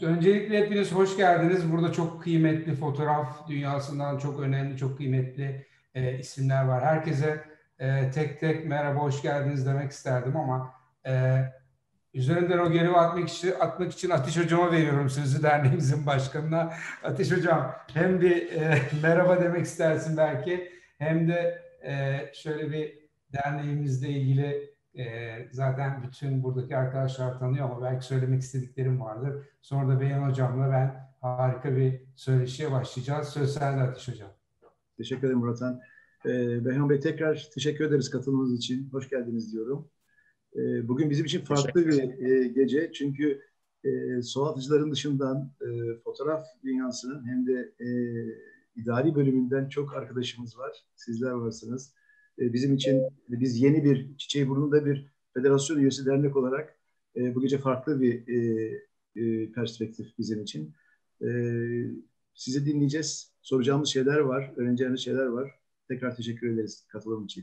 Öncelikle hepiniz hoş geldiniz. Burada çok kıymetli fotoğraf dünyasından çok önemli, çok kıymetli isimler var. Herkese tek tek merhaba, hoş geldiniz demek isterdim ama e, üzerinden o görevi atmak için Ateş Hocam'a veriyorum sözü, derneğimizin başkanına. Ateş Hocam, hem bir merhaba demek istersin belki, hem de şöyle bir derneğimizle ilgili zaten bütün buradaki arkadaşlar tanıyor ama belki söylemek istediklerim vardır. Sonra da Beyhan Hocam'la ben harika bir söyleşiye başlayacağız. Söz sende Ateş Hocam. Teşekkür ederim Murathan. Beyhan Bey, tekrar teşekkür ederiz katılımınız için. Hoş geldiniz diyorum. Bugün bizim için farklı bir gece. Çünkü Suatıcıların dışından fotoğraf dünyasının hem de idari bölümünden çok arkadaşımız var. Sizler varsınız. Bizim için biz yeni bir Çiçeğiburnu'nda bir federasyon üyesi dernek olarak bu gece farklı bir perspektif bizim için. Sizi dinleyeceğiz. Soracağımız şeyler var, öğreneceğimiz şeyler var. Tekrar teşekkür ederiz katılım için.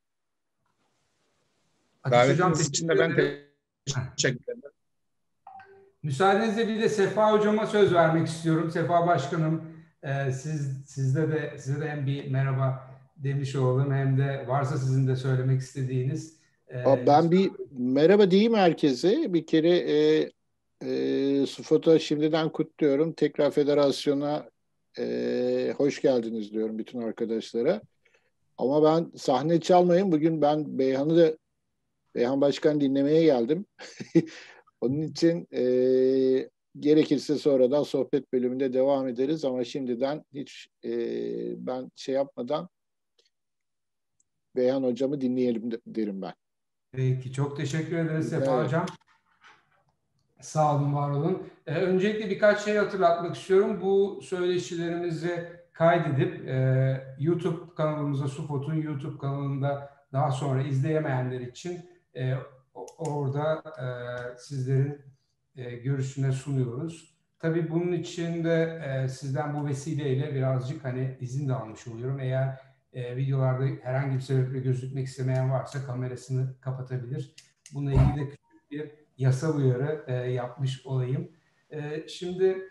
Davetiniz için de ben teşekkür ederim. Müsaadenizle bir de Sefa Hocama söz vermek istiyorum. Sefa Başkanım, size de hem bir merhaba demiş olalım, hem de varsa sizin de söylemek istediğiniz. Ben bir merhaba diyeyim herkese. Bir kere SUFOT'a şimdiden kutluyorum. Tekrar federasyona hoş geldiniz diyorum bütün arkadaşlara. Ama ben sahne çalmayayım. Bugün ben Beyhan Başkan dinlemeye geldim. Onun için gerekirse sonradan sohbet bölümünde devam ederiz ama şimdiden hiç ben şey yapmadan Beyhan Hocam'ı dinleyelim derim ben. Peki, çok teşekkür ederiz Sefa Hocam. Sağ olun, var olun. Öncelikle birkaç şey hatırlatmak istiyorum. Bu söyleşilerimizi kaydedip YouTube kanalımıza, SUFOT'un YouTube kanalında daha sonra izleyemeyenler için orada sizlerin görüşüne sunuyoruz. Tabii bunun için de sizden bu vesileyle birazcık izin de almış oluyorum. Eğer videolarda herhangi bir sebeple gözükmek istemeyen varsa kamerasını kapatabilir. Bununla ilgili de küçük bir yasal uyarı yapmış olayım. Şimdi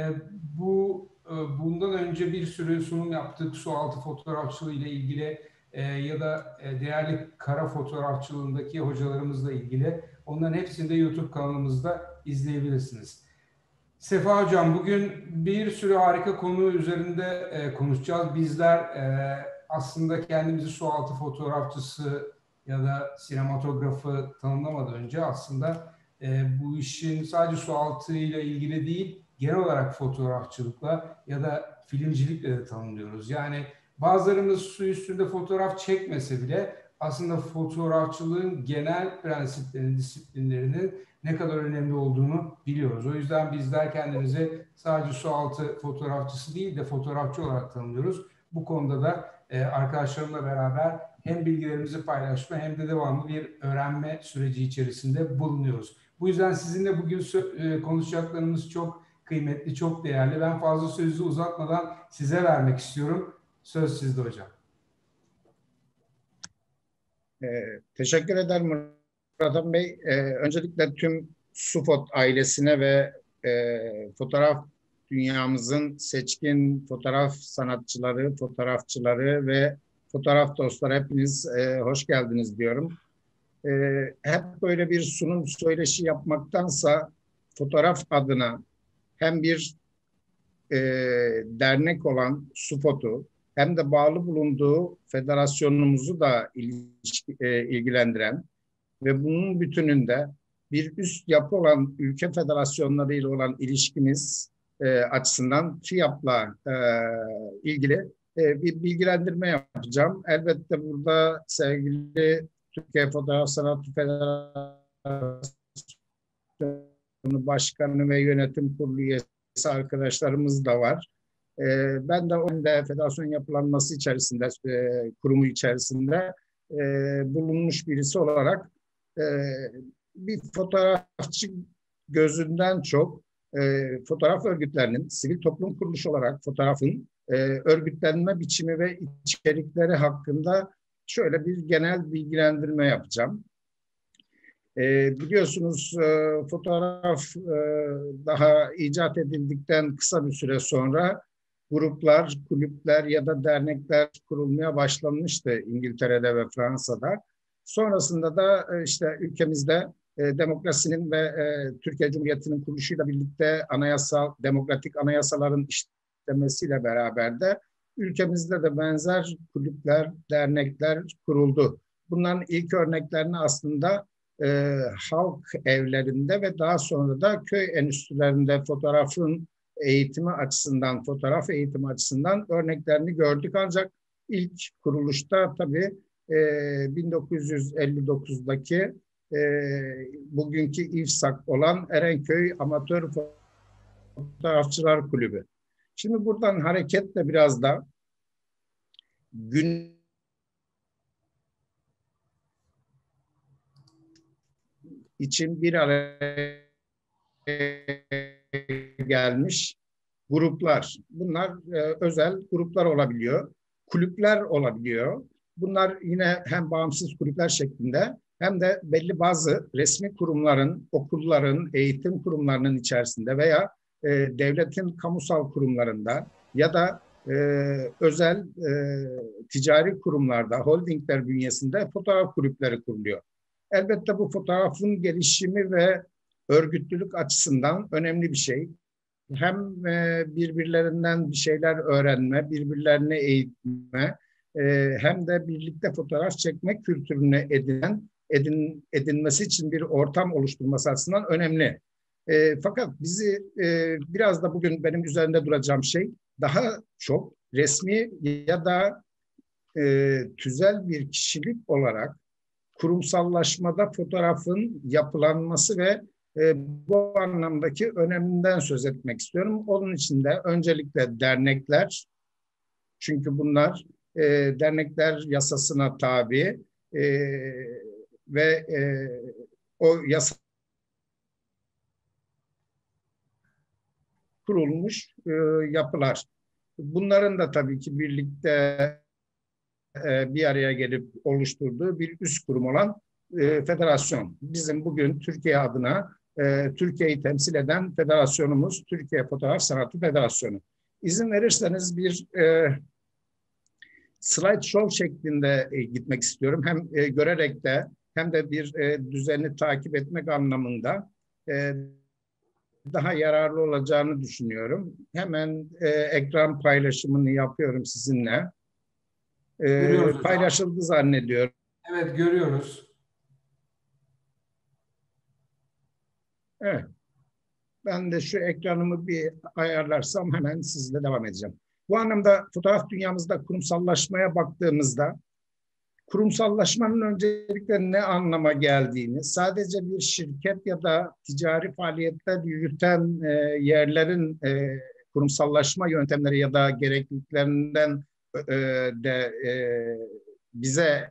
bundan önce bir sürü sunum yaptık sualtı fotoğrafçılığı ile ilgili ya da değerli kara fotoğrafçılığındaki hocalarımızla ilgili. Onların hepsini de YouTube kanalımızda izleyebilirsiniz. Sefa Hocam, bugün bir sürü harika konu üzerinde konuşacağız. Bizler aslında kendimizi sualtı fotoğrafçısı ya da sinematografı tanımlamadan önce aslında bu işin sadece sualtı ile ilgili değil, genel olarak fotoğrafçılıkla ya da filmcilikle de tanımlıyoruz. Yani bazılarımız su üstünde fotoğraf çekmese bile aslında fotoğrafçılığın genel prensiplerini, disiplinlerinin ne kadar önemli olduğunu biliyoruz. O yüzden bizler kendimizi sadece sualtı fotoğrafçısı değil de fotoğrafçı olarak tanımlıyoruz. Bu konuda da arkadaşlarımla beraber hem bilgilerimizi paylaşma hem de devamlı bir öğrenme süreci içerisinde bulunuyoruz. Bu yüzden sizinle bugün konuşacaklarımız çok kıymetli, çok değerli. Ben fazla sözü uzatmadan size vermek istiyorum. Söz sizde hocam. Teşekkür ederim Murat Bey. Öncelikle tüm SUFOT ailesine ve fotoğraf dünyamızın seçkin fotoğraf sanatçıları, fotoğrafçıları ve fotoğraf dostları hepiniz hoş geldiniz diyorum. Hep böyle bir sunum söyleşi yapmaktansa fotoğraf adına hem bir dernek olan SUFOT'u hem de bağlı bulunduğu federasyonumuzu da ilgilendiren ve bunun bütününde bir üst yapı olan ülke federasyonları ile olan ilişkimiz açısından TÜYAP'la ilgili bir bilgilendirme yapacağım. Elbette burada sevgili Türkiye Fotoğraf Sanatı Federasyonu Başkanı ve Yönetim Kurulu üyesi arkadaşlarımız da var. Ben de onun federasyon yapılanması içerisinde, kurumu içerisinde bulunmuş birisi olarak bir fotoğrafçı gözünden çok fotoğraf örgütlerinin sivil toplum kuruluşu olarak fotoğrafın örgütlenme biçimi ve içerikleri hakkında şöyle bir genel bilgilendirme yapacağım. Biliyorsunuz fotoğraf daha icat edildikten kısa bir süre sonra gruplar, kulüpler ya da dernekler kurulmaya başlanmıştı İngiltere'de ve Fransa'da. Sonrasında da işte ülkemizde demokrasinin ve Türkiye Cumhuriyeti'nin kuruluşuyla birlikte demokratik anayasaların işlemesiyle beraber de ülkemizde de benzer kulüpler, dernekler kuruldu. Bunların ilk örneklerini aslında halk evlerinde ve daha sonra da köy enstitülerinde fotoğraf eğitimi açısından örneklerini gördük. Ancak ilk kuruluşta tabii 1959'daki bugünkü İFSAK olan Erenköy Amatör Fotoğrafçılar Kulübü. Şimdi buradan hareketle biraz da gün için bir araya gelmiş gruplar. Bunlar özel gruplar olabiliyor, kulüpler olabiliyor. Bunlar yine hem bağımsız kulüpler şeklinde hem de belli bazı resmi kurumların, okulların, eğitim kurumlarının içerisinde veya devletin kamusal kurumlarında ya da özel ticari kurumlarda, holdingler bünyesinde fotoğraf kulüpleri kuruluyor. Elbette bu fotoğrafın gelişimi ve örgütlülük açısından önemli bir şey. Hem birbirlerinden bir şeyler öğrenme, birbirlerine eğitme, hem de birlikte fotoğraf çekme kültürüne edinmesi için bir ortam oluşturması açısından önemli. Fakat bizi biraz da bugün benim üzerinde duracağım şey daha çok resmi ya da tüzel bir kişilik olarak kurumsallaşmada fotoğrafın yapılanması ve bu anlamdaki öneminden söz etmek istiyorum. Onun için de öncelikle dernekler, çünkü bunlar dernekler yasasına tabi ve o yasa kurulmuş yapılar. Bunların da tabii ki birlikte bir araya gelip oluşturduğu bir üst kurum olan federasyon. Bizim bugün Türkiye adına Türkiye'yi temsil eden federasyonumuz Türkiye Fotoğraf Sanatı Federasyonu. İzin verirseniz bir slideshow şeklinde gitmek istiyorum. Hem görerek de hem de bir düzeni takip etmek anlamında daha yararlı olacağını düşünüyorum. Hemen ekran paylaşımını yapıyorum sizinle. Paylaşıldı zannediyorum. Evet, görüyoruz. Evet. Ben de şu ekranımı bir ayarlarsam hemen sizle devam edeceğim. Bu anlamda fotoğraf dünyamızda kurumsallaşmaya baktığımızda kurumsallaşmanın öncelikle ne anlama geldiğini, sadece bir şirket ya da ticari faaliyetler yürüten yerlerin kurumsallaşma yöntemleri ya da gerekliliklerinden de bize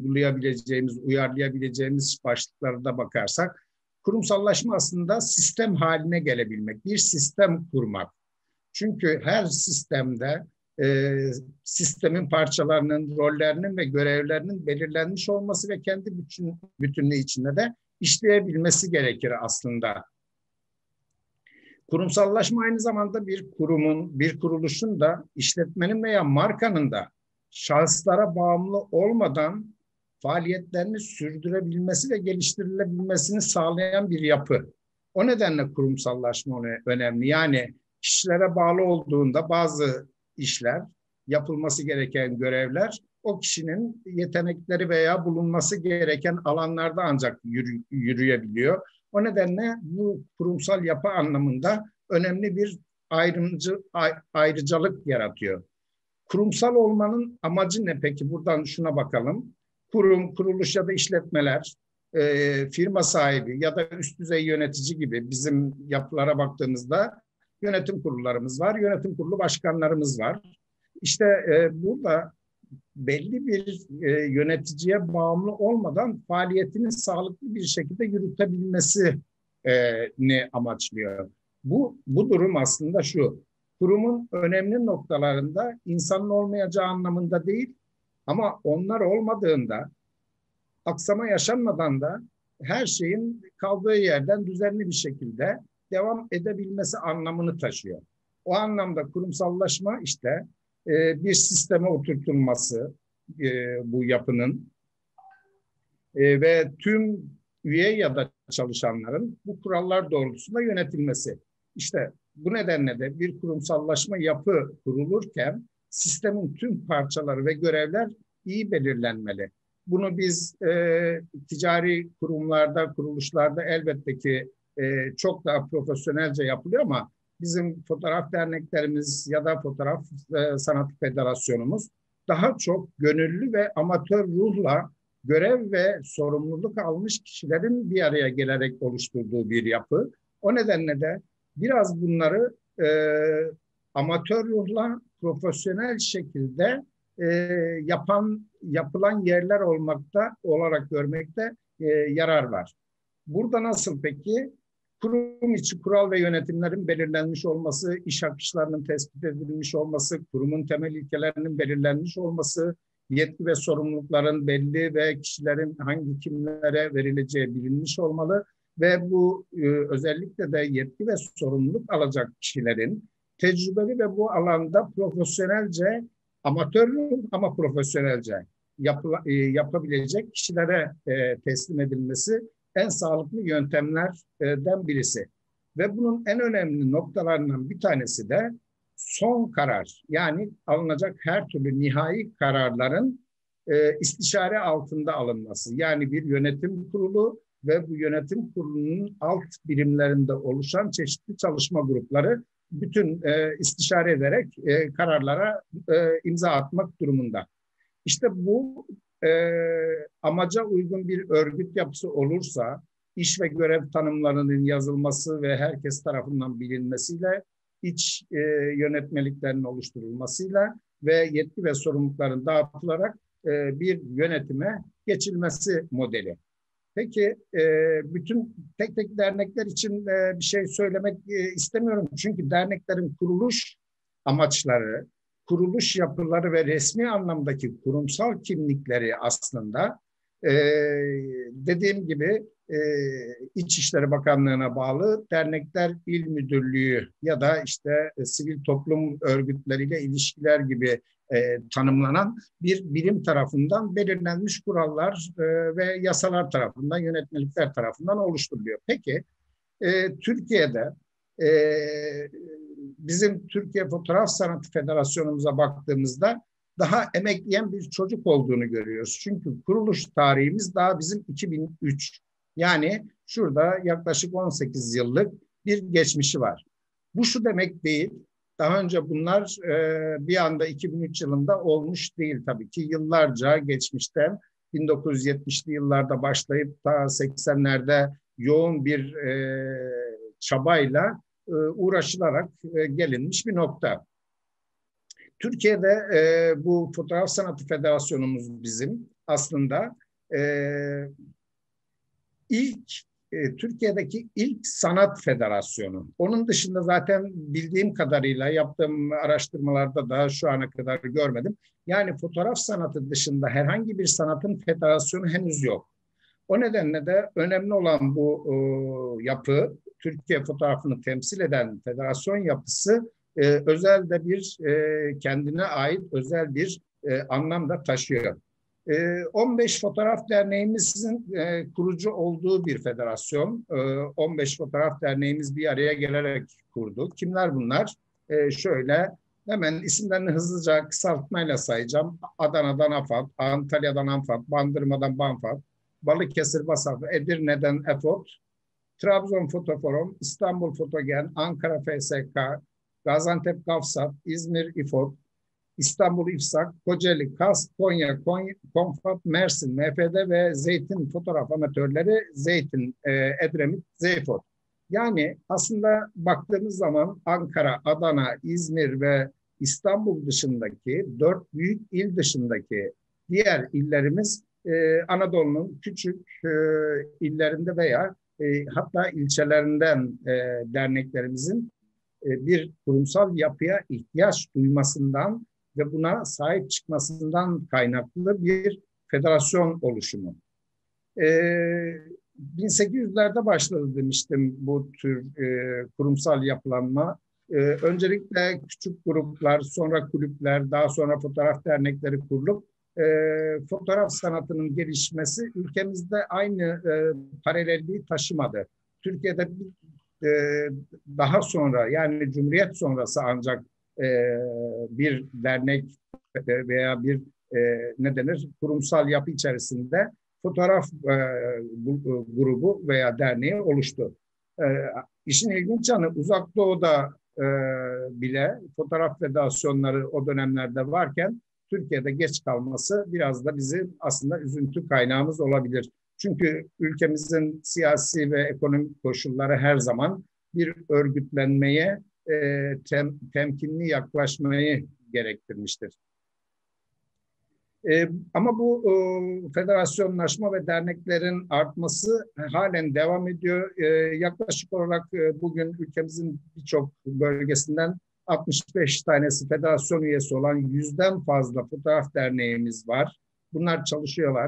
uyarlayabileceğimiz başlıklara bakarsak, kurumsallaşma aslında sistem haline gelebilmek, bir sistem kurmak. Çünkü her sistemde sistemin parçalarının, rollerinin ve görevlerinin belirlenmiş olması ve kendi bütünlüğü içinde de işleyebilmesi gerekir aslında. Kurumsallaşma aynı zamanda bir kurumun, bir kuruluşun da, işletmenin veya markanın da şahıslara bağımlı olmadan faaliyetlerini sürdürebilmesi ve geliştirilebilmesini sağlayan bir yapı. O nedenle kurumsallaşma önemli. Yani kişilere bağlı olduğunda bazı işler, yapılması gereken görevler o kişinin yetenekleri veya bulunması gereken alanlarda ancak yürüyebiliyor. O nedenle bu kurumsal yapı anlamında önemli bir ayrıcalık yaratıyor. Kurumsal olmanın amacı ne peki? Buradan şuna bakalım. Kurum, kuruluş ya da işletmeler, firma sahibi ya da üst düzey yönetici gibi bizim yapılara baktığımızda yönetim kurullarımız var, yönetim kurulu başkanlarımız var. İşte burada belli bir yöneticiye bağımlı olmadan faaliyetini sağlıklı bir şekilde yürütebilmesini amaçlıyor. Bu durum aslında şu, kurumun önemli noktalarında insanın olmayacağı anlamında değil, ama onlar olmadığında, aksama yaşanmadan da her şeyin kaldığı yerden düzenli bir şekilde devam edebilmesi anlamını taşıyor. O anlamda kurumsallaşma işte bir sisteme oturtulması bu yapının ve tüm üye ya da çalışanların bu kurallar doğrultusunda yönetilmesi. İşte bu nedenle de bir kurumsallaşma yapı kurulurken sistemin tüm parçaları ve görevler iyi belirlenmeli. Bunu biz ticari kurumlarda, kuruluşlarda elbette ki çok daha profesyonelce yapılıyor ama bizim fotoğraf derneklerimiz ya da fotoğraf sanatı federasyonumuz daha çok gönüllü ve amatör ruhla görev ve sorumluluk almış kişilerin bir araya gelerek oluşturduğu bir yapı. O nedenle de biraz bunları amatör ruhla profesyonel şekilde yapılan yerler olarak görmekte yarar var. Burada nasıl peki? Kurum içi kural ve yönetimlerin belirlenmiş olması, iş akışlarının tespit edilmiş olması, kurumun temel ilkelerinin belirlenmiş olması, yetki ve sorumlulukların belli ve kişilerin hangi kimlere verileceği bilinmiş olmalı ve bu özellikle de yetki ve sorumluluk alacak kişilerin tecrübeli ve bu alanda profesyonelce, amatör ama profesyonelce yapabilecek kişilere teslim edilmesi en sağlıklı yöntemlerden birisi. Ve bunun en önemli noktalarından bir tanesi de son karar. Yani alınacak her türlü nihai kararların istişare altında alınması. Yani bir yönetim kurulu ve bu yönetim kurulunun alt birimlerinde oluşan çeşitli çalışma grupları bütün istişare ederek kararlara imza atmak durumunda. İşte bu amaca uygun bir örgüt yapısı olursa, iş ve görev tanımlarının yazılması ve herkes tarafından bilinmesiyle, iç yönetmeliklerin oluşturulmasıyla ve yetki ve sorumlulukların dağıtılarak bir yönetime geçilmesi modeli. Peki bütün tek tek dernekler için bir şey söylemek istemiyorum. Çünkü derneklerin kuruluş amaçları, kuruluş yapıları ve resmi anlamdaki kurumsal kimlikleri aslında dediğim gibi İçişleri Bakanlığı'na bağlı Dernekler İl Müdürlüğü ya da işte sivil toplum örgütleriyle ilişkiler gibi tanımlanan bir birim tarafından belirlenmiş kurallar ve yasalar tarafından, yönetmelikler tarafından oluşturuluyor. Peki Türkiye'de bizim Türkiye Fotoğraf Sanatı Federasyonumuza baktığımızda daha emekleyen bir çocuk olduğunu görüyoruz. Çünkü kuruluş tarihimiz daha bizim 2003. Yani şurada yaklaşık 18 yıllık bir geçmişi var. Bu şu demek değil. Daha önce bunlar bir anda 2003 yılında olmuş değil tabii ki. Yıllarca geçmişten 1970'li yıllarda başlayıp da 80'lerde yoğun bir çabayla uğraşılarak gelinmiş bir nokta. Türkiye'de bu Fotoğraf Sanatı Federasyonumuz bizim aslında Türkiye'deki ilk sanat federasyonu. Onun dışında zaten bildiğim kadarıyla yaptığım araştırmalarda da şu ana kadar görmedim. Yani fotoğraf sanatı dışında herhangi bir sanatın federasyonu henüz yok. O nedenle de önemli olan bu yapı, Türkiye fotoğrafını temsil eden federasyon yapısı özel de bir kendine ait özel bir anlam da taşıyor. 15 Fotoğraf Derneğimizin kurucu olduğu bir federasyon. 15 Fotoğraf Derneğimiz bir araya gelerek kurdu. Kimler bunlar? Şöyle hemen isimlerini hızlıca kısaltmayla sayacağım. Adana'dan AFAD, Antalya'dan ANFAD, Bandırma'dan BANFAD, Balıkesir BASAF, Edirne'den EFOD, Trabzon Fotoforum, İstanbul Fotogen, Ankara FSK, Gaziantep GAFSAT, İzmir İFOD, İstanbul İFSAK, Kocaeli KAS, Konya KONFAT, Mersin MFD ve Zeytin Fotoğraf Amatörleri Zeytin Edremit Zeyfot. Yani aslında baktığımız zaman Ankara, Adana, İzmir ve İstanbul dışındaki 4 büyük il dışındaki diğer illerimiz Anadolu'nun küçük illerinde veya hatta ilçelerinden derneklerimizin bir kurumsal yapıya ihtiyaç duymasından ve buna sahip çıkmasından kaynaklı bir federasyon oluşumu. 1800'lerde başladı demiştim bu tür kurumsal yapılanma. Öncelikle küçük gruplar, sonra kulüpler, daha sonra fotoğraf dernekleri kurulup fotoğraf sanatının gelişmesi ülkemizde aynı paralelliği taşımadı. Türkiye'de daha sonra, yani Cumhuriyet sonrası ancak bir dernek veya bir ne denir, kurumsal yapı içerisinde fotoğraf grubu veya derneği oluştu. İşin ilginç yanı, Uzak Doğu'da bile fotoğraf federasyonları o dönemlerde varken Türkiye'de geç kalması biraz da bizim aslında üzüntü kaynağımız olabilir. Çünkü ülkemizin siyasi ve ekonomik koşulları her zaman bir örgütlenmeye, temkinli yaklaşmayı gerektirmiştir. Ama bu federasyonlaşma ve derneklerin artması halen devam ediyor. Yaklaşık olarak bugün ülkemizin birçok bölgesinden 65 tanesi federasyon üyesi olan 100'den fazla fotoğraf derneğimiz var. Bunlar çalışıyorlar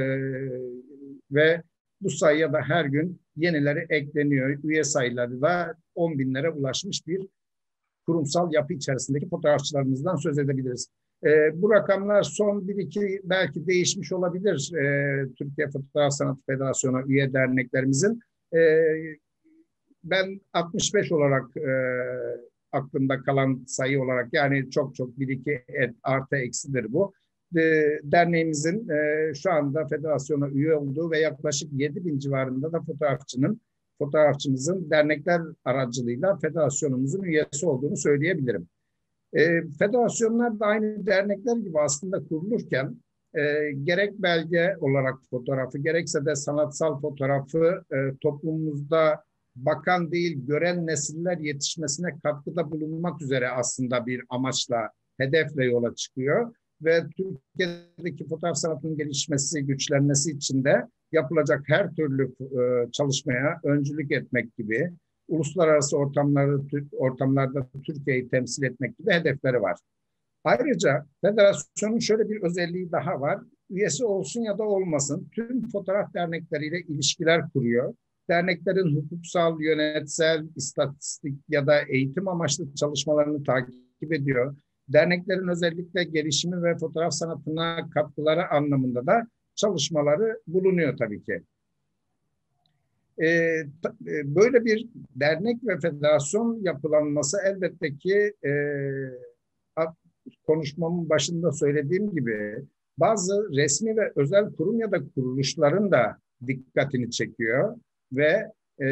ve bu sayıya da her gün yenileri ekleniyor. Üye sayıları da 10 binlere ulaşmış bir kurumsal yapı içerisindeki fotoğrafçılarımızdan söz edebiliriz. Bu rakamlar son 1-2 belki değişmiş olabilir Türkiye Fotoğraf Sanatı Federasyonu üye derneklerimizin. Ben 65 olarak aklımda kalan sayı olarak, yani çok 1-2 artı eksidir bu. Derneğimizin şu anda federasyona üye olduğu ve yaklaşık 7.000 civarında da fotoğrafçımızın dernekler aracılığıyla federasyonumuzun üyesi olduğunu söyleyebilirim. Federasyonlar da aynı dernekler gibi aslında kurulurken gerek belge olarak fotoğrafı, gerekse de sanatsal fotoğrafı toplumumuzda bakan değil, gören nesiller yetişmesine katkıda bulunmak üzere aslında bir amaçla, hedefle yola çıkıyor. Ve Türkiye'deki fotoğraf sanatının gelişmesi, güçlenmesi için de yapılacak her türlü çalışmaya öncülük etmek gibi, uluslararası ortamlarda Türkiye'yi temsil etmek gibi hedefleri var. Ayrıca federasyonun şöyle bir özelliği daha var. Üyesi olsun ya da olmasın tüm fotoğraf dernekleriyle ilişkiler kuruyor. Derneklerin hukuksal, yönetsel, istatistik ya da eğitim amaçlı çalışmalarını takip ediyor. Derneklerin özellikle gelişimi ve fotoğraf sanatına katkıları anlamında da çalışmaları bulunuyor tabii ki. Böyle bir dernek ve federasyon yapılanması elbette ki konuşmamın başında söylediğim gibi bazı resmi ve özel kurum ya da kuruluşların da dikkatini çekiyor ve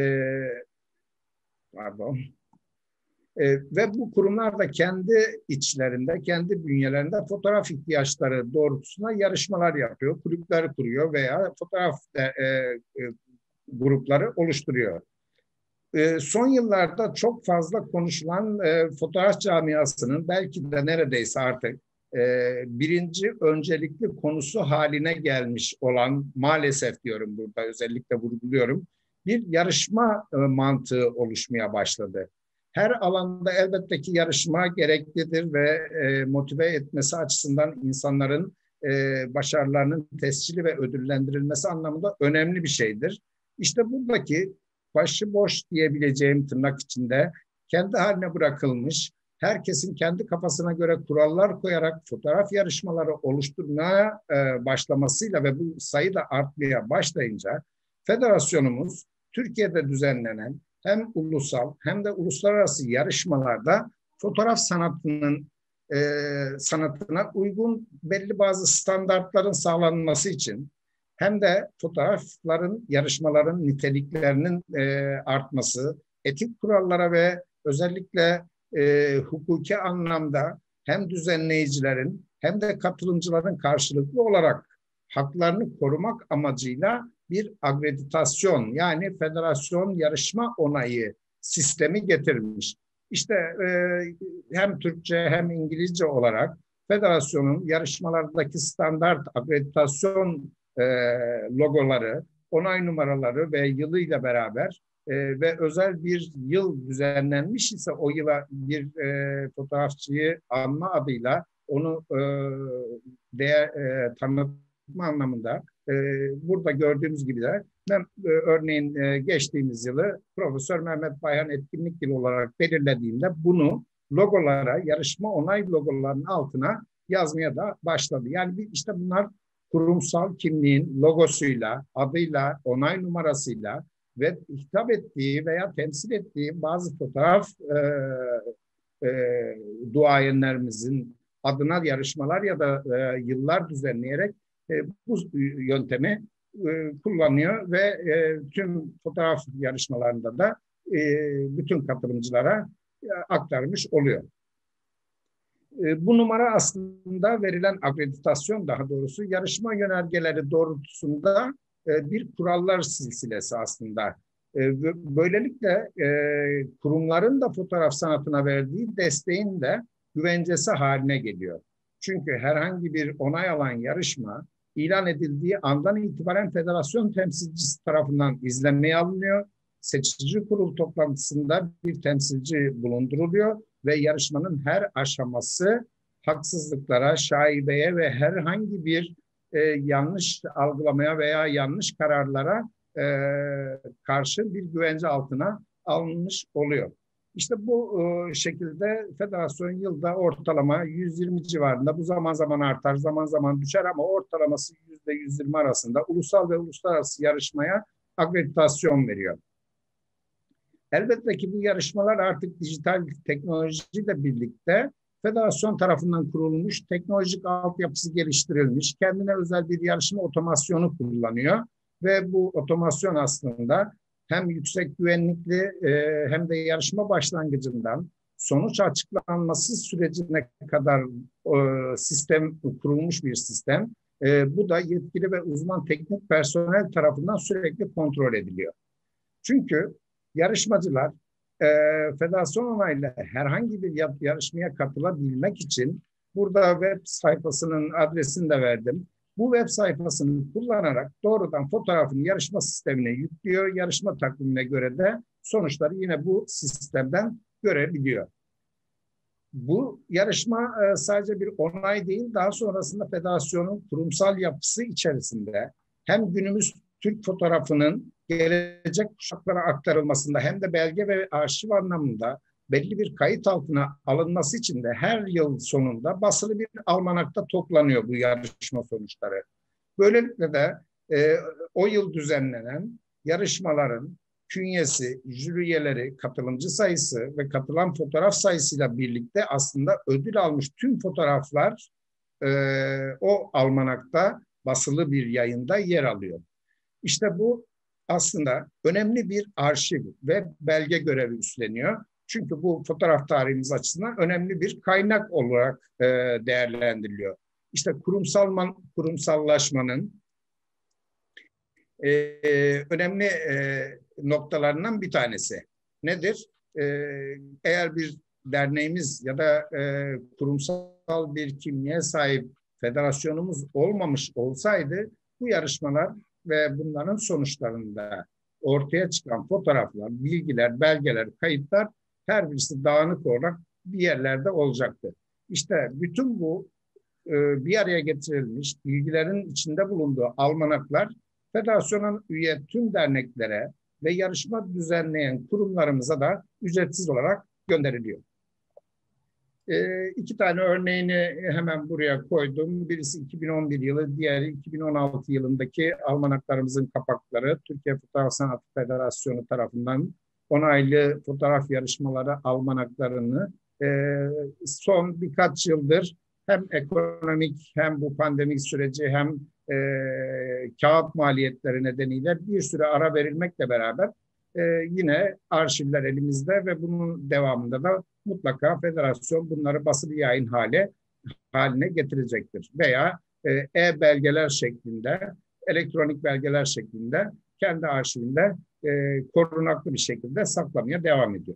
ve bu kurumlar da kendi içlerinde, kendi bünyelerinde fotoğraf ihtiyaçları doğrultusunda yarışmalar yapıyor, kulüpler kuruyor veya fotoğraf grupları oluşturuyor. Son yıllarda çok fazla konuşulan fotoğraf camiasının belki de neredeyse artık birinci öncelikli konusu haline gelmiş olan, maalesef diyorum burada özellikle vurguluyorum, bir yarışma mantığı oluşmaya başladı. Her alanda elbette ki yarışma gereklidir ve motive etmesi açısından insanların başarılarının tescili ve ödüllendirilmesi anlamında önemli bir şeydir. İşte buradaki başıboş diyebileceğim tırnak içinde kendi haline bırakılmış, herkesin kendi kafasına göre kurallar koyarak fotoğraf yarışmaları oluşturmaya başlamasıyla ve bu sayı da artmaya başlayınca federasyonumuz Türkiye'de düzenlenen hem ulusal hem de uluslararası yarışmalarda fotoğraf sanatına uygun belli bazı standartların sağlanması için hem de fotoğrafların, yarışmaların niteliklerinin artması, etik kurallara ve özellikle hukuki anlamda hem düzenleyicilerin hem de katılımcıların karşılıklı olarak haklarını korumak amacıyla bir akreditasyon, yani federasyon yarışma onayı sistemi getirmiş. İşte hem Türkçe hem İngilizce olarak federasyonun yarışmalardaki standart akreditasyon logoları, onay numaraları ve yılıyla beraber ve özel bir yıl düzenlenmiş ise o yıla bir fotoğrafçıyı anma adıyla onu tanıtma anlamında Burada gördüğümüz gibi de örneğin geçtiğimiz yılı Profesör Mehmet Bayhan etkinlik yılı olarak belirlediğinde bunu logolara, yarışma onay logolarının altına yazmaya da başladı. Yani işte bunlar kurumsal kimliğin logosuyla, adıyla, onay numarasıyla ve hitap ettiği veya temsil ettiği bazı fotoğraf duayenlerimizin adına yarışmalar ya da yıllar düzenleyerek bu yöntemi kullanıyor ve tüm fotoğraf yarışmalarında da bütün katılımcılara aktarmış oluyor. Bu numara aslında verilen akreditasyon, daha doğrusu yarışma yönergeleri doğrultusunda bir kurallar silsilesi aslında. Böylelikle kurumların da fotoğraf sanatına verdiği desteğin de güvencesi haline geliyor. Çünkü herhangi bir onay alan yarışma ilan edildiği andan itibaren federasyon temsilcisi tarafından izlenmeye alınıyor. Seçici kurul toplantısında bir temsilci bulunduruluyor ve yarışmanın her aşaması haksızlıklara, şaibeye ve herhangi bir yanlış algılamaya veya yanlış kararlara karşı bir güvence altına alınmış oluyor. İşte bu şekilde federasyon yılda ortalama 120 civarında, bu zaman zaman artar, zaman zaman düşer ama ortalaması %120 arasında ulusal ve uluslararası yarışmaya akreditasyon veriyor. Elbette ki bu yarışmalar artık dijital teknolojiyle birlikte federasyon tarafından kurulmuş, teknolojik altyapısı geliştirilmiş, kendine özel bir yarışma otomasyonu kullanıyor ve bu otomasyon aslında hem yüksek güvenlikli hem de yarışma başlangıcından sonuç açıklanması sürecine kadar sistem kurulmuş bir sistem. Bu da yetkili ve uzman teknik personel tarafından sürekli kontrol ediliyor. Çünkü yarışmacılar federasyon onayıyla herhangi bir yarışmaya katılabilmek için burada web sayfasının adresini de verdim. Bu web sayfasını kullanarak doğrudan fotoğrafını yarışma sistemine yüklüyor. Yarışma takvimine göre de sonuçları yine bu sistemden görebiliyor. Bu yarışma sadece bir onay değil, daha sonrasında federasyonun kurumsal yapısı içerisinde hem günümüz Türk fotoğrafının gelecek kuşaklara aktarılmasında hem de belge ve arşiv anlamında belli bir kayıt altına alınması için de her yıl sonunda basılı bir almanakta toplanıyor bu yarışma sonuçları. Böylelikle de o yıl düzenlenen yarışmaların künyesi, jüri üyeleri, katılımcı sayısı ve katılan fotoğraf sayısıyla birlikte aslında ödül almış tüm fotoğraflar o almanakta basılı bir yayında yer alıyor. İşte bu aslında önemli bir arşiv ve belge görevi üstleniyor. Çünkü bu fotoğraf tarihimiz açısından önemli bir kaynak olarak değerlendiriliyor. İşte kurumsallaşmanın önemli noktalarından bir tanesi. Nedir? Eğer bir derneğimiz ya da kurumsal bir kimliğe sahip federasyonumuz olmamış olsaydı bu yarışmalar ve bunların sonuçlarında ortaya çıkan fotoğraflar, bilgiler, belgeler, kayıtlar her birisi dağınık olarak bir yerlerde olacaktı. İşte bütün bu bir araya getirilmiş bilgilerin içinde bulunduğu almanaklar federasyona üye tüm derneklere ve yarışma düzenleyen kurumlarımıza da ücretsiz olarak gönderiliyor. İki tane örneğini hemen buraya koydum. Birisi 2011 yılı, diğeri 2016 yılındaki almanaklarımızın kapakları. Türkiye Fotoğraf Sanatı Federasyonu tarafından onaylı fotoğraf yarışmaları almanaklarını son birkaç yıldır hem ekonomik hem bu pandemik süreci hem kağıt maliyetleri nedeniyle bir süre ara verilmekle beraber yine arşivler elimizde ve bunun devamında da mutlaka federasyon bunları basılı yayın haline getirecektir. Veya e-belgeler şeklinde, elektronik belgeler şeklinde kendi arşivinde korunaklı bir şekilde saklamaya devam ediyor.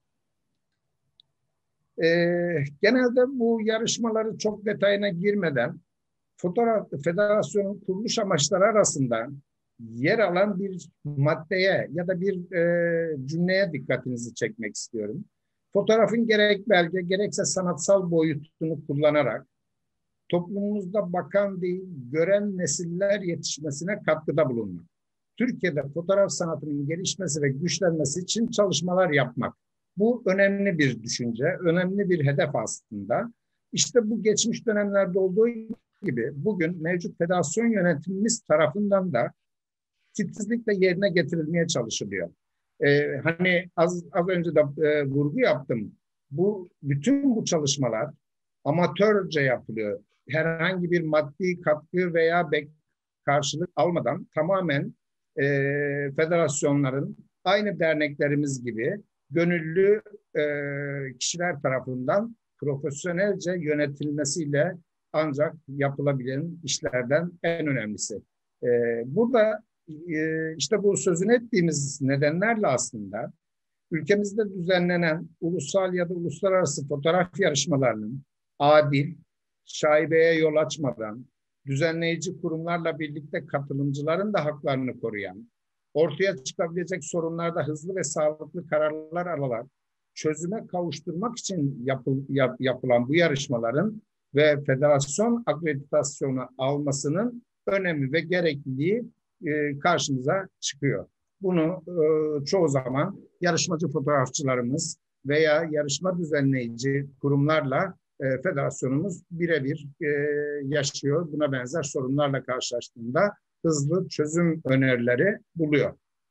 Genelde bu yarışmaları çok detayına girmeden federasyonun kuruluş amaçları arasında yer alan bir maddeye ya da bir cümleye dikkatinizi çekmek istiyorum. Fotoğrafın gerek belge gerekse sanatsal boyutunu kullanarak toplumumuzda bakan değil, gören nesiller yetişmesine katkıda bulunmak. Türkiye'de fotoğraf sanatının gelişmesi ve güçlenmesi için çalışmalar yapmak. Bu önemli bir düşünce, önemli bir hedef aslında. İşte bu geçmiş dönemlerde olduğu gibi bugün mevcut federasyon yönetimimiz tarafından da titizlikle yerine getirilmeye çalışılıyor. Hani az önce de vurgu yaptım. Bütün bu çalışmalar amatörce yapılıyor. Herhangi bir maddi katkı veya karşılık almadan tamamen federasyonların aynı derneklerimiz gibi gönüllü kişiler tarafından profesyonelce yönetilmesiyle ancak yapılabilen işlerden en önemlisi. Burada işte bu sözünü ettiğimiz nedenlerle aslında ülkemizde düzenlenen ulusal ya da uluslararası fotoğraf yarışmalarının adil, şaibeye yol açmadan, düzenleyici kurumlarla birlikte katılımcıların da haklarını koruyan, ortaya çıkabilecek sorunlarda hızlı ve sağlıklı kararlar alarak çözüme kavuşturmak için yapılan bu yarışmaların ve federasyon akreditasyonu almasının önemi ve gerekliliği karşımıza çıkıyor. Bunu çoğu zaman yarışmacı fotoğrafçılarımız veya yarışma düzenleyici kurumlarla federasyonumuz birebir yaşıyor. Buna benzer sorunlarla karşılaştığında hızlı çözüm önerileri buluyor.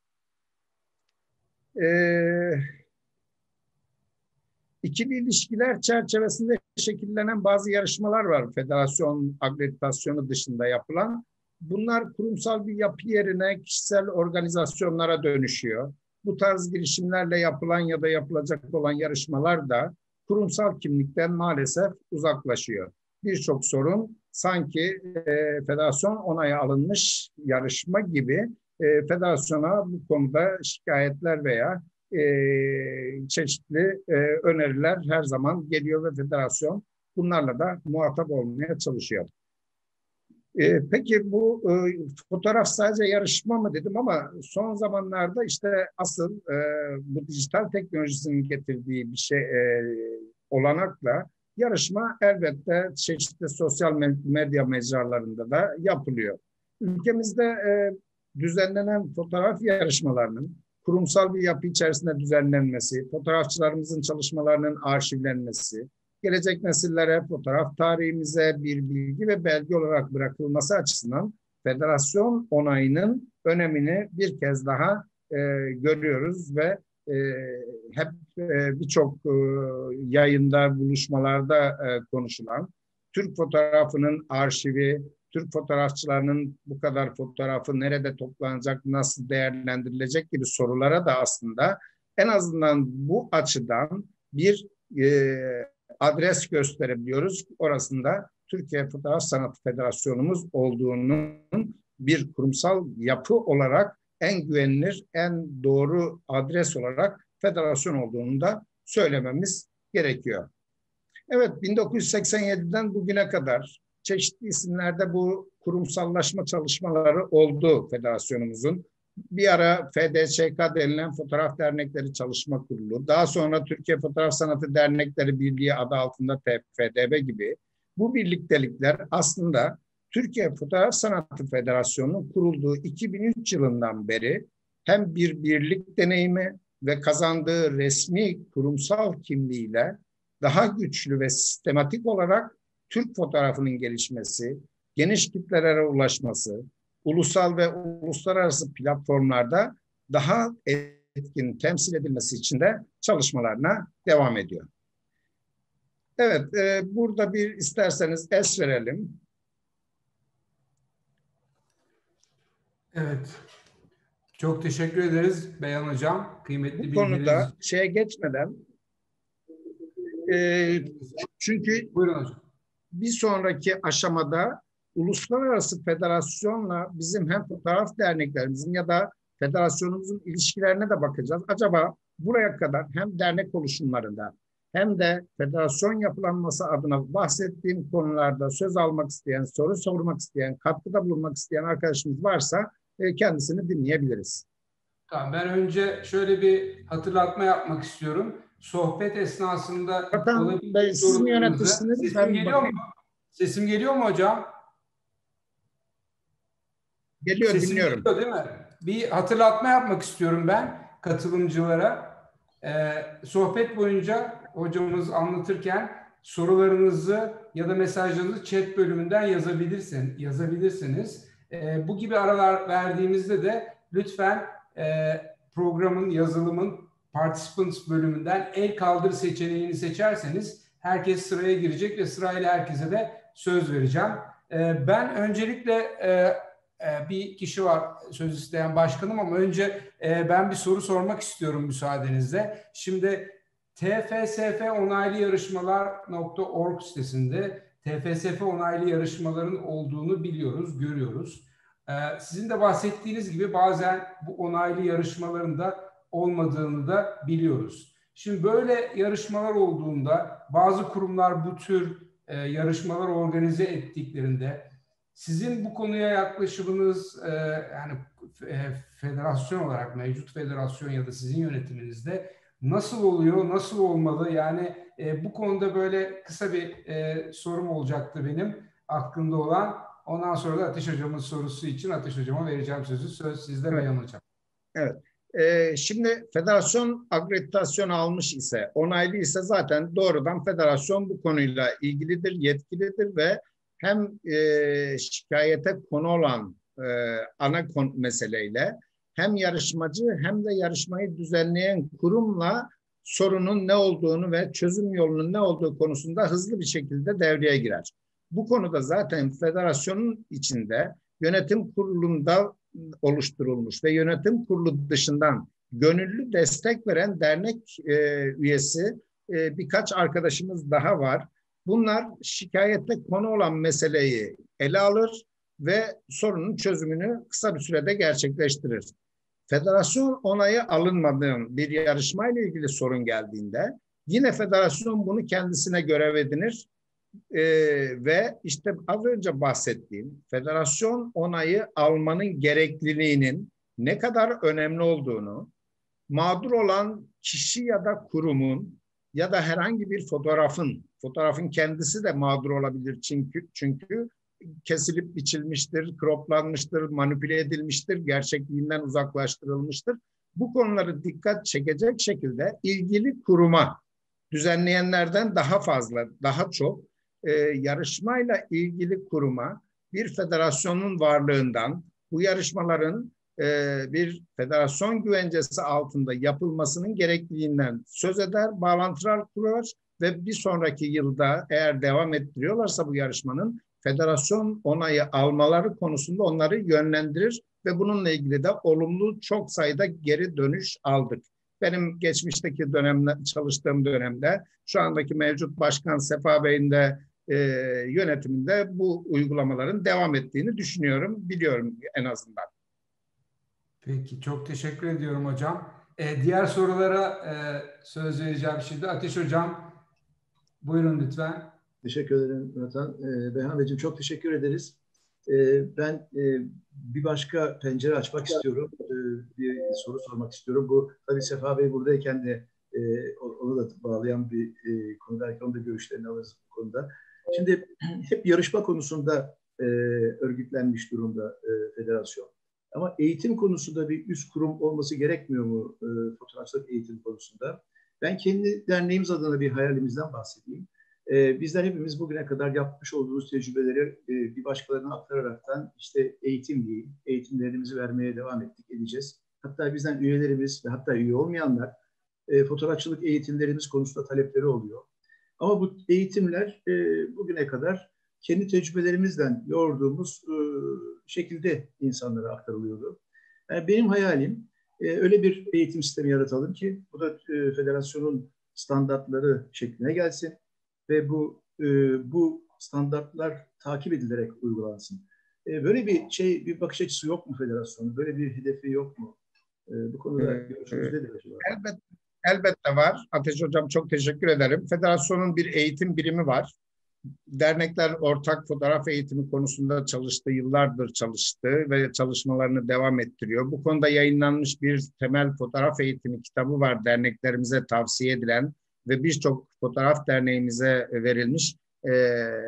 İkili ilişkiler çerçevesinde şekillenen bazı yarışmalar var federasyon akreditasyonu dışında yapılan. Bunlar kurumsal bir yapı yerine kişisel organizasyonlara dönüşüyor. Bu tarz girişimlerle yapılan ya da yapılacak olan yarışmalar da kurumsal kimlikten maalesef uzaklaşıyor. Birçok sorun sanki federasyon onayı alınmış yarışma gibi federasyona bu konuda şikayetler veya çeşitli öneriler her zaman geliyor ve federasyon bunlarla da muhatap olmaya çalışıyor. Peki bu fotoğraf sadece yarışma mı dedim ama son zamanlarda işte asıl bu dijital teknolojisinin getirdiği bir şey olanakla yarışma elbette çeşitli sosyal medya mecralarında da yapılıyor. Ülkemizde düzenlenen fotoğraf yarışmalarının kurumsal bir yapı içerisinde düzenlenmesi, fotoğrafçılarımızın çalışmalarının arşivlenmesi, gelecek nesillere fotoğraf tarihimize bir bilgi ve belge olarak bırakılması açısından federasyon onayının önemini bir kez daha görüyoruz ve hep birçok yayında, buluşmalarda konuşulan Türk fotoğrafının arşivi, Türk fotoğrafçılarının bu kadar fotoğrafı nerede toplanacak, nasıl değerlendirilecek gibi sorulara da aslında en azından bu açıdan bir adres gösterebiliyoruz. Orasında Türkiye Fotoğraf Sanatı Federasyonumuz olduğunun bir kurumsal yapı olarak en güvenilir, en doğru adres olarak federasyon olduğunu da söylememiz gerekiyor. Evet, 1987'den bugüne kadar çeşitli isimlerde bu kurumsallaşma çalışmaları oldu federasyonumuzun. Bir ara FDÇK denilen Fotoğraf Dernekleri Çalışma Kurulu, daha sonra Türkiye Fotoğraf Sanatı Dernekleri Birliği adı altında TFDB gibi bu birliktelikler aslında Türkiye Fotoğraf Sanatı Federasyonu'nun kurulduğu 2003 yılından beri hem bir birlik deneyimi ve kazandığı resmi kurumsal kimliğiyle daha güçlü ve sistematik olarak Türk fotoğrafının gelişmesi, geniş kitlelere ulaşması, ulusal ve uluslararası platformlarda daha etkin temsil edilmesi için de çalışmalarına devam ediyor. Evet, burada bir isterseniz es verelim. Evet. Çok teşekkür ederiz Beyhan Hocam. Kıymetli Bu bilgileriniz. konuda şeye geçmeden çünkü Buyurun hocam. bir sonraki aşamada uluslararası federasyonla bizim hem fotoğraf derneklerimizin ya da federasyonumuzun ilişkilerine de bakacağız. Acaba buraya kadar hem dernek oluşumlarında hem de federasyon yapılanması adına bahsettiğim konularda söz almak isteyen, soru sormak isteyen, katkıda bulunmak isteyen arkadaşımız varsa kendisini dinleyebiliriz. Tamam, ben önce şöyle bir hatırlatma yapmak istiyorum. Sohbet esnasında Zaten siz mi yönetirsiniz? sesim geliyor mu? Sesim geliyor mu hocam? Geliyor, Sesim dinliyorum. geliyor değil mi? Bir hatırlatma yapmak istiyorum ben katılımcılara. Sohbet boyunca hocamız anlatırken sorularınızı ya da mesajlarınızı chat bölümünden yazabilirsiniz. Bu gibi aralar verdiğimizde de lütfen programın, yazılımın participants bölümünden el kaldır seçeneğini seçerseniz herkes sıraya girecek ve sırayla herkese de söz vereceğim. Ben öncelikle bir kişi var söz isteyen başkanım ama önce ben bir soru sormak istiyorum müsaadenizle. Şimdi tfsfonaylı-yarışmalar.org sitesinde TFSF onaylı yarışmaların olduğunu biliyoruz, görüyoruz. Sizin de bahsettiğiniz gibi bazen bu onaylı yarışmaların da olmadığını da biliyoruz. Şimdi böyle yarışmalar olduğunda bazı kurumlar bu tür yarışmalar organize ettiklerinde sizin bu konuya yaklaşımınız yani federasyon olarak mevcut federasyon ya da sizin yönetiminizde nasıl oluyor, nasıl olmalı? Yani bu konuda böyle kısa bir sorum olacaktı benim aklımda olan. Ondan sonra da Ateş Hocam'ın sorusu için Ateş Hocam'a vereceğim sözü. Söz sizde Evet. Beyhan Hocam. Evet. Şimdi federasyon akreditasyon almış ise, onaylı ise zaten doğrudan federasyon bu konuyla ilgilidir, yetkilidir ve hem şikayete konu olan ana meseleyle hem yarışmacı hem de yarışmayı düzenleyen kurumla sorunun ne olduğunu ve çözüm yolunun ne olduğu konusunda hızlı bir şekilde devreye girer. Bu konuda zaten federasyonun içinde yönetim kurulunda oluşturulmuş ve yönetim kurulu dışından gönüllü destek veren dernek üyesi birkaç arkadaşımız daha var. Bunlar şikayette konu olan meseleyi ele alır ve sorunun çözümünü kısa bir sürede gerçekleştirir. Federasyon onayı alınmadığı bir yarışmayla ilgili sorun geldiğinde yine federasyon bunu kendisine görev edinir. Ve işte az önce bahsettiğim federasyon onayı almanın gerekliliğinin ne kadar önemli olduğunu, mağdur olan kişi ya da kurumun ya da herhangi bir fotoğrafın kendisi de mağdur olabilir çünkü kesilip biçilmiştir, kroplanmıştır, manipüle edilmiştir, gerçekliğinden uzaklaştırılmıştır. Bu konuları dikkat çekecek şekilde ilgili kuruma düzenleyenlerden daha fazla, daha çok yarışmayla ilgili kuruma bir federasyonun varlığından, bu yarışmaların bir federasyon güvencesi altında yapılmasının gerekliliğinden söz eder, bağlantılar kurar ve bir sonraki yılda eğer devam ettiriyorlarsa bu yarışmanın federasyon onayı almaları konusunda onları yönlendirir ve bununla ilgili de olumlu çok sayıda geri dönüş aldık. Benim geçmişteki dönemde, çalıştığım dönemde şu andaki mevcut Başkan Sefa Bey'in de yönetiminde bu uygulamaların devam ettiğini düşünüyorum, biliyorum en azından. Peki, çok teşekkür ediyorum hocam. Diğer sorulara söz vereceğim şimdi. Ateş Hocam, buyurun lütfen. Teşekkür ederim Murat. Beyhan Beyciğim çok teşekkür ederiz. Ben bir başka pencere açmak istiyorum. Bir soru sormak istiyorum. Bu tabii Sefa Bey buradayken de onu da bağlayan bir konu. Belki onun da görüşlerini alırız bu konuda. Şimdi hep yarışma konusunda örgütlenmiş durumda federasyon. Ama eğitim konusunda bir üst kurum olması gerekmiyor mu fotoğrafçılık eğitim konusunda? Ben kendi derneğimiz adına bir hayalimizden bahsedeyim. Bizler hepimiz bugüne kadar yapmış olduğumuz tecrübeleri bir başkalarına aktararaktan işte eğitimlerimizi vermeye devam ettik, edeceğiz. Hatta bizden üyelerimiz ve hatta üye olmayanlar fotoğrafçılık eğitimlerimiz konusunda talepleri oluyor. Ama bu eğitimler bugüne kadar kendi tecrübelerimizden yoğurduğumuz şekilde insanlara aktarılıyordu. Yani benim hayalim öyle bir eğitim sistemi yaratalım ki bu da federasyonun standartları şekline gelsin ve bu standartlar takip edilerek uygulansın. Böyle bir bakış açısı yok mu federasyonun? Böyle bir hedefi yok mu? Bu konuda görüşünüz nedir acaba? Elbette var. Ateş Hocam çok teşekkür ederim. Federasyonun bir eğitim birimi var. Dernekler ortak fotoğraf eğitimi konusunda çalıştı, yıllardır çalıştı ve çalışmalarını devam ettiriyor. Bu konuda yayınlanmış bir temel fotoğraf eğitimi kitabı var derneklerimize tavsiye edilen ve birçok fotoğraf derneğimize verilmiş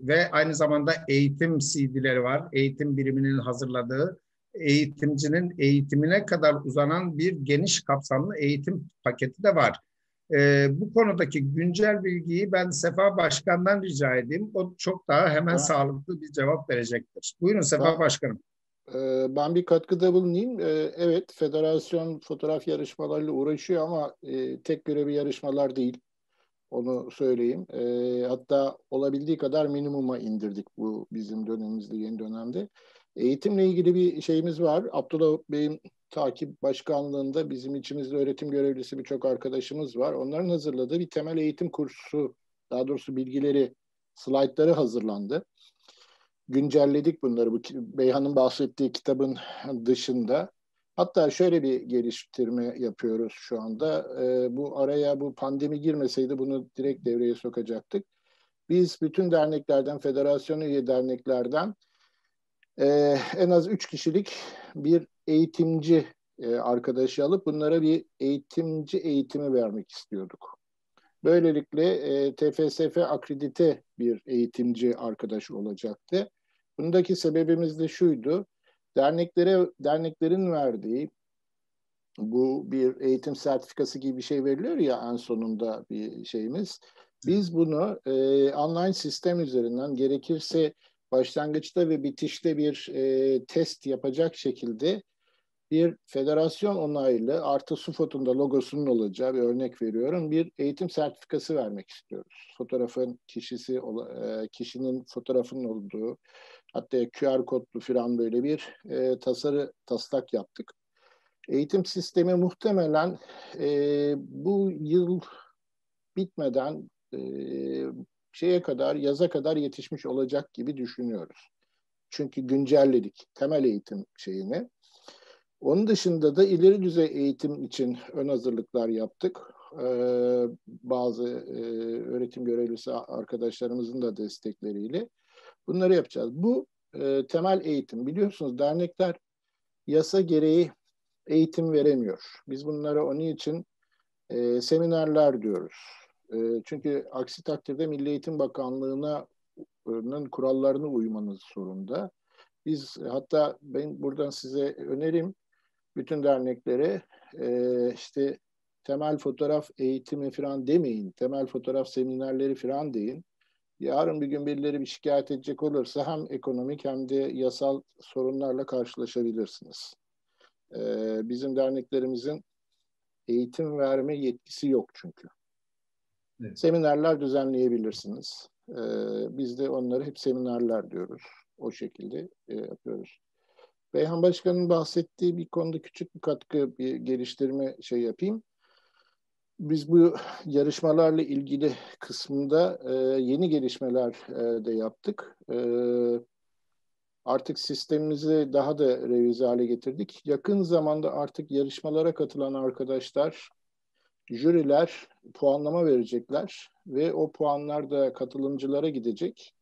ve aynı zamanda eğitim CD'leri var. Eğitim biriminin hazırladığı, eğitimcinin eğitimine kadar uzanan bir geniş kapsamlı eğitim paketi de var. Bu konudaki güncel bilgiyi ben Sefa Başkan'dan rica edeyim. O çok daha hemen sağlıklı bir cevap verecektir. Buyurun Sefa Başkanım. Ben bir katkıda bulunayım. Evet, federasyon fotoğraf yarışmalarıyla uğraşıyor ama tek görevi yarışmalar değil. Onu söyleyeyim. Hatta olabildiği kadar minimuma indirdik bu bizim dönemimizde, yeni dönemde. Eğitimle ilgili bir şeyimiz var. Abdullah Bey'in takip başkanlığında bizim içimizde öğretim görevlisi birçok arkadaşımız var. Onların hazırladığı bir temel eğitim kursu, daha doğrusu bilgileri, slaytları hazırlandı. Güncelledik bunları. Bu Beyhan'ın bahsettiği kitabın dışında. Hatta şöyle bir geliştirme yapıyoruz şu anda. Bu araya bu pandemi girmeseydi bunu direkt devreye sokacaktık. Biz bütün derneklerden, federasyon üye derneklerden en az 3 kişilik bir eğitimci arkadaşı alıp bunlara bir eğitimci eğitimi vermek istiyorduk. Böylelikle TFSF akredite bir eğitimci arkadaşı olacaktı. Bundaki sebebimiz de şuydu. Derneklerin verdiği bu bir eğitim sertifikası gibi bir şey veriliyor ya en sonunda bir şeyimiz. Biz bunu online sistem üzerinden gerekirse başlangıçta ve bitişte bir test yapacak şekilde bir federasyon onaylı artı SUFOT'un da logosunun olacağı bir örnek veriyorum. Bir eğitim sertifikası vermek istiyoruz. Fotoğrafın kişinin fotoğrafının olduğu hatta QR kodlu falan böyle bir taslak yaptık. Eğitim sistemi muhtemelen bu yıl bitmeden yaza kadar yetişmiş olacak gibi düşünüyoruz. Çünkü güncelledik temel eğitim şeyini. Onun dışında da ileri düzey eğitim için ön hazırlıklar yaptık. Bazı öğretim görevlisi arkadaşlarımızın da destekleriyle bunları yapacağız. Bu temel eğitim. Biliyorsunuz dernekler yasa gereği eğitim veremiyor. Biz bunlara onun için seminerler diyoruz. Çünkü aksi takdirde Milli Eğitim Bakanlığı'nın kurallarına uymanız zorunda. Biz hatta ben buradan size önerim bütün derneklere işte temel fotoğraf eğitimi falan demeyin. Temel fotoğraf seminerleri falan deyin. Yarın bir gün birileri bir şikayet edecek olursa hem ekonomik hem de yasal sorunlarla karşılaşabilirsiniz. Bizim derneklerimizin eğitim verme yetkisi yok çünkü. Evet. Seminerler düzenleyebilirsiniz. Biz de onları hep seminerler diyoruz. O şekilde yapıyoruz. Beyhan Başkan'ın bahsettiği bir konuda küçük bir katkı, bir geliştirme yapayım. Biz bu yarışmalarla ilgili kısmında yeni gelişmeler de yaptık. Artık sistemimizi daha da revize hale getirdik. Yakın zamanda artık yarışmalara katılan arkadaşlar, jüriler puanlama verecekler ve o puanlar da katılımcılara gidecek.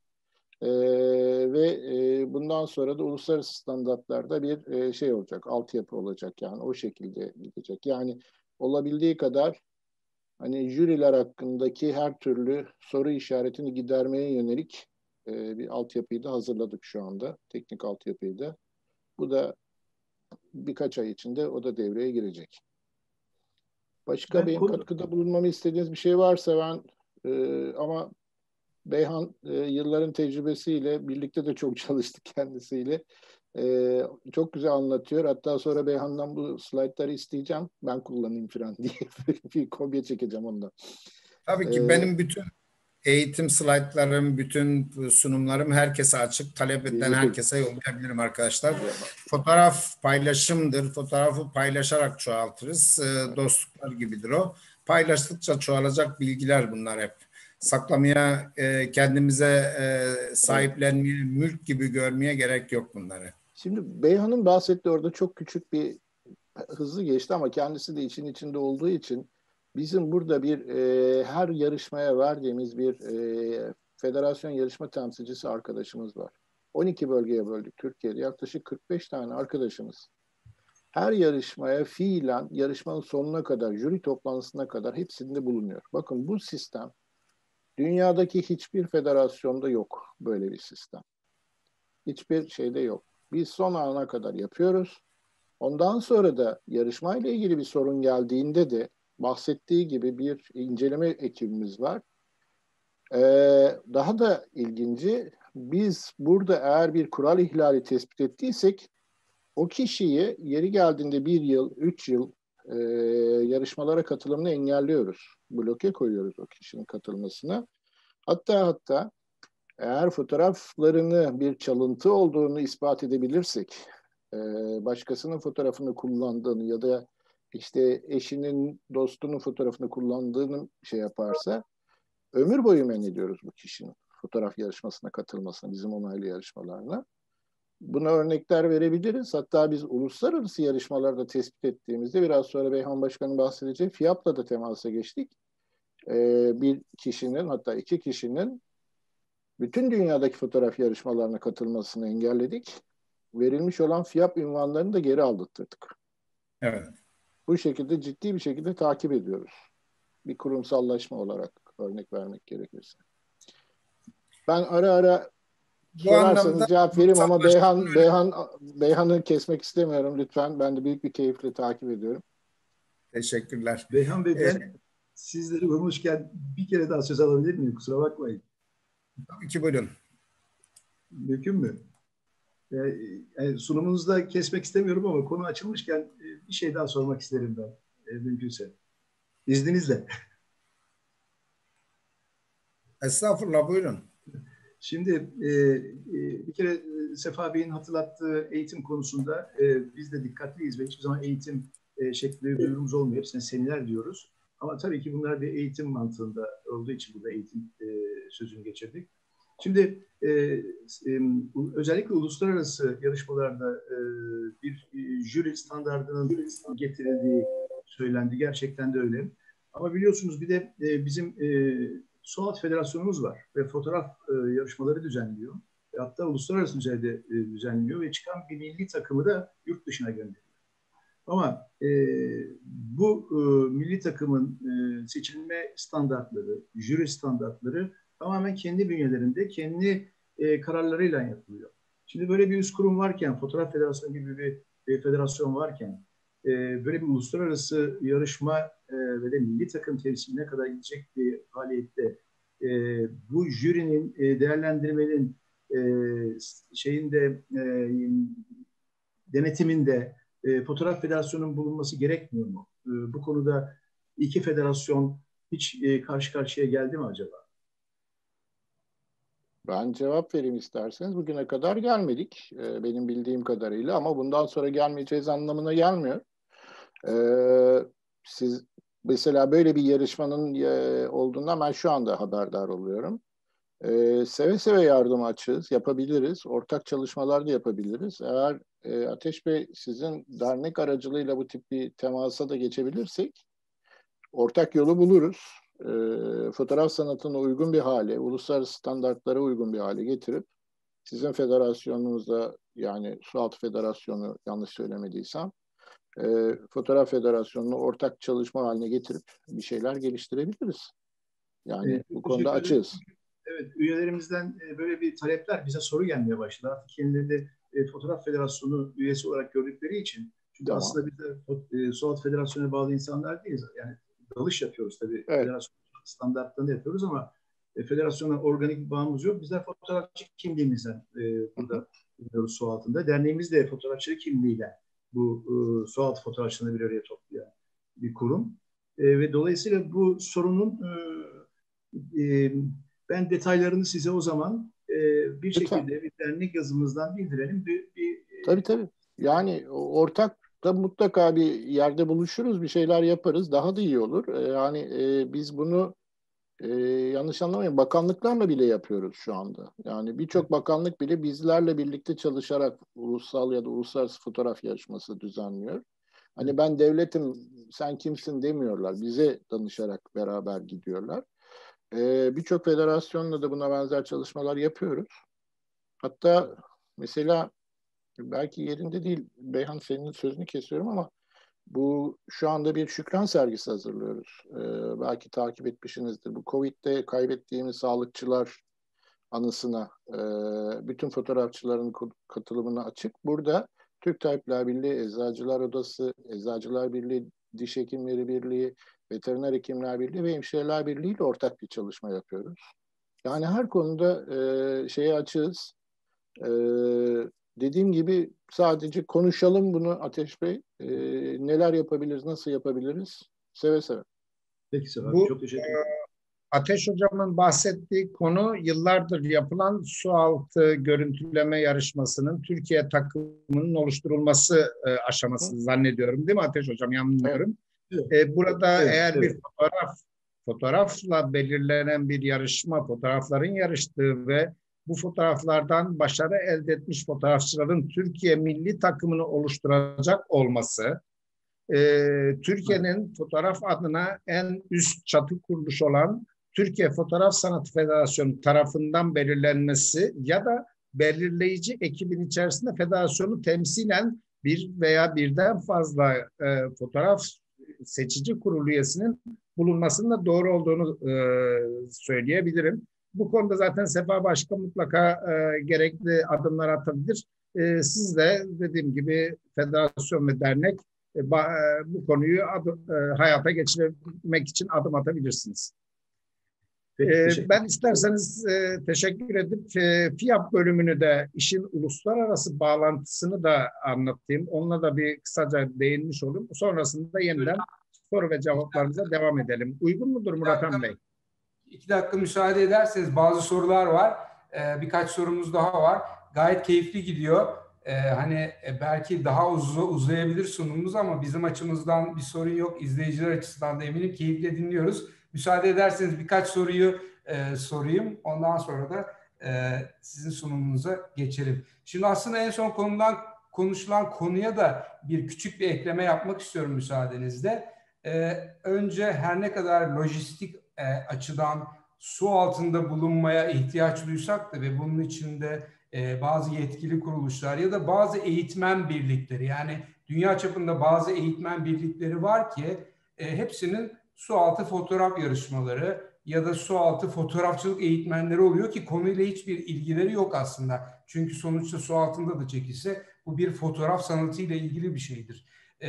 Bundan sonra da uluslararası standartlarda bir olacak, altyapı olacak yani o şekilde gidecek. Yani olabildiği kadar hani jüriler hakkındaki her türlü soru işaretini gidermeye yönelik bir altyapıyı da hazırladık şu anda. Teknik altyapıyı da. Bu da birkaç ay içinde o da devreye girecek. Başka benim katkıda bulunmamı istediğiniz bir şey varsa ben ama Beyhan yılların tecrübesiyle birlikte de çok çalıştık kendisiyle. Çok güzel anlatıyor. Hatta sonra Beyhan'dan bu slaytları isteyeceğim. Ben kullanayım falan diye bir kopya çekeceğim ondan. Tabii ki benim bütün eğitim slaytlarım, bütün sunumlarım herkese açık. Talep eden herkese yollayabilirim arkadaşlar. Fotoğraf paylaşımdır. Fotoğrafı paylaşarak çoğaltırız. Dostluklar gibidir o. Paylaştıkça çoğalacak bilgiler bunlar hep. Saklamaya, kendimize sahiplenmeye, mülk gibi görmeye gerek yok bunları. Şimdi Beyhan'ın bahsettiği orada çok küçük bir hızlı geçti ama kendisi de için içinde olduğu için bizim burada bir her yarışmaya verdiğimiz bir federasyon yarışma temsilcisi arkadaşımız var. 12 bölgeye böldük Türkiye'de. Yaklaşık 45 tane arkadaşımız. Her yarışmaya fiilen yarışmanın sonuna kadar, jüri toplantısına kadar hepsinde bulunuyor. Bakın bu sistem Dünyadaki hiçbir federasyonda yok böyle bir sistem. Hiçbir şeyde yok. Biz son ana kadar yapıyoruz. Ondan sonra da yarışmayla ilgili bir sorun geldiğinde de bahsettiği gibi bir inceleme ekibimiz var. Daha da ilginci, biz burada eğer bir kural ihlali tespit ettiysek o kişiyi yeri geldiğinde 1 yıl, 3 yıl yarışmalara katılımını engelliyoruz. Bloke koyuyoruz o kişinin katılmasına. Hatta eğer fotoğraflarını bir çalıntı olduğunu ispat edebilirsek, başkasının fotoğrafını kullandığını ya da işte eşinin, dostunun fotoğrafını kullandığını şey yaparsa ömür boyu men ediyoruz bu kişinin fotoğraf yarışmasına katılmasına, bizim onaylı yarışmalarına. Buna örnekler verebiliriz. Hatta biz uluslararası yarışmalarda tespit ettiğimizde biraz sonra Beyhan Başkan'ın bahsedeceği FİAP'la da temasa geçtik. Bir kişinin, hatta 2 kişinin bütün dünyadaki fotoğraf yarışmalarına katılmasını engelledik. Verilmiş olan FİAP ünvanlarını da geri aldırttık. Evet. Bu şekilde ciddi bir şekilde takip ediyoruz. Bir kurumsallaşma olarak örnek vermek gerekirse. Ben ara ara Bu sorarsanız anlamda cevap vereyim ama kurumsallaşmanın Beyhan'ı kesmek istemiyorum lütfen. Ben de büyük bir keyifle takip ediyorum. teşekkürler. Beyhan Bey, ben sizleri bulmuşken bir kere daha söz alabilir miyim? Kusura bakmayın. Tabii ki, buyurun. Mümkün mü? Sunumunuzda kesmek istemiyorum ama konu açılmışken bir şey daha sormak isterim ben. Mümkünse. İzninizle. Estağfurullah, buyurun. Şimdi bir kere Sefa Bey'in hatırlattığı eğitim konusunda biz de dikkatliyiz ve hiçbir zaman eğitim şeklinde bir duyurumuz olmuyor. Hepsine seminer diyoruz. Ama tabii ki bunlar bir eğitim mantığında olduğu için burada eğitim sözünü geçirdik. Şimdi özellikle uluslararası yarışmalarda bir jüri standardının getirildiği söylendi. Gerçekten de öyle. Ama biliyorsunuz bir de bizim Suat Federasyonumuz var ve fotoğraf yarışmaları düzenliyor. Hatta uluslararası düzeyde düzenliyor ve çıkan bir milli takımı da yurt dışına gönderiyor. Ama bu milli takımın seçilme standartları, jüri standartları tamamen kendi bünyelerinde, kendi kararlarıyla yapılıyor. Şimdi böyle bir üst kurum varken, Fotoğraf Federasyonu gibi bir federasyon varken, böyle bir uluslararası yarışma ve de milli takım temsiline kadar gidecek bir faaliyette bu jürinin değerlendirmenin denetiminde Fotoğraf Federasyonu'nun bulunması gerekmiyor mu? Bu konuda iki federasyon hiç karşı karşıya geldi mi acaba? Ben cevap vereyim isterseniz. Bugüne kadar gelmedik benim bildiğim kadarıyla ama bundan sonra gelmeyeceğiz anlamına gelmiyor. Siz mesela böyle bir yarışmanın olduğundan ben şu anda haberdar oluyorum. Seve seve yardıma açığız, yapabiliriz. Ortak çalışmalar da yapabiliriz. Eğer Ateş Bey sizin dernek aracılığıyla bu tip bir temasa da geçebilirsek ortak yolu buluruz. Fotoğraf sanatına uygun bir hale, uluslararası standartlara uygun bir hale getirip sizin federasyonunuzda, yani Sualtı Federasyonu yanlış söylemediysem, Fotoğraf Federasyonu'nu ortak çalışma haline getirip bir şeyler geliştirebiliriz. Yani bu konuda açığız. Evet, üyelerimizden böyle bir talepler, bize soru gelmeye başladı. Artık kendileri de Fotoğraf Federasyonu üyesi olarak gördükleri için. Çünkü tamam, aslında biz de Sualtı Federasyonu'na bağlı insanlar değiliz. Yani dalış yapıyoruz tabii. Evet. Federasyon standartlarını yapıyoruz ama federasyona organik bir bağımız yok. Bizler fotoğrafçı kimliğimizden burada biliyoruz su altında. Derneğimiz de fotoğrafçılık kimliğiyle bu su altı fotoğrafçılarını bir araya toplayan bir kurum. Ve dolayısıyla bu sorunun ben detaylarını size o zaman bir şekilde bir dernek yazımızdan bildirelim. Tabii. Yani ortak da mutlaka bir yerde buluşuruz, bir şeyler yaparız. Daha da iyi olur. Yani biz bunu yanlış anlamayın, bakanlıklarla bile yapıyoruz şu anda. Yani birçok bakanlık bile bizlerle birlikte çalışarak ulusal ya da uluslararası fotoğraf yarışması düzenliyor. Hani ben devletim, sen kimsin demiyorlar. Bize danışarak beraber gidiyorlar. Birçok federasyonla da buna benzer çalışmalar yapıyoruz. Hatta mesela belki yerinde değil, Beyhan senin sözünü kesiyorum ama Bu şu anda bir şükran sergisi hazırlıyoruz. Belki takip etmişsinizdir. Bu Covid'de kaybettiğimiz sağlıkçılar anısına bütün fotoğrafçıların katılımına açık. Burada Türk Tabipler Birliği, Eczacılar Odası, Eczacılar Birliği, Diş Hekimleri Birliği, Veteriner Hekimler Birliği ve Hemşireler Birliği ile ortak bir çalışma yapıyoruz. Yani her konuda şeye açığız. Dediğim gibi sadece konuşalım bunu Ateş Bey. Neler yapabiliriz, nasıl yapabiliriz? Seve seve. Peki Sefa, Bu çok teşekkür ederim. Ateş Hocam'ın bahsettiği konu yıllardır yapılan sualtı görüntüleme yarışmasının Türkiye takımının oluşturulması aşaması zannediyorum, değil mi Ateş Hocam? Yanılmıyorum. Evet. Burada Evet, eğer evet. bir fotoğrafla belirlenen bir yarışma, fotoğrafların yarıştığı ve bu fotoğraflardan başarı elde etmiş fotoğrafçıların Türkiye milli takımını oluşturacak olması, Türkiye'nin fotoğraf adına en üst çatı kuruluş olan Türkiye Fotoğraf Sanatı Federasyonu tarafından belirlenmesi ya da belirleyici ekibin içerisinde federasyonu temsilen bir veya birden fazla fotoğraf seçici kurulu üyesinin bulunmasının da doğru olduğunu söyleyebilirim. Bu konuda zaten Sefa Başkan mutlaka gerekli adımlar atabilir. Siz de dediğim gibi federasyon ve dernek bu konuyu hayata geçirmek için adım atabilirsiniz. Peki, Ben isterseniz teşekkür edip FİAP bölümünü de işin uluslararası bağlantısını da anlatayım. Onunla da bir kısaca değinmiş olayım. Sonrasında yeniden soru ve cevaplarımıza devam edelim. Uygun mudur Murat Han Bey? 2 dakika müsaade ederseniz bazı sorular var. Birkaç sorumuz daha var. Gayet keyifli gidiyor. Hani belki daha uzayabilir sunumumuz ama bizim açımızdan bir sorun yok. İzleyiciler açısından da eminim keyifle dinliyoruz. Müsaade ederseniz birkaç soruyu sorayım. Ondan sonra da sizin sunumunuza geçelim. Şimdi aslında en son konuşulan konuya da bir küçük bir ekleme yapmak istiyorum müsaadenizle. Önce her ne kadar lojistik açıdan su altında bulunmaya ihtiyaç duysak da ve bunun içinde bazı yetkili kuruluşlar ya da bazı eğitmen birlikleri, yani dünya çapında bazı eğitmen birlikleri var ki hepsinin sualtı fotoğraf yarışmaları ya da sualtı fotoğrafçılık eğitmenleri oluyor ki konuyla hiçbir ilgileri yok aslında. Çünkü sonuçta su altında da çekilse bu bir fotoğraf sanatıyla ilgili bir şeydir.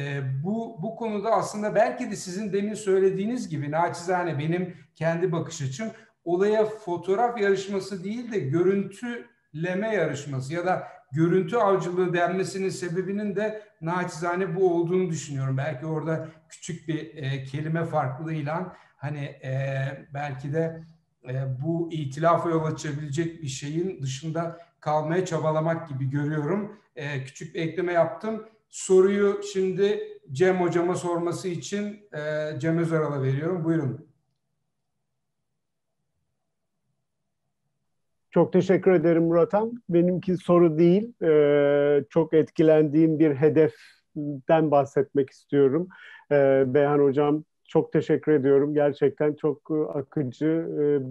Bu konuda aslında belki de sizin demin söylediğiniz gibi naçizane benim kendi bakış açım olaya fotoğraf yarışması değil de görüntüleme yarışması ya da görüntü avcılığı denmesinin sebebinin de naçizane bu olduğunu düşünüyorum. Belki orada küçük bir kelime farklılığıyla hani belki de bu itilafa yol açabilecek bir şeyin dışında kalmaya çabalamak gibi görüyorum. Küçük bir ekleme yaptım. Soruyu şimdi Cem Hocama sorması için Cem Özaral'a veriyorum. Buyurun. Çok teşekkür ederim Murat Han. Benimki soru değil, çok etkilendiğim bir hedeften bahsetmek istiyorum. Beyhan Hocam çok teşekkür ediyorum. Gerçekten çok akıcı,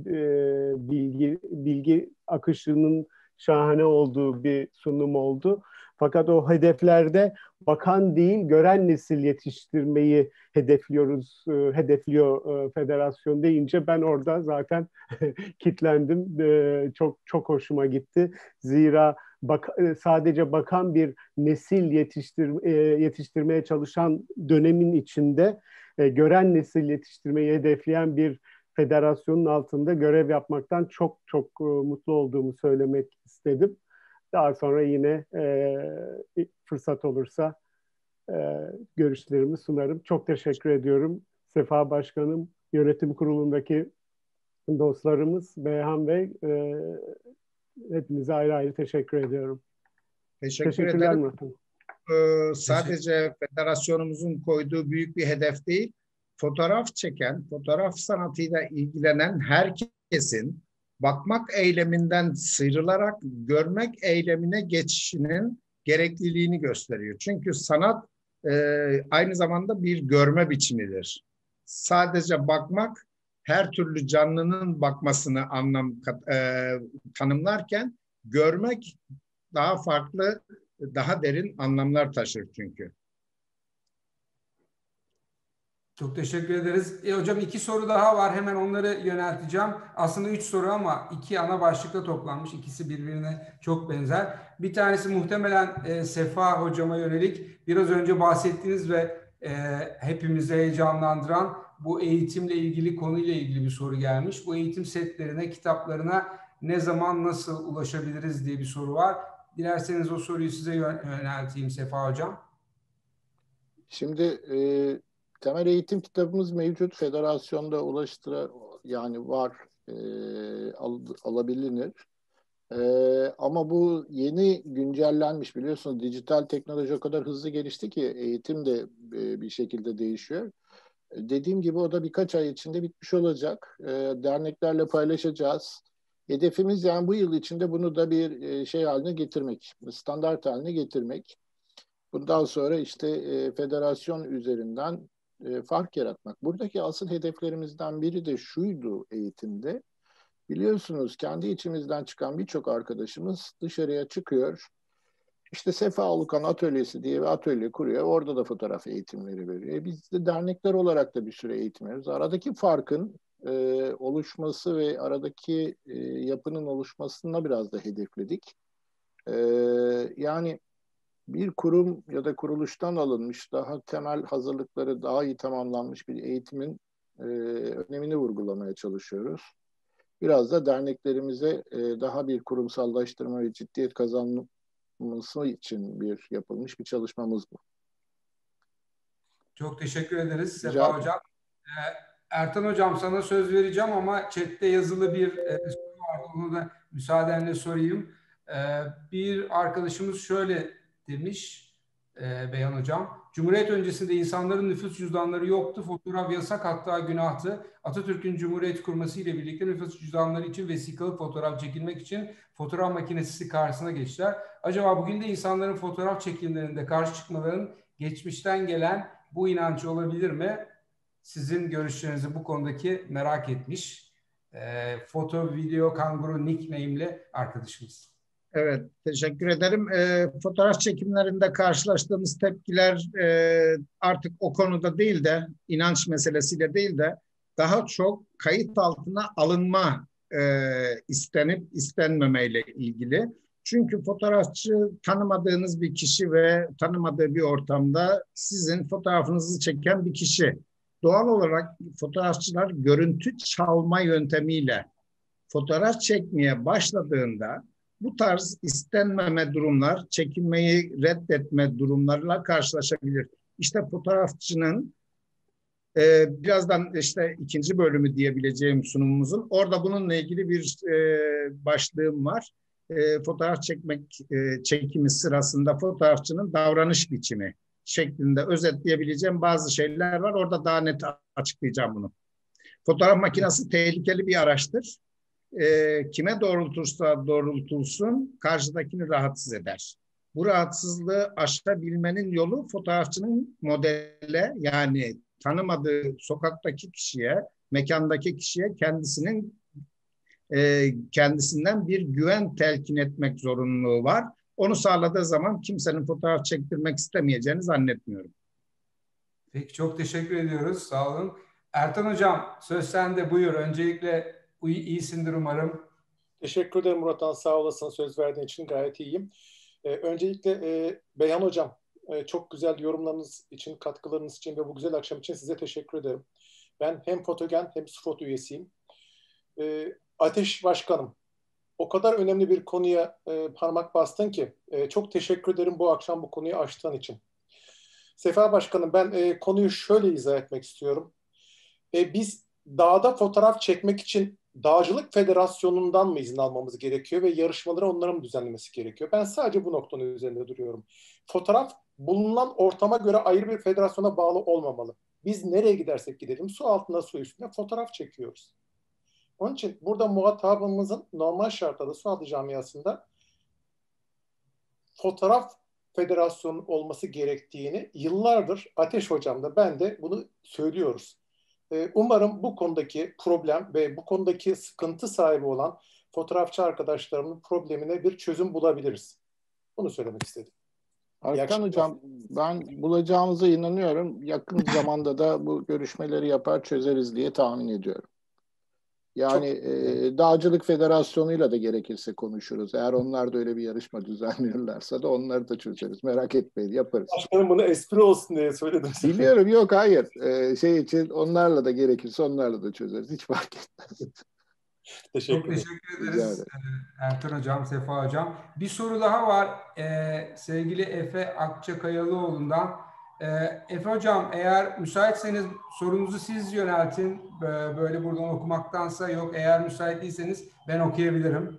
bilgi akışının şahane olduğu bir sunum oldu. Fakat o hedeflerde bakan değil, gören nesil yetiştirmeyi hedefliyor federasyon deyince ben orada zaten kitlendim. Çok hoşuma gitti. Zira sadece bakan bir nesil yetiştirmeye çalışan dönemin içinde gören nesil yetiştirmeyi hedefleyen bir federasyonun altında görev yapmaktan çok mutlu olduğumu söylemek istedim. Daha sonra yine fırsat olursa görüşlerimi sunarım. Çok teşekkür ediyorum. Sefa Başkanım, yönetim kurulundaki dostlarımız, Beyhan Bey, hepinize ayrı ayrı teşekkür ediyorum. Teşekkürler ederim. Murat. Sadece federasyonumuzun koyduğu büyük bir hedef değil, fotoğraf çeken, fotoğraf sanatıyla ilgilenen herkesin bakmak eyleminden sıyrılarak görmek eylemine geçişinin gerekliliğini gösteriyor. Çünkü sanat aynı zamanda bir görme biçimidir. Sadece bakmak her türlü canlının bakmasını tanımlarken görmek daha farklı, daha derin anlamlar taşır çünkü. Çok teşekkür ederiz. Hocam 2 soru daha var. Hemen onları yönelteceğim. Aslında 3 soru ama 2 ana başlıkta toplanmış. İkisi birbirine çok benzer. Bir tanesi muhtemelen Sefa hocama yönelik. Biraz önce bahsettiğiniz ve hepimizi heyecanlandıran bu eğitimle ilgili konuyla ilgili bir soru gelmiş. Bu eğitim setlerine, kitaplarına ne zaman, nasıl ulaşabiliriz diye bir soru var. Dilerseniz o soruyu size yönelteyim Sefa hocam. Şimdi temel eğitim kitabımız mevcut. Federasyonda yani var, alabilir. Ama bu yeni güncellenmiş, biliyorsunuz dijital teknoloji o kadar hızlı gelişti ki eğitim de bir şekilde değişiyor. Dediğim gibi o da birkaç ay içinde bitmiş olacak. Derneklerle paylaşacağız. Hedefimiz yani bu yıl içinde bunu da bir şey haline getirmek, standart haline getirmek. Bundan sonra işte federasyon üzerinden fark yaratmak. Buradaki asıl hedeflerimizden biri de şuydu eğitimde. Biliyorsunuz kendi içimizden çıkan birçok arkadaşımız dışarıya çıkıyor. İşte Sefa Ulukan Atölyesi diye bir atölye kuruyor. Orada da fotoğraf eğitimleri veriyor. Biz de dernekler olarak da bir süre eğitim veriyoruz. Aradaki farkın oluşması ve aradaki yapının oluşmasına biraz da hedefledik. Yani bir kurum ya da kuruluştan alınmış, daha temel hazırlıkları daha iyi tamamlanmış bir eğitimin önemini vurgulamaya çalışıyoruz. Biraz da derneklerimize daha bir kurumsallaştırma ve ciddiyet kazanması için yapılmış bir çalışmamız bu. Çok teşekkür ederiz Sefa hocam. Ertan hocam sana söz vereceğim ama chatte yazılı bir soru var. Onu da müsaadenle sorayım. Bir arkadaşımız şöyle demiş Beyhan hocam. Cumhuriyet öncesinde insanların nüfus cüzdanları yoktu. Fotoğraf yasak, hatta günahtı. Atatürk'ün Cumhuriyet kurması ile birlikte nüfus cüzdanları için vesikalık fotoğraf çekilmek için fotoğraf makinesi karşısına geçtiler. Acaba bugün de insanların fotoğraf çekimlerinde karşı çıkmaların geçmişten gelen bu inancı olabilir mi? Sizin görüşlerinizi bu konudaki merak etmiş. Foto, video, kanguru nickname'li arkadaşımız. Evet, teşekkür ederim. Fotoğraf çekimlerinde karşılaştığımız tepkiler artık o konuda değil de, inanç meselesiyle değil de daha çok kayıt altına alınma istenip istenmemeyle ilgili. Çünkü fotoğrafçı tanımadığınız bir kişi ve tanımadığı bir ortamda sizin fotoğrafınızı çeken bir kişi. Doğal olarak fotoğrafçılar görüntü çalma yöntemiyle fotoğraf çekmeye başladığında bu tarz istenmeme durumlar, çekinmeyi reddetme durumlarıyla karşılaşabilir. İşte fotoğrafçının birazdan işte 2. bölümü diyebileceğim sunumumuzun, orada bununla ilgili bir başlığım var. Fotoğraf çekimi sırasında fotoğrafçının davranış biçimi şeklinde özetleyebileceğim bazı şeyler var. Orada daha net açıklayacağım bunu. Fotoğraf makinesi tehlikeli bir araçtır. Kime doğrultursa doğrultulsun karşıdakini rahatsız eder. Bu rahatsızlığı aşabilmenin yolu fotoğrafçının modele, yani tanımadığı sokaktaki kişiye, mekandaki kişiye kendisinden bir güven telkin etmek zorunluluğu var. Onu sağladığı zaman kimsenin fotoğraf çektirmek istemeyeceğini zannetmiyorum. Peki, çok teşekkür ediyoruz. Sağ olun. Ertan hocam, söz sende, buyur. Öncelikle iyisindir umarım. Teşekkür ederim Murat Han, sağ olasın, söz verdiğin için gayet iyiyim. Öncelikle Beyhan hocam, çok güzel yorumlarınız için, katkılarınız için ve bu güzel akşam için size teşekkür ederim. Ben hem Fotogen hem SUFOT üyesiyim. Ateş Başkanım, o kadar önemli bir konuya parmak bastın ki çok teşekkür ederim bu akşam bu konuyu açtığın için. Sefa Başkanım, ben konuyu şöyle izah etmek istiyorum. Biz dağda fotoğraf çekmek için Dağcılık Federasyonu'ndan mı izin almamız gerekiyor ve yarışmaları onların mı düzenlemesi gerekiyor? Ben sadece bu noktanın üzerinde duruyorum. Fotoğraf bulunan ortama göre ayrı bir federasyona bağlı olmamalı. Biz nereye gidersek gidelim su altında su üstünde fotoğraf çekiyoruz. Onun için burada muhatabımızın normal şartlarda Sualtı camiasında fotoğraf federasyonu olması gerektiğini yıllardır Ateş Hocam da ben de bunu söylüyoruz. Umarım bu konudaki problem ve bu konudaki sıkıntı sahibi olan fotoğrafçı arkadaşlarımın problemine bir çözüm bulabiliriz. Bunu söylemek istedim. Arkan Hocam, ben bulacağımıza inanıyorum. Yakın zamanda da bu görüşmeleri yapar çözeriz diye tahmin ediyorum. Yani Dağcılık Federasyonu'yla da gerekirse konuşuruz. Eğer onlar da öyle bir yarışma düzenliyorlarsa da onları da çözeriz. Merak etmeyin, yaparız. Başkanım bunu espri olsun diye söyledim. Biliyorum, yok hayır. Şey için onlarla da gerekirse onlarla da çözeriz. Hiç fark etmez. Çok teşekkür ederiz Ertan Hocam, Sefa Hocam. Bir soru daha var sevgili Efe Akçakayalıoğlu'ndan. Efe Hocam, eğer müsaitseniz sorunuzu siz yöneltin. Böyle buradan okumaktansa, yok eğer müsait değilseniz ben okuyabilirim.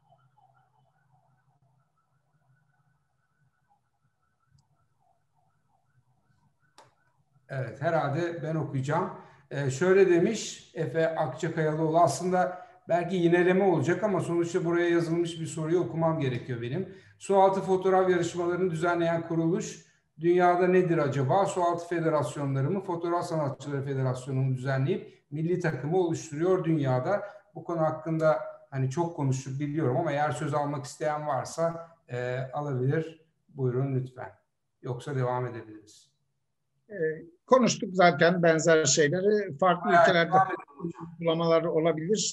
Evet, herhalde ben okuyacağım. Şöyle demiş Efe Akçakayalıoğlu, aslında belki yineleme olacak ama sonuçta buraya yazılmış bir soruyu okumam gerekiyor benim. Sualtı fotoğraf yarışmalarını düzenleyen kuruluş dünyada nedir acaba? Sualtı Federasyonları mı, Fotoğraf Sanatçıları Federasyonu mu düzenleyip milli takımı oluşturuyor dünyada? Bu konu hakkında hani çok konuştuk biliyorum ama eğer söz almak isteyen varsa alabilir. Buyurun lütfen. Yoksa devam edebiliriz. Konuştuk zaten benzer şeyleri. Farklı ülkelerde uygulamalar olabilir.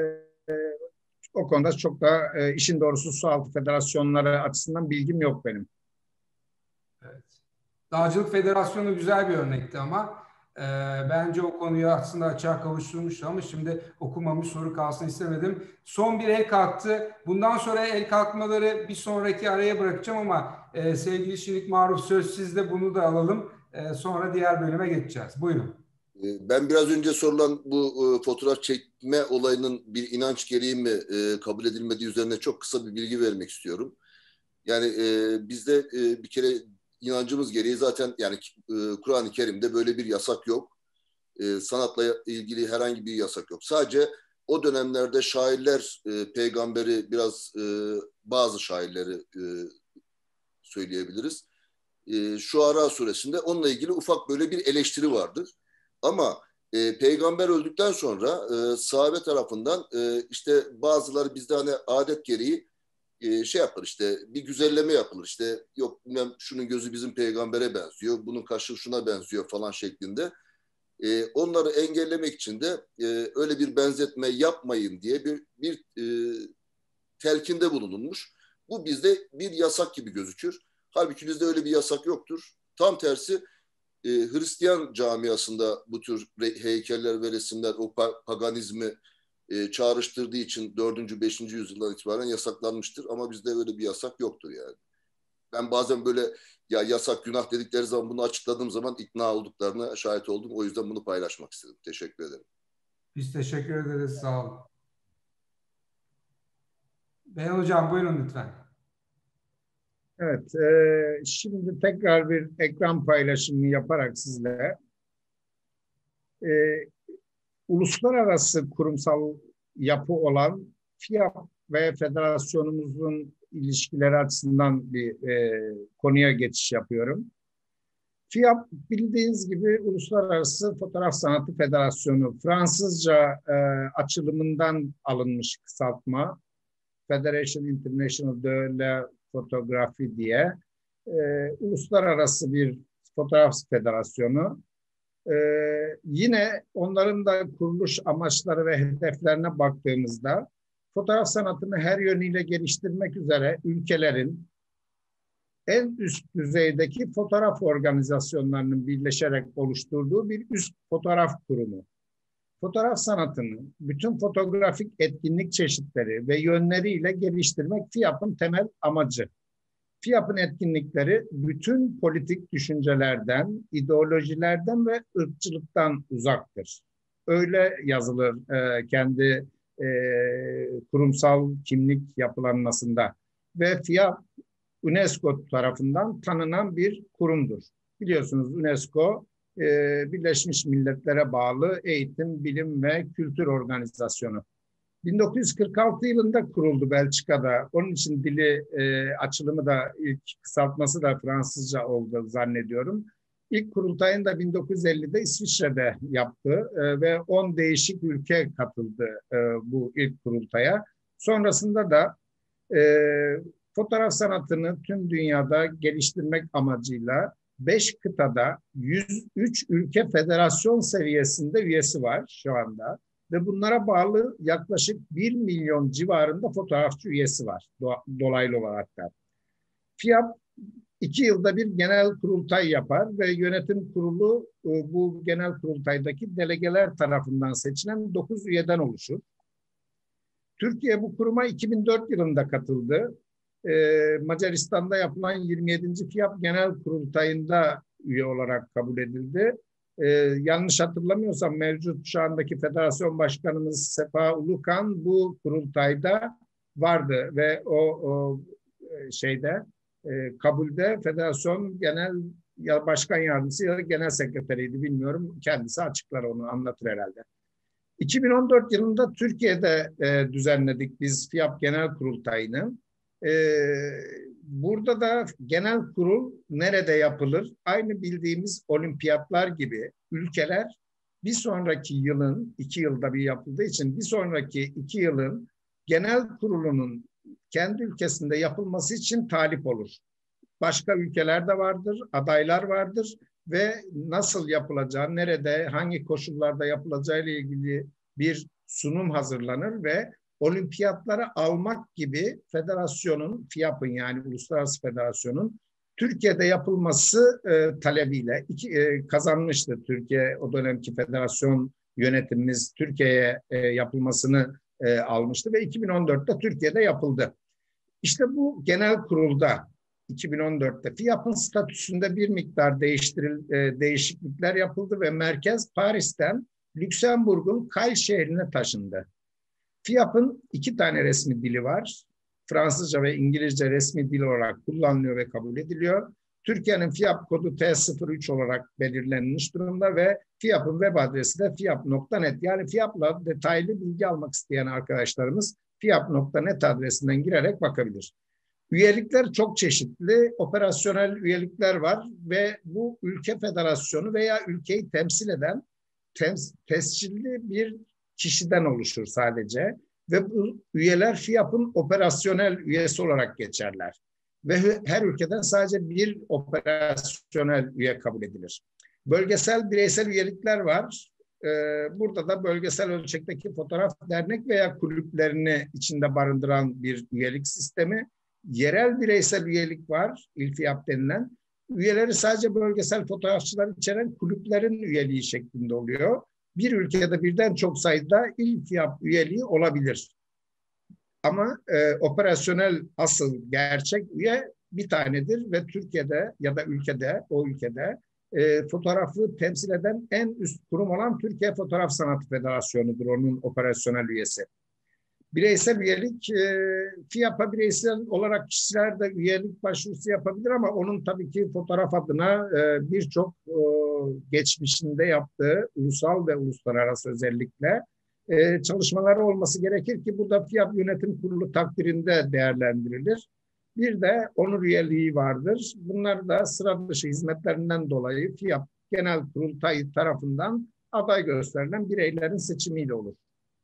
O konuda çok da işin doğrusu sualtı federasyonları açısından bilgim yok benim. Evet. Dağcılık Federasyonu güzel bir örnekti ama bence o konuyu aslında açığa kavuşturmuştu ama şimdi okumamış soru kalsın istemedim. Son bir el kalktı. Bundan sonra el kalkmaları bir sonraki araya bırakacağım ama sevgili Şinik Maruf, söz sizde, bunu da alalım. Sonra diğer bölüme geçeceğiz. Buyurun. Ben biraz önce sorulan bu fotoğraf çekme olayının bir inanç gereği mi kabul edilmediği üzerine çok kısa bir bilgi vermek istiyorum. Yani bizde bir kere inancımız gereği zaten yani Kur'an-ı Kerim'de böyle bir yasak yok. Sanatla ilgili herhangi bir yasak yok. Sadece o dönemlerde şairler peygamberi biraz bazı şairleri söyleyebiliriz. Şuara suresinde onunla ilgili ufak böyle bir eleştiri vardır. Ama peygamber öldükten sonra sahabe tarafından işte bazıları bizde hani adet gereği şey yapar, işte bir güzelleme yapılır, işte yok bilmem şunun gözü bizim peygambere benziyor, bunun kaşı şuna benziyor falan şeklinde. Onları engellemek için de öyle bir benzetme yapmayın diye bir telkinde bulunulmuş. Bu bizde bir yasak gibi gözükür. Halbuki bizde öyle bir yasak yoktur. Tam tersi Hristiyan camiasında bu tür heykeller ve resimler o paganizmi çağrıştırdığı için 4. 5. yüzyıldan itibaren yasaklanmıştır. Ama bizde öyle bir yasak yoktur yani. Ben bazen böyle ya yasak günah dedikleri zaman bunu açıkladığım zaman ikna olduklarına şahit oldum. O yüzden bunu paylaşmak istedim. Teşekkür ederim. Biz teşekkür ederiz. Sağ olun. Beyhan Hocam buyurun lütfen. Evet, şimdi tekrar bir ekran paylaşımı yaparak sizle uluslararası kurumsal yapı olan FİAP ve federasyonumuzun ilişkileri açısından bir konuya geçiş yapıyorum. FİAP bildiğiniz gibi Uluslararası Fotoğraf Sanatı Federasyonu, Fransızca açılımından alınmış kısaltma, Federation International de la Photographie diye uluslararası bir fotoğraf federasyonu. Yine onların da kuruluş amaçları ve hedeflerine baktığımızda fotoğraf sanatını her yönüyle geliştirmek üzere ülkelerin en üst düzeydeki fotoğraf organizasyonlarının birleşerek oluşturduğu bir üst fotoğraf kurumu. Fotoğraf sanatını bütün fotoğrafik etkinlik çeşitleri ve yönleriyle geliştirmek FİAP'ın temel amacı. FİAP'ın etkinlikleri bütün politik düşüncelerden, ideolojilerden ve ırkçılıktan uzaktır. Öyle yazılır kendi kurumsal kimlik yapılanmasında. Ve FİAP UNESCO tarafından tanınan bir kurumdur. Biliyorsunuz UNESCO Birleşmiş Milletler'e bağlı eğitim, bilim ve kültür organizasyonu. 1946 yılında kuruldu Belçika'da. Onun için dili açılımı da ilk kısaltması da Fransızca oldu zannediyorum. İlk kurultayını da 1950'de İsviçre'de yaptı ve 10 değişik ülke katıldı bu ilk kurultaya. Sonrasında da fotoğraf sanatını tüm dünyada geliştirmek amacıyla 5 kıtada 103 ülke federasyon seviyesinde üyesi var şu anda. Ve bunlara bağlı yaklaşık 1 milyon civarında fotoğrafçı üyesi var dolaylı olarak da. FİAP 2 yılda bir genel kurultay yapar ve yönetim kurulu bu genel kurultaydaki delegeler tarafından seçilen 9 üyeden oluşur. Türkiye bu kuruma 2004 yılında katıldı. Macaristan'da yapılan 27. FİAP Genel Kurultayı'nda üye olarak kabul edildi. Yanlış hatırlamıyorsam mevcut şu andaki federasyon başkanımız Sefa Ulukan bu kurultayda vardı ve o kabulde federasyon genel ya başkan yardımcısı ya da genel sekreteriydi, bilmiyorum. Kendisi açıklar, onu anlatır herhalde. 2014 yılında Türkiye'de düzenledik biz FİAP Genel Kurultayı'nı. Burada da genel kurul nerede yapılır? Aynı bildiğimiz olimpiyatlar gibi ülkeler bir sonraki yılın, 2 yılda bir yapıldığı için bir sonraki 2 yılın genel kurulunun kendi ülkesinde yapılması için talip olur. Başka ülkeler de vardır, adaylar vardır ve nasıl yapılacağı, nerede, hangi koşullarda yapılacağı ile ilgili bir sunum hazırlanır ve olimpiyatlara almak gibi federasyonun, FİAP'ın yani Uluslararası Federasyon'un Türkiye'de yapılması talebiyle kazanmıştı. Türkiye, o dönemki federasyon yönetimimiz Türkiye'ye yapılmasını almıştı ve 2014'te Türkiye'de yapıldı. İşte bu genel kurulda 2014'te FİAP'ın statüsünde bir miktar değişiklikler yapıldı ve merkez Paris'ten Lüksemburg'un Kay şehrine taşındı. FİAP'ın 2 tane resmi dili var. Fransızca ve İngilizce resmi dil olarak kullanılıyor ve kabul ediliyor. Türkiye'nin FİAP kodu T03 olarak belirlenmiş durumda ve FİAP'ın web adresi de fiap.net. Yani FİAP'la detaylı bilgi almak isteyen arkadaşlarımız fiap.net adresinden girerek bakabilir. Üyelikler çok çeşitli, operasyonel üyelikler var ve bu ülke federasyonu veya ülkeyi temsil eden tescilli bir kişiden oluşur sadece ve bu üyeler FİAP'ın operasyonel üyesi olarak geçerler. Ve her ülkeden sadece bir operasyonel üye kabul edilir. Bölgesel, bireysel üyelikler var. Burada da bölgesel ölçekteki fotoğraf dernek veya kulüplerini içinde barındıran bir üyelik sistemi. Yerel bireysel üyelik var, İlfiyap denilen. Üyeleri sadece bölgesel fotoğrafçılar içeren kulüplerin üyeliği şeklinde oluyor. Bir ülkede birden çok sayıda İlfiyap üyeliği olabilir. Ama operasyonel asıl gerçek üye bir tanedir ve Türkiye'de ya da o ülkede fotoğrafı temsil eden en üst kurum olan Türkiye Fotoğraf Sanatı Federasyonu'dur onun operasyonel üyesi. Bireysel üyelik, FİAP'a bireysel olarak kişiler de üyelik başvurusu yapabilir ama onun tabii ki fotoğraf adına birçok geçmişinde yaptığı ulusal ve uluslararası özellikle çalışmaları olması gerekir ki bu da FİAP Yönetim Kurulu takdirinde değerlendirilir. Bir de onur üyeliği vardır. Bunlar da sıra dışı hizmetlerinden dolayı FİAP Genel Kurultayı tarafından aday gösterilen bireylerin seçimiyle olur.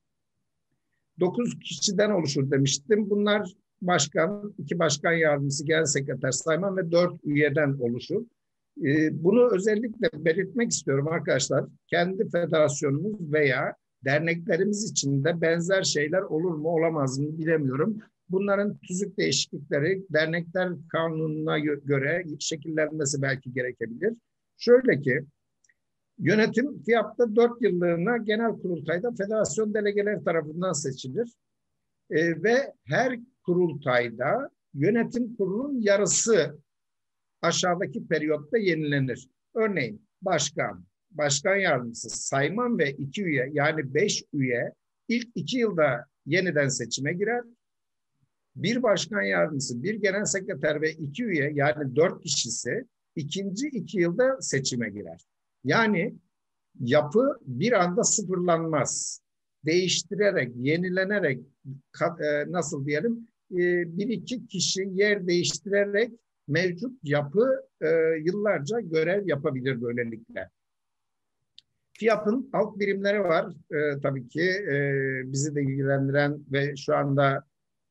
9 kişiden oluşur demiştim. Bunlar başkan, 2 başkan yardımcısı, genel sekreter sayman ve 4 üyeden oluşur. Bunu özellikle belirtmek istiyorum arkadaşlar. Kendi federasyonumuz veya derneklerimiz için de benzer şeyler olur mu olamaz mı bilemiyorum. Bunların tüzük değişiklikleri dernekler kanununa göre şekillenmesi belki gerekebilir. Şöyle ki yönetim FİAP'ta 4 yıllığına genel kurultayda federasyon delegeleri tarafından seçilir. Ve her kurultayda yönetim kurulunun yarısı aşağıdaki periyotta yenilenir. Örneğin başkan, başkan yardımcısı, sayman ve 2 üye yani 5 üye ilk 2 yılda yeniden seçime girer. Bir başkan yardımcısı, bir genel sekreter ve 2 üye yani 4 kişisi ikinci 2 yılda seçime girer. Yani yapı bir anda sıfırlanmaz. Değiştirerek, yenilenerek nasıl diyelim 1-2 kişi yer değiştirerek mevcut yapı yıllarca görev yapabilir böylelikle. FİAP'ın alt birimleri var tabii ki bizi de ilgilendiren ve şu anda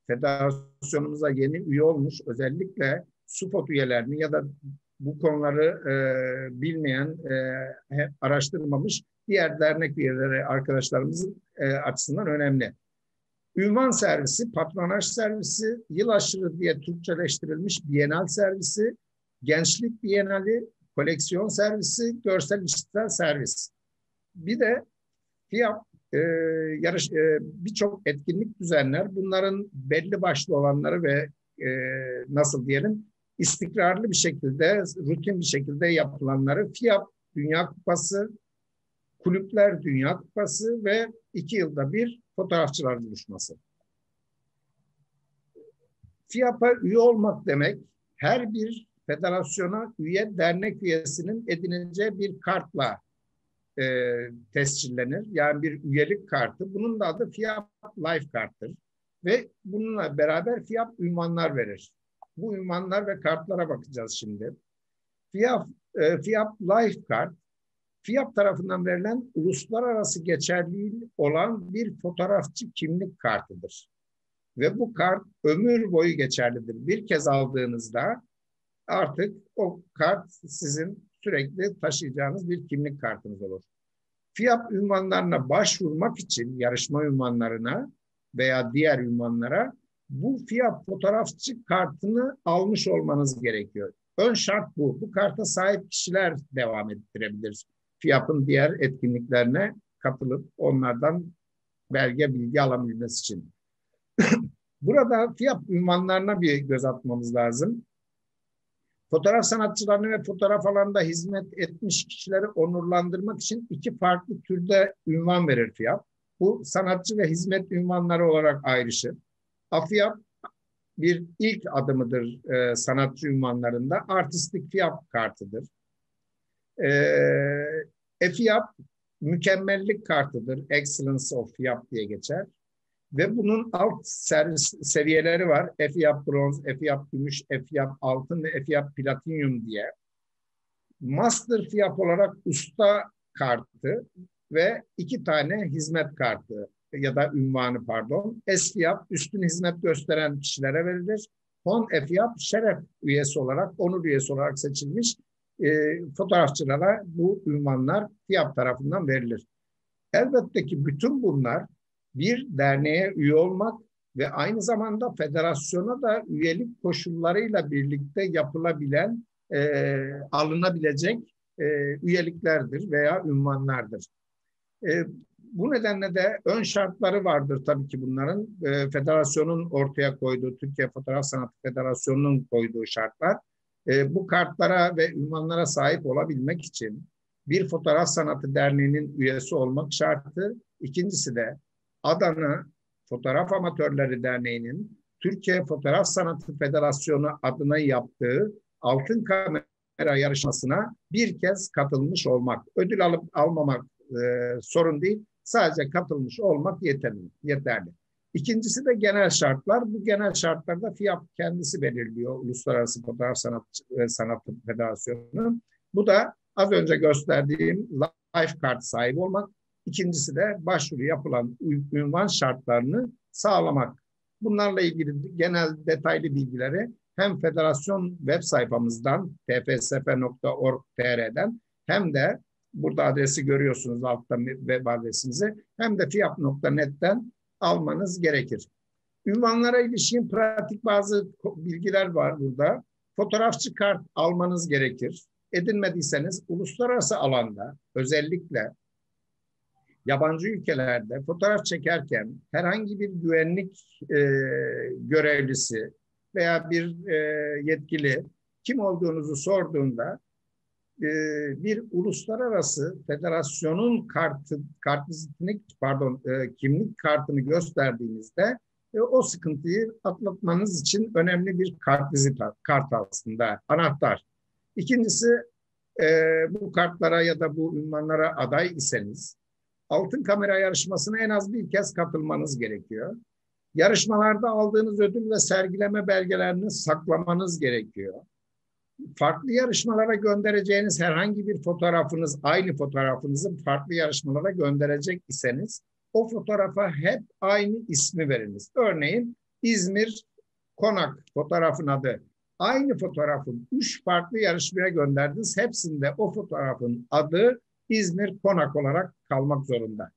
federasyonumuza yeni üye olmuş, özellikle SUFOT üyelerini ya da bu konuları bilmeyen, araştırmamış diğer dernek üyeleri arkadaşlarımızın açısından önemli. Ünvan servisi, patronaj servisi, yılaşırı diye Türkçeleştirilmiş Bienal servisi, gençlik bienali, koleksiyon servisi, görsel işitsel servis. Bir de FİAP birçok etkinlik düzenler. Bunların belli başlı olanları ve nasıl diyelim istikrarlı bir şekilde, rutin bir şekilde yapılanları FİAP Dünya Kupası, Kulüpler Dünya Kupası ve 2 yılda bir fotoğrafçılar buluşması. FİAP'a üye olmak demek, her bir federasyona üye dernek üyesinin edineceği bir kartla tescillenir. Yani bir üyelik kartı. Bunun da adı FİAP Life karttır. Ve bununla beraber FİAP ünvanlar verir. Bu ünvanlar ve kartlara bakacağız şimdi. FİAP Life kart, FİAP tarafından verilen uluslararası geçerliliği olan bir fotoğrafçı kimlik kartıdır. Ve bu kart ömür boyu geçerlidir. Bir kez aldığınızda artık o kart sizin sürekli taşıyacağınız bir kimlik kartınız olur. FİAP ünvanlarına başvurmak için yarışma ünvanlarına veya diğer ünvanlara bu FİAP fotoğrafçı kartını almış olmanız gerekiyor. Ön şart bu. Bu karta sahip kişiler devam ettirebilir. FİAP'ın diğer etkinliklerine katılıp onlardan belge bilgi alabilmesi için. Burada FİAP ünvanlarına bir göz atmamız lazım. Fotoğraf sanatçılarını ve fotoğraf alanında hizmet etmiş kişileri onurlandırmak için 2 farklı türde ünvan verir FİAP. Bu sanatçı ve hizmet ünvanları olarak ayrışır. AFİAP bir ilk adımıdır sanatçı ünvanlarında. Artistik FİAP kartıdır. EFİAP mükemmellik kartıdır. Excellence of FİAP diye geçer. Ve bunun alt seviyeleri var. EFİAP bronz, EFİAP gümüş, EFİAP altın ve EFİAP platinyum diye. Master FİAP olarak usta kartı ve 2 tane hizmet kartı ya da ünvanı pardon. SFİAP üstün hizmet gösteren kişilere verilir. Hon EFİAP şeref üyesi olarak, onur üyesi olarak seçilmiş fotoğrafçılara bu ünvanlar FİAP tarafından verilir. Elbette ki bütün bunlar bir derneğe üye olmak ve aynı zamanda federasyona da üyelik koşullarıyla birlikte yapılabilen, alınabilecek üyeliklerdir veya ünvanlardır. Bu nedenle de ön şartları vardır tabii ki bunların. Federasyonun ortaya koyduğu, Türkiye Fotoğraf Sanatı Federasyonu'nun koyduğu şartlar. Bu kartlara ve ünvanlara sahip olabilmek için bir Fotoğraf Sanatı Derneği'nin üyesi olmak şartı. İkincisi de Adana Fotoğraf Amatörleri Derneği'nin Türkiye Fotoğraf Sanatı Federasyonu adına yaptığı Altın Kamera yarışmasına bir kez katılmış olmak. Ödül alıp almamak sorun değil. Sadece katılmış olmak yeterli. İkincisi de genel şartlar. Bu genel şartlarda FİAP kendisi belirliyor. Uluslararası Fotoğraf Sanatı Federasyonu. Bu da az önce gösterdiğim Life Card sahibi olmak. İkincisi de başvuru yapılan ünvan şartlarını sağlamak. Bunlarla ilgili genel detaylı bilgileri hem federasyon web sayfamızdan tfsf.org.tr'den hem de burada adresi görüyorsunuz altta web adresimizi hem de fiyap.net'ten almanız gerekir. Ünvanlara ilişkin pratik bazı bilgiler var burada. Fotoğrafçı kart almanız gerekir. Edinmediyseniz uluslararası alanda özellikle yabancı ülkelerde fotoğraf çekerken herhangi bir güvenlik görevlisi veya bir yetkili kim olduğunuzu sorduğunda bir uluslararası federasyonun kimlik kartını gösterdiğinizde o sıkıntıyı atlatmanız için önemli bir kart aslında, anahtar. İkincisi bu kartlara ya da bu ünvanlara aday iseniz Altın Kamera yarışmasına en az bir kez katılmanız gerekiyor. Yarışmalarda aldığınız ödül ve sergileme belgelerini saklamanız gerekiyor. Farklı yarışmalara göndereceğiniz herhangi bir fotoğrafınız, aynı fotoğrafınızı farklı yarışmalara gönderecek iseniz o fotoğrafa hep aynı ismi veriniz. Örneğin İzmir Konak fotoğrafın adı. Aynı fotoğrafın 3 farklı yarışmaya gönderdiniz. Hepsinde o fotoğrafın adı İzmir Konak olarak kalmak zorunda.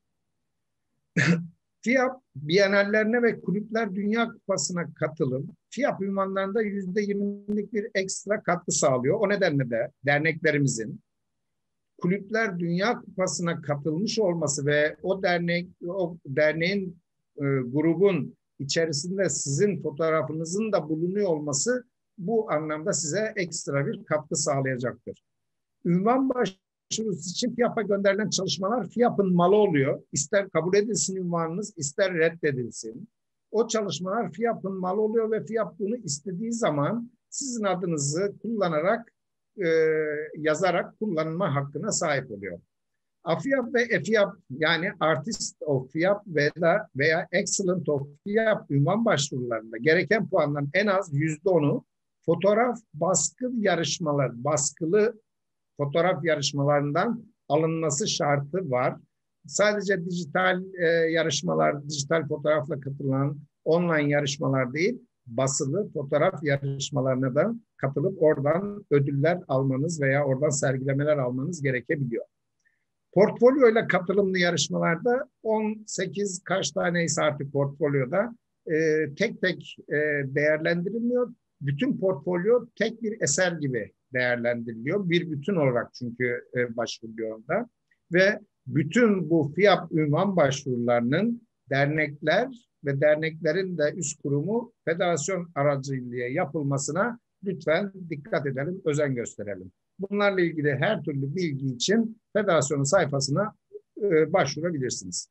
FİAP Bienallerine ve Kulüpler Dünya Kupası'na katılım, FİAP ünvanlarında %20'lik bir ekstra katkı sağlıyor. O nedenle de derneklerimizin Kulüpler Dünya Kupası'na katılmış olması ve o derneğin grubun içerisinde sizin fotoğrafınızın da bulunuyor olması bu anlamda size ekstra bir katkı sağlayacaktır. Ünvan başvurusu için FİAP'a gönderilen çalışmalar FİAP'ın malı oluyor. İster kabul edilsin ünvanınız, ister reddedilsin. O çalışmalar FİAP'ın malı oluyor ve FİAP bunu istediği zaman sizin adınızı kullanarak, yazarak kullanma hakkına sahip oluyor. AFİAP ve EFİAP yani Artist of FİAP veya Excellent of FİAP ünvan başvurularında gereken puanların en az %10'u fotoğraf baskılı fotoğraf yarışmalarından alınması şartı var. Sadece dijital yarışmalar, dijital fotoğrafla katılan online yarışmalar değil, basılı fotoğraf yarışmalarına da katılıp oradan ödüller almanız veya oradan sergilemeler almanız gerekebiliyor. Portfolyoyla katılımlı yarışmalarda 18 kaç taneyse artık portfolyoda tek tek değerlendirilmiyor. Bütün portfolyo tek bir eser gibi değerlendiriliyor. Bir bütün olarak çünkü başvuruluyor orada. Ve bütün bu FİAP ünvan başvurularının dernekler ve derneklerin de üst kurumu federasyon aracılığıyla yapılmasına lütfen dikkat edelim, özen gösterelim. Bunlarla ilgili her türlü bilgi için federasyonun sayfasına başvurabilirsiniz.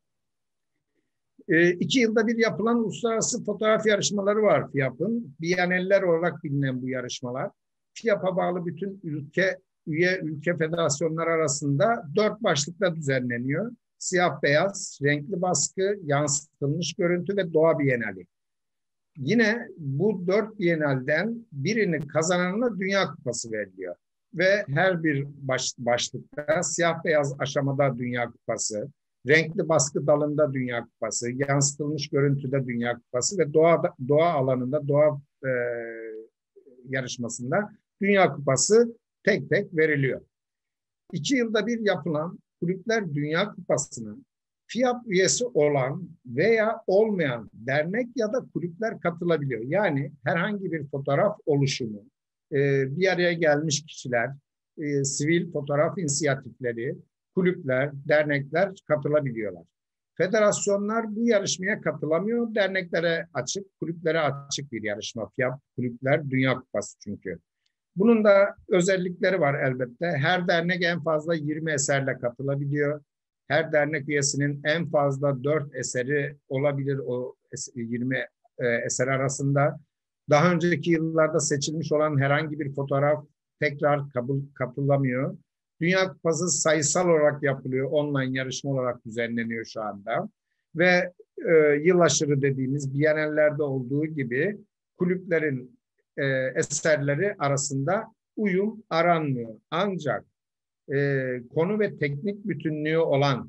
2 yılda bir yapılan uluslararası fotoğraf yarışmaları var FİAP'ın. Biyeneller olarak bilinen bu yarışmalar. FİAP'a bağlı bütün üye ülke federasyonları arasında 4 başlıkla düzenleniyor. Siyah beyaz, renkli baskı, yansıtılmış görüntü ve doğa biyenali. Yine bu 4 biyenalden birini kazananına Dünya Kupası veriliyor. Ve her bir başlıkta siyah beyaz aşamada Dünya Kupası, renkli baskı dalında Dünya Kupası, yansıtılmış görüntüde Dünya Kupası ve doğa alanında, doğa yarışmasında Dünya Kupası tek tek veriliyor. 2 yılda bir yapılan Kulüpler Dünya Kupası'na FİAP üyesi olan veya olmayan dernek ya da kulüpler katılabiliyor. Yani herhangi bir fotoğraf oluşumu, bir araya gelmiş kişiler, sivil fotoğraf inisiyatifleri, kulüpler, dernekler katılabiliyorlar. Federasyonlar bu yarışmaya katılamıyor. Derneklere açık, kulüplere açık bir yarışma. FİAP Kulüpler Dünya Kupası çünkü. Bunun da özellikleri var elbette. Her dernek en fazla 20 eserle katılabiliyor. Her dernek üyesinin en fazla 4 eseri olabilir o 20 eser arasında. Daha önceki yıllarda seçilmiş olan herhangi bir fotoğraf tekrar katılamıyor. Dünya Kupası sayısal olarak yapılıyor. Online yarışma olarak düzenleniyor şu anda. Ve yılaşırı dediğimiz bienallerde olduğu gibi kulüplerin eserleri arasında uyum aranmıyor. Ancak konu ve teknik bütünlüğü olan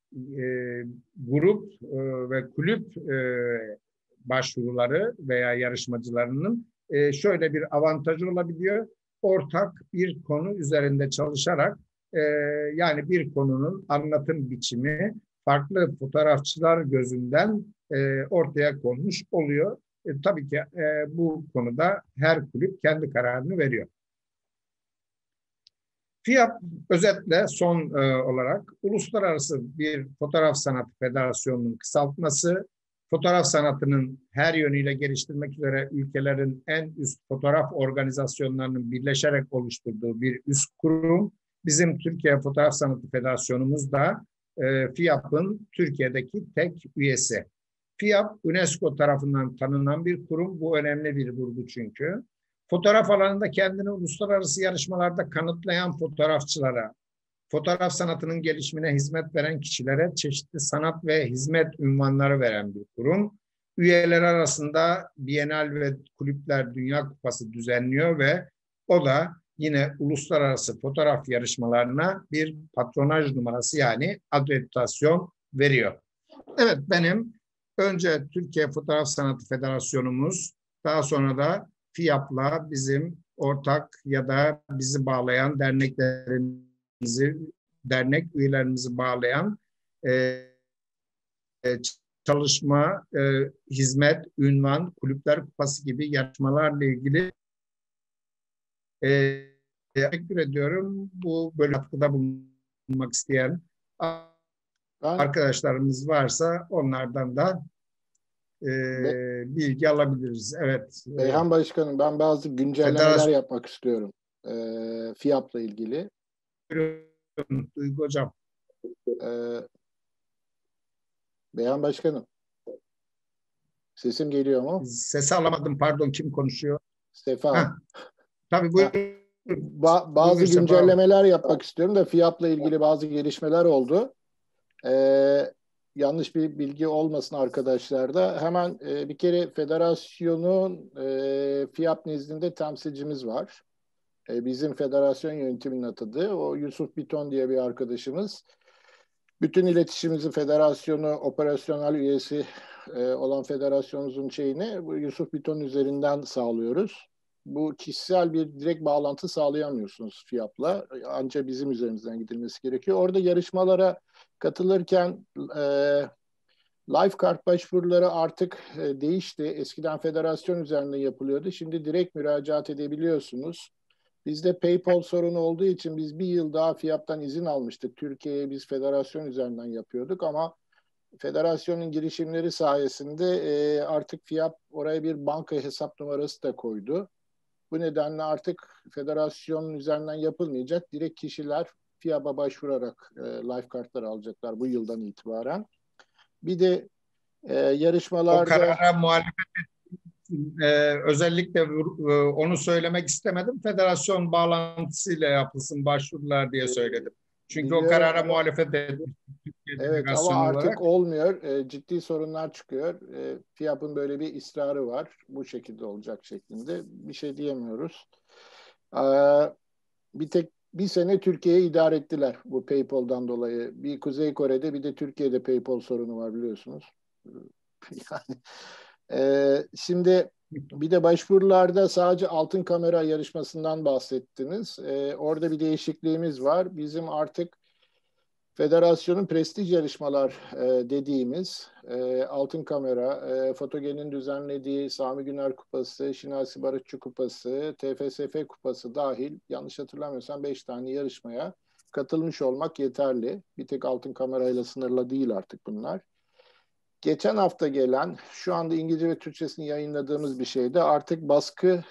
grup ve kulüp başvuruları veya yarışmacılarının şöyle bir avantajı olabiliyor. Ortak bir konu üzerinde çalışarak yani bir konunun anlatım biçimi farklı fotoğrafçılar gözünden ortaya konmuş oluyor. Tabii ki bu konuda her kulüp kendi kararını veriyor. FİAP özetle son olarak uluslararası bir fotoğraf sanatı federasyonunun kısaltması, fotoğraf sanatının her yönüyle geliştirmek üzere ülkelerin en üst fotoğraf organizasyonlarının birleşerek oluşturduğu bir üst kurum. Bizim Türkiye Fotoğraf Sanatı Federasyonumuz da FİAP'ın Türkiye'deki tek üyesi. FİAP, UNESCO tarafından tanınan bir kurum. Bu önemli bir vurgu çünkü. Fotoğraf alanında kendini uluslararası yarışmalarda kanıtlayan fotoğrafçılara, fotoğraf sanatının gelişimine hizmet veren kişilere çeşitli sanat ve hizmet ünvanları veren bir kurum. Üyeler arasında Bienal ve Kulüpler Dünya Kupası düzenliyor ve o da yine uluslararası fotoğraf yarışmalarına bir patronaj numarası yani akreditasyon veriyor. Evet, benim önce Türkiye Fotoğraf Sanatı Federasyonumuz, daha sonra da FİAP'la bizim ortak ya da bizi bağlayan dernek üyelerimizi bağlayan çalışma, hizmet, ünvan, kulüpler kupası gibi yarışmalarla ilgili teşekkür ediyorum. Bu böyle katkıda bulunmak isteyen arkadaşlarımız varsa onlardan da bilgi alabiliriz. Evet. Beyhan Başkanım, ben bazı güncellemeler yapmak istiyorum. FİAP'la ilgili. Duygu Hocam. Beyhan Başkanım. Sesim geliyor mu? Sesi alamadım. Pardon, kim konuşuyor? Sefa. Tabii buyurun. Bazı güncellemeler yapmak istiyorum da FİAP'la ilgili bazı gelişmeler oldu. Yanlış bir bilgi olmasın arkadaşlarda. Hemen bir kere federasyonun FİAP nezdinde temsilcimiz var. Bizim federasyon yönetiminin atadığı o Yusuf Biton diye bir arkadaşımız. Bütün iletişimimizi federasyonu operasyonel üyesi olan federasyonumuzun şeyini bu Yusuf Biton üzerinden sağlıyoruz. Bu kişisel bir direkt bağlantı sağlayamıyorsunuz FİAP'la. Ancak bizim üzerimizden gidilmesi gerekiyor. Orada yarışmalara katılırken live kart başvuruları artık değişti. Eskiden federasyon üzerinden yapılıyordu. Şimdi direkt müracaat edebiliyorsunuz. Bizde PayPal sorunu olduğu için biz bir yıl daha FİAP'tan izin almıştık. Türkiye'ye biz federasyon üzerinden yapıyorduk ama federasyonun girişimleri sayesinde artık FİAP oraya bir banka hesap numarası da koydu. Bu nedenle artık federasyonun üzerinden yapılmayacak. Direkt kişiler FİAP'a başvurarak live kartlar alacaklar bu yıldan itibaren. Bir de yarışmalarda... O karara muhalefet özellikle onu söylemek istemedim. Federasyon bağlantısıyla yapılsın başvurular diye söyledim. Çünkü biliyorum, o karara muhalefet etmiş. Evet ama artık olarak olmuyor. Ciddi sorunlar çıkıyor. FİAP'ın böyle bir ısrarı var. Bu şekilde olacak şeklinde. Bir şey diyemiyoruz. Bir sene Türkiye'yi idare ettiler bu PayPal'dan dolayı. Bir Kuzey Kore'de bir de Türkiye'de PayPal sorunu var biliyorsunuz. Yani şimdi bir de başvurularda sadece altın kamera yarışmasından bahsettiniz. Orada bir değişikliğimiz var. Bizim artık federasyonun prestij yarışmalar dediğimiz altın kamera, Fotogen'in düzenlediği Sami Güner Kupası, Şinasi Barutçu Kupası, TFSF Kupası dahil yanlış hatırlamıyorsam 5 tane yarışmaya katılmış olmak yeterli. Bir tek altın kamerayla sınırlı değil artık bunlar. Geçen hafta gelen, şu anda İngilizce ve Türkçesini yayınladığımız bir şeyde artık baskı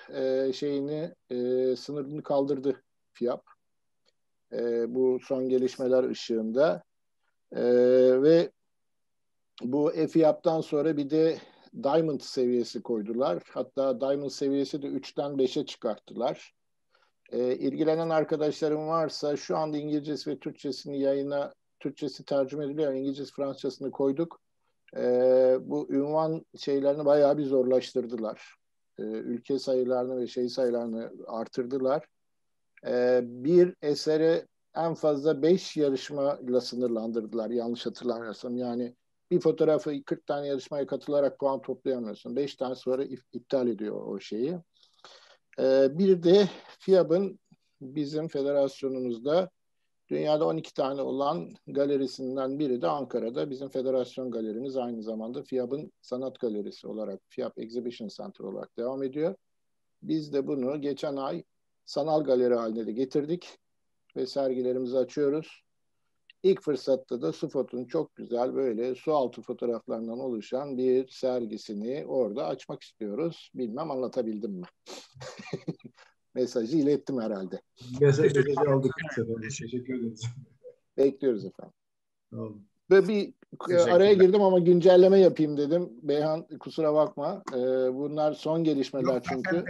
sınırını kaldırdı FİAP. Bu son gelişmeler ışığında. Ve bu FİAP'tan sonra bir de Diamond seviyesi koydular. Hatta Diamond seviyesi de 3'ten 5'e çıkarttılar. İlgilenen arkadaşlarım varsa şu anda İngilizcesi ve Türkçesini yayına, Türkçesi tercüme ediliyor, İngilizcesi Fransızcasını koyduk. Bu ünvan şeylerini bayağı bir zorlaştırdılar. Ülke sayılarını ve sayılarını artırdılar. Bir eseri en fazla 5 yarışmayla sınırlandırdılar yanlış hatırlamıyorsam. Yani bir fotoğrafı 40 tane yarışmaya katılarak puan toplayamıyorsun. 5 tane sonra iptal ediyor o şeyi. Bir de FİAP'ın bizim federasyonumuzda dünyada 12 tane olan galerisinden biri de Ankara'da. Bizim federasyon galerimiz aynı zamanda FİAP'ın sanat galerisi olarak, FİAP Exhibition Center olarak devam ediyor. Biz de bunu geçen ay sanal galeri haline de getirdik ve sergilerimizi açıyoruz. İlk fırsatta da Sufot'un çok güzel böyle su altı fotoğraflarından oluşan bir sergisini orada açmak istiyoruz. Bilmem anlatabildim mi? Mesajı ilettim herhalde. Mesajı aldık. Teşekkür ederiz. Bekliyoruz efendim. Tamam. Ve bir araya girdim ama güncelleme yapayım dedim. Beyhan kusura bakma. Bunlar son gelişmeler. Yok, çünkü.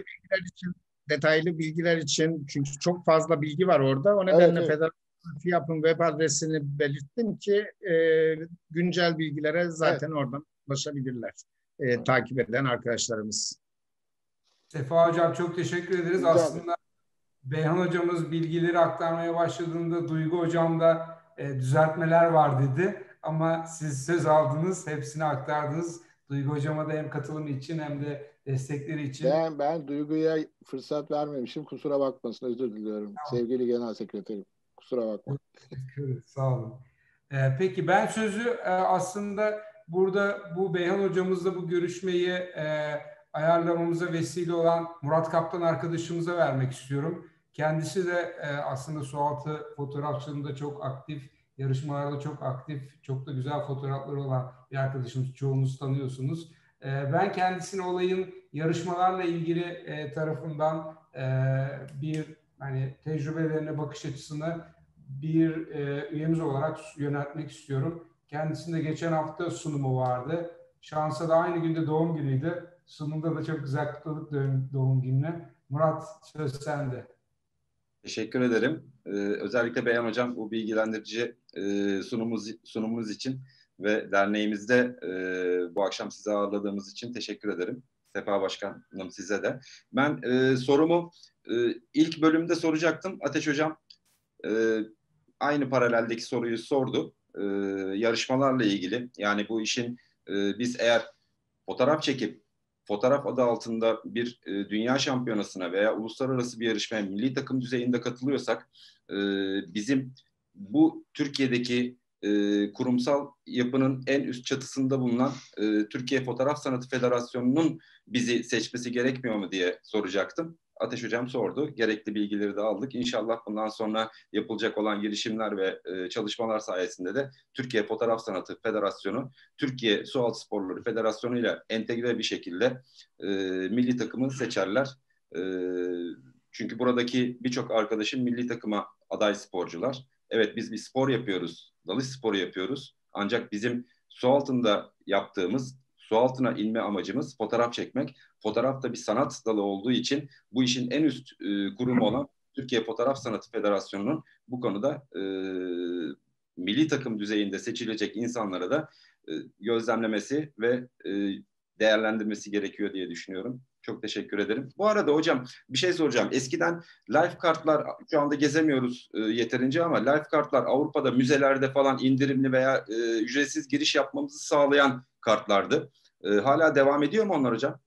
Detaylı bilgiler için çünkü çok fazla bilgi var orada. O nedenle Federasyon FİAP'ın web adresini belirttim ki güncel bilgilere zaten oradan ulaşabilirler. Takip eden arkadaşlarımız. Sefa Hocam çok teşekkür ederiz. Aslında Beyhan Hocamız bilgileri aktarmaya başladığında Duygu Hocam da düzeltmeler var dedi. ama siz söz aldınız, hepsini aktardınız. Duygu Hocama da hem katılımı için hem de destekleri için. Ben Duygu'ya fırsat vermemişim. Kusura bakmasın. Özür diliyorum. Tamam. Sevgili Genel Sekreterim. Kusura bakma. Sağ olun. Peki ben sözü aslında burada bu Beyhan Hocamızla bu görüşmeyi ayarlamamıza vesile olan Murat Kaptan arkadaşımıza vermek istiyorum. Kendisi de aslında sualtı fotoğrafçılığında çok aktif, yarışmalarda çok aktif, çok da güzel fotoğrafları olan bir arkadaşımız. Çoğunuz tanıyorsunuz. Ben kendisini olayın yarışmalarla ilgili tarafından bir hani tecrübelerine, bakış açısını bir üyemiz olarak yöneltmek istiyorum. Kendisinde geçen hafta sunumu vardı. Şansa da aynı günde doğum günüydü. Sunumda da çok güzel kutladık doğum gününü. Murat, söz sende. Teşekkür ederim. Özellikle Beyhan Hocam bu bilgilendirici sunumumuz için ve derneğimizde bu akşam sizi ağırladığımız için teşekkür ederim. Sefa Başkanım size de. Ben sorumu ilk bölümde soracaktım. Ateş Hocam aynı paraleldeki soruyu sordu. Yarışmalarla ilgili. Yani bu işin biz eğer fotoğraf çekip fotoğraf adı altında bir dünya şampiyonasına veya uluslararası bir yarışmaya milli takım düzeyinde katılıyorsak bizim bu Türkiye'deki kurumsal yapının en üst çatısında bulunan Türkiye Fotoğraf Sanatı Federasyonu'nun bizi seçmesi gerekmiyor mu diye soracaktım. Ateş Hocam sordu. Gerekli bilgileri de aldık. İnşallah bundan sonra yapılacak olan girişimler ve çalışmalar sayesinde de Türkiye Fotoğraf Sanatı Federasyonu, Türkiye Sualtı Sporları Federasyonu ile entegre bir şekilde milli takımı seçerler. Çünkü buradaki birçok arkadaşım milli takıma aday sporcular. Evet biz bir spor yapıyoruz, dalış sporu yapıyoruz. Ancak bizim su altında yaptığımız, su altına inme amacımız fotoğraf çekmek. Fotoğraf da bir sanat dalı olduğu için bu işin en üst kurumu olan Türkiye Fotoğraf Sanatı Federasyonu'nun bu konuda milli takım düzeyinde seçilecek insanlara da gözlemlemesi ve değerlendirmesi gerekiyor diye düşünüyorum. Çok teşekkür ederim. Bu arada hocam bir şey soracağım. Eskiden life kartlar, şu anda gezemiyoruz yeterince ama life kartlar Avrupa'da müzelerde falan indirimli veya ücretsiz giriş yapmamızı sağlayan kartlardı. Hala devam ediyor mu onlar hocam?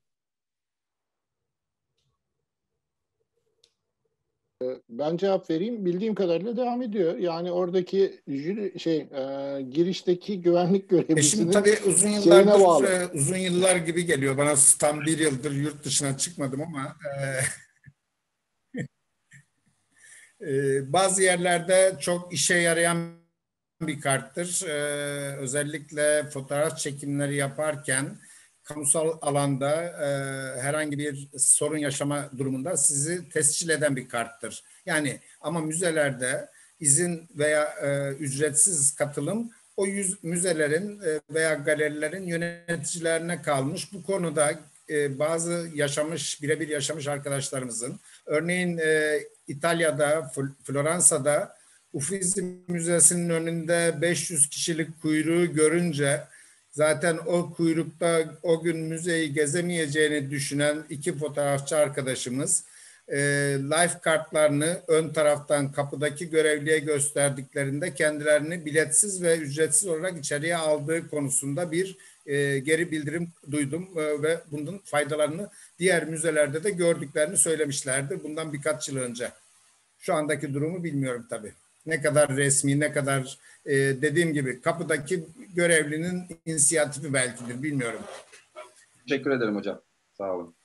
Ben cevap vereyim. Bildiğim kadarıyla devam ediyor. Yani oradaki girişteki güvenlik görevlisinin Şimdi tabii uzun yıllar gibi geliyor. Bana tam bir yıldır yurt dışına çıkmadım ama bazı yerlerde çok işe yarayan bir karttır. Özellikle fotoğraf çekimleri yaparken kamusal alanda herhangi bir sorun yaşama durumunda sizi tescil eden bir karttır. Yani ama müzelerde izin veya ücretsiz katılım o müzelerin veya galerilerin yöneticilerine kalmış. Bu konuda bazı birebir yaşamış arkadaşlarımızın, örneğin İtalya'da, Floransa'da Uffizi Müzesi'nin önünde 500 kişilik kuyruğu görünce zaten o kuyrukta o gün müzeyi gezemeyeceğini düşünen iki fotoğrafçı arkadaşımız life kartlarını ön taraftan kapıdaki görevliye gösterdiklerinde kendilerini biletsiz ve ücretsiz olarak içeriye aldığı konusunda bir geri bildirim duydum ve bunun faydalarını diğer müzelerde de gördüklerini söylemişlerdi bundan birkaç yıl önce. Şu andaki durumu bilmiyorum tabii. Ne kadar resmi, ne kadar dediğim gibi kapıdaki görevlinin inisiyatifi belkidir, bilmiyorum. Teşekkür ederim hocam. Sağ olun.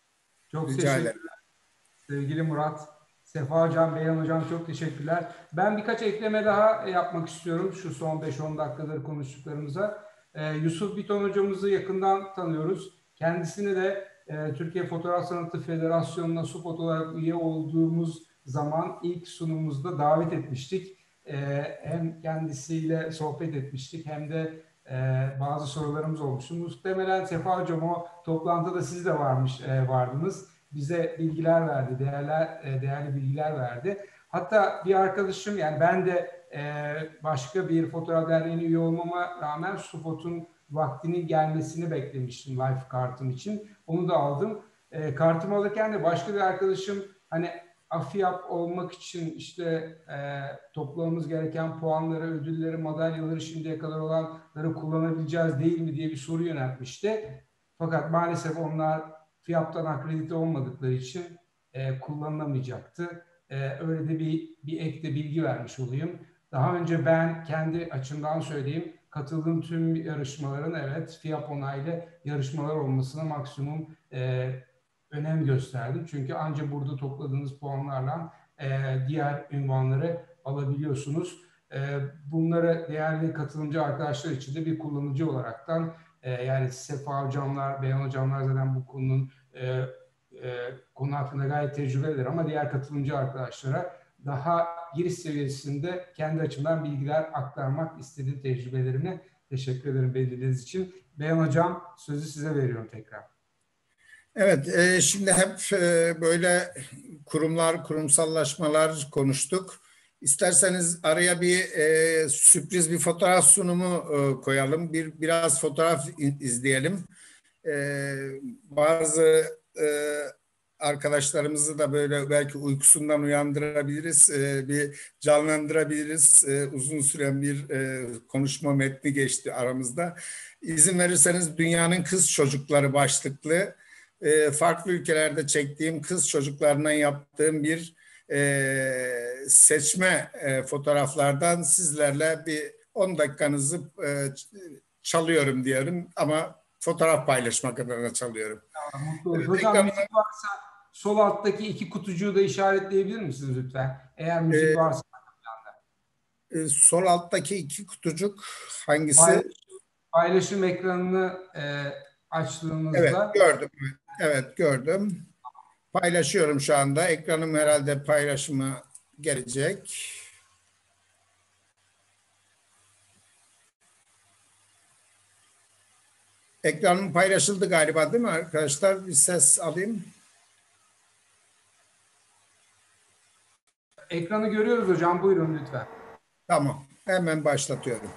Çok teşekkürler. Sevgili Murat, Sefa Hocam, Beyhan Hocam çok teşekkürler. Ben birkaç ekleme daha yapmak istiyorum şu son 5-10 dakikadır konuştuklarımıza. Yusuf Biton hocamızı yakından tanıyoruz. Kendisini de Türkiye Fotoğraf Sanatı Federasyonu'na SUFOT olarak üye olduğumuz zaman ilk sunumumuzda davet etmiştik. Hem kendisiyle sohbet etmiştik hem de bazı sorularımız olmuştu. Muhtemelen Sefa Hocam o toplantıda siz de vardınız. Bize bilgiler verdi, değerli bilgiler verdi. Hatta bir arkadaşım, yani ben de başka bir fotoğraf derneğine üye olmama rağmen SUFOT'un vaktinin gelmesini beklemiştim life kartım için. Onu da aldım. Kartımı alırken de başka bir arkadaşım hani AFİAP olmak için işte toplamamız gereken puanları, ödülleri, madalyaları, şimdiye kadar olanları kullanabileceğiz değil mi diye bir soru yöneltmişti. Fakat maalesef onlar FİAP'tan akredite olmadıkları için kullanılamayacaktı. Öyle de bir ek de bilgi vermiş olayım. Daha önce ben kendi açımdan söyleyeyim, katıldığım tüm yarışmaların evet FİAP onaylı yarışmalar olmasına maksimum önem gösterdim. Çünkü ancak burada topladığınız puanlarla diğer ünvanları alabiliyorsunuz. Bunları değerli katılımcı arkadaşlar için de bir kullanıcı olaraktan yani Sefa hocamlar, Beyhan hocamlar zaten bu konunun konu hakkında gayet tecrübelidir ama diğer katılımcı arkadaşlara daha giriş seviyesinde kendi açımdan bilgiler aktarmak istediğim tecrübelerimi teşekkür ederim belirlediğiniz için. Beyhan hocam sözü size veriyorum tekrar. Evet, şimdi hep böyle kurumlar, kurumsallaşmalar konuştuk. İsterseniz araya bir sürpriz bir fotoğraf sunumu koyalım. Biraz fotoğraf izleyelim. Bazı arkadaşlarımızı da böyle belki uykusundan uyandırabiliriz, bir canlandırabiliriz. Uzun süren bir konuşma metni geçti aramızda. İzin verirseniz Dünyanın Kız Çocukları başlıklı farklı ülkelerde çektiğim kız çocuklarına yaptığım bir seçme fotoğraflardan sizlerle bir 10 dakikanızı çalıyorum diyorum ama fotoğraf paylaşmak adına çalıyorum. Tamam, mutlu oluruz. Hocam müzik varsa sol alttaki iki kutucuğu da işaretleyebilir misiniz lütfen? Eğer müzik varsa. Sol alttaki iki kutucuk hangisi? Paylaşım ekranını açtığınızda. Evet gördüm. Evet gördüm. Paylaşıyorum şu anda. Ekranım herhalde paylaşıma gelecek. Ekranım paylaşıldı galiba değil mi arkadaşlar? Bir ses alayım. Ekranı görüyoruz hocam. Buyurun lütfen. Tamam. Hemen başlatıyorum.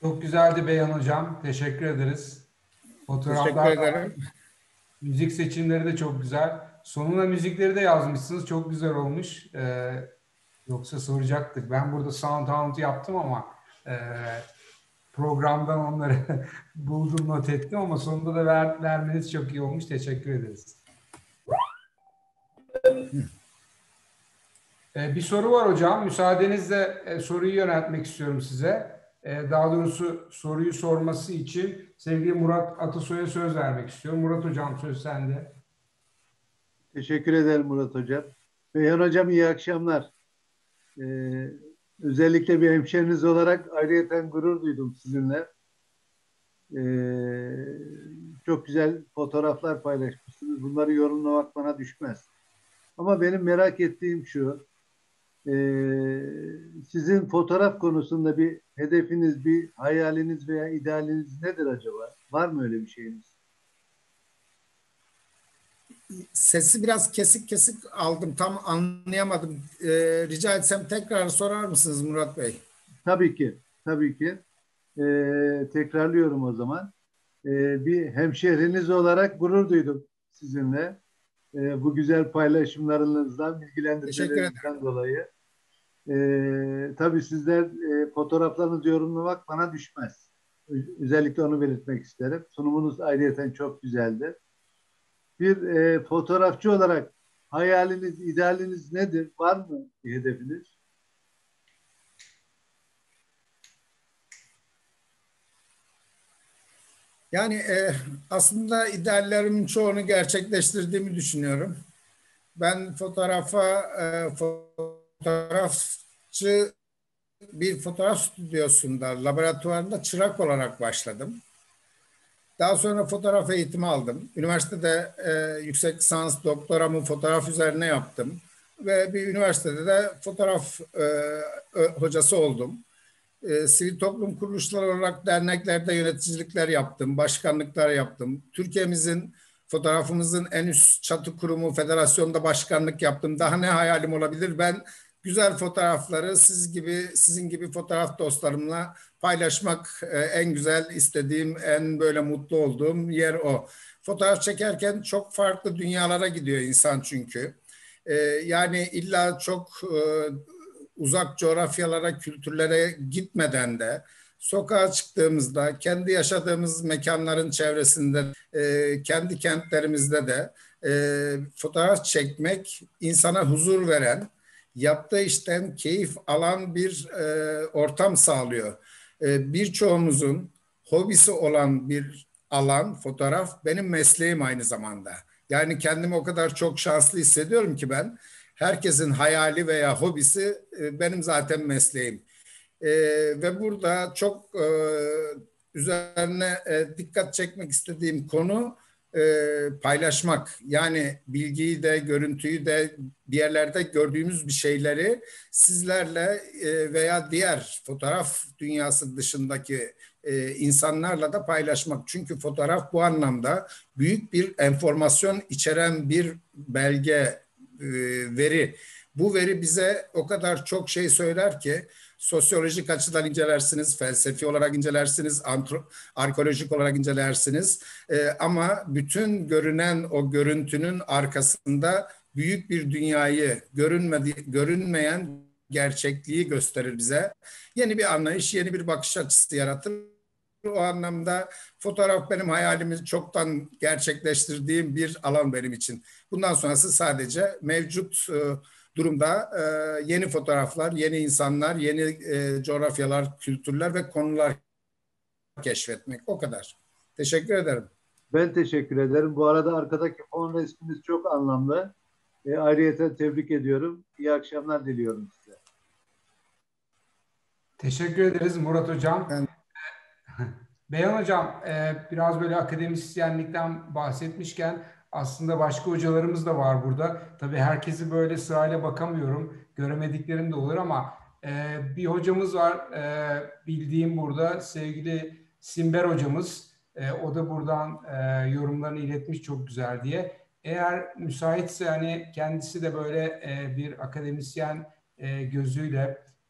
Çok güzeldi Beyhan Hocam. Teşekkür ederiz. Fotoğraflar, Teşekkür ederim. müzik seçimleri de çok güzel. Sonuna müzikleri de yazmışsınız. Çok güzel olmuş. Yoksa soracaktık. Ben burada sound yaptım ama programdan onları buldum, not ettim ama sonunda da vermeniz çok iyi olmuş. Teşekkür ederiz. Bir soru var hocam. Müsaadenizle soruyu yöneltmek istiyorum size. Daha doğrusu soruyu sorması için sevgili Murat Atasoy'a söz vermek istiyorum. Murat Hocam, söz sende. Teşekkür ederim Murat Hocam. Beyhan Hocam, iyi akşamlar. Özellikle bir hemşeriniz olarak ayrıyeten gurur duydum sizinle. Çok güzel fotoğraflar paylaşmışsınız. Bunları yorumlamak bana düşmez. Ama benim merak ettiğim şu, sizin fotoğraf konusunda bir hedefiniz, bir hayaliniz veya idealiniz nedir acaba? Var mı öyle bir şeyiniz? Sesi biraz kesik kesik aldım. Tam anlayamadım. Rica etsem tekrar sorar mısınız Murat Bey? Tabii ki. Tabii ki. Tekrarlıyorum o zaman. Bir hemşehriniz olarak gurur duydum sizinle. Bu güzel paylaşımlarınızdan, bilgilendirmelerinizden dolayı. Tabii sizler fotoğraflarınızı yorumlamak bana düşmez. Özellikle onu belirtmek isterim. Sunumunuz ayrıyeten çok güzeldi. Bir fotoğrafçı olarak hayaliniz, idealiniz nedir? Var mı bir hedefiniz? Yani aslında ideallerimin çoğunu gerçekleştirdiğimi düşünüyorum. Ben fotoğrafçı bir fotoğraf stüdyosunda, laboratuvarında çırak olarak başladım. Daha sonra fotoğraf eğitimi aldım. Üniversitede yüksek lisans doktoramı fotoğraf üzerine yaptım. Ve bir üniversitede de fotoğraf hocası oldum. Sivil toplum kuruluşları olarak derneklerde yöneticilikler yaptım, başkanlıklar yaptım. Türkiye'mizin, fotoğrafımızın en üst çatı kurumu federasyonda başkanlık yaptım. Daha ne hayalim olabilir? Ben güzel fotoğrafları sizin gibi fotoğraf dostlarımla paylaşmak en güzel istediğim, en böyle mutlu olduğum yer o. Fotoğraf çekerken çok farklı dünyalara gidiyor insan çünkü. Yani illa çok uzak coğrafyalara, kültürlere gitmeden de sokağa çıktığımızda, kendi yaşadığımız mekanların çevresinde, kendi kentlerimizde de fotoğraf çekmek insana huzur veren, yaptığı işten keyif alan bir ortam sağlıyor. Birçoğumuzun hobisi olan bir alan, fotoğraf, benim mesleğim aynı zamanda. Yani kendimi o kadar çok şanslı hissediyorum ki ben. Herkesin hayali veya hobisi benim zaten mesleğim. Ve burada çok üzerine dikkat çekmek istediğim konu paylaşmak. Yani bilgiyi de, görüntüyü de, bir yerlerde gördüğümüz bir şeyleri sizlerle veya diğer fotoğraf dünyası dışındaki insanlarla da paylaşmak. Çünkü fotoğraf bu anlamda büyük bir enformasyon içeren bir belge, veri. Bu veri bize o kadar çok şey söyler ki sosyolojik açıdan incelersiniz, felsefi olarak incelersiniz, arkeolojik olarak incelersiniz. Ama bütün görünen o görüntünün arkasında büyük bir dünyayı, görünmeyen gerçekliği gösterir bize. Yeni bir anlayış, yeni bir bakış açısı yaratır. O anlamda fotoğraf benim hayalimi çoktan gerçekleştirdiğim bir alan benim için. Bundan sonrası sadece mevcut durumda yeni fotoğraflar, yeni insanlar, yeni coğrafyalar, kültürler ve konular keşfetmek. O kadar. Teşekkür ederim. Ben teşekkür ederim. Bu arada arkadaki fon resminiz çok anlamlı. Ayrıyeten tebrik ediyorum. İyi akşamlar diliyorum size. Teşekkür ederiz Murat Hocam. Beyhan Hocam, biraz böyle akademisyenlikten bahsetmişken aslında başka hocalarımız da var burada. Tabii herkesi böyle sırayla bakamıyorum. Göremediklerim de olur ama bir hocamız var bildiğim burada, sevgili Simber hocamız. O da buradan yorumlarını iletmiş çok güzel diye. Eğer müsaitse hani kendisi de böyle bir akademisyen gözüyle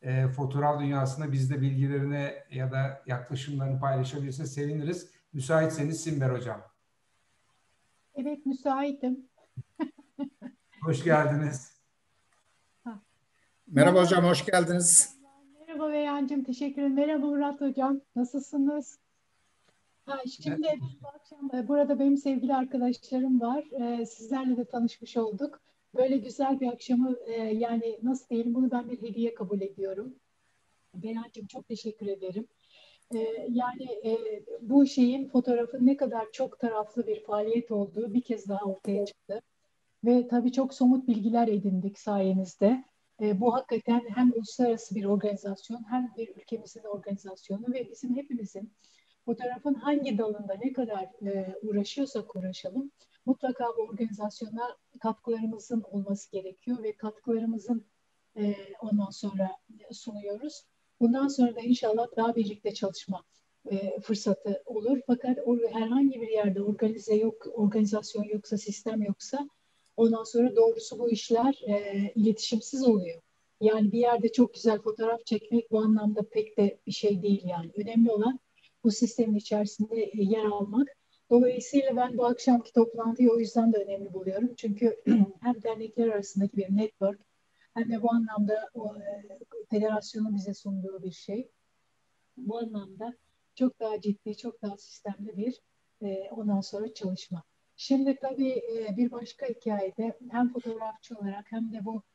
fotoğraf dünyasında bizde bilgilerini ya da yaklaşımlarını paylaşabilirse seviniriz. Müsaitseniz Simber Hocam. Evet, müsaitim. Hoş geldiniz. Merhaba hocam, hoş geldiniz. Merhaba Beyhancığım, teşekkür ederim. Merhaba Murat Hocam, nasılsınız? Şimdi bu akşam burada benim sevgili arkadaşlarım var. Sizlerle de tanışmış olduk. Böyle güzel bir akşamı yani nasıl diyelim, bunu ben bir hediye kabul ediyorum. Beyhancığım çok teşekkür ederim. Yani bu şeyin, fotoğrafın ne kadar çok taraflı bir faaliyet olduğu bir kez daha ortaya çıktı. Ve tabii çok somut bilgiler edindik sayenizde. Bu hakikaten hem uluslararası bir organizasyon hem bir ülkemizin organizasyonu ve bizim hepimizin fotoğrafın hangi dalında ne kadar uğraşıyorsak uğraşalım mutlaka bu organizasyona katkılarımızın olması gerekiyor ve katkılarımızın ondan sonra sunuyoruz. Bundan sonra da inşallah daha birlikte çalışma fırsatı olur. Fakat herhangi bir yerde organizasyon yoksa, sistem yoksa ondan sonra doğrusu bu işler iletişimsiz oluyor. Yani bir yerde çok güzel fotoğraf çekmek bu anlamda pek de bir şey değil yani. Önemli olan bu sistemin içerisinde yer almak. Dolayısıyla ben bu akşamki toplantıyı o yüzden de önemli buluyorum. Çünkü hem dernekler arasındaki bir network hem de bu anlamda federasyonun bize sunduğu bir şey. Bu anlamda çok daha ciddi, çok daha sistemli bir ondan sonra çalışma. Şimdi tabii bir başka hikayede hem fotoğrafçı olarak hem de bu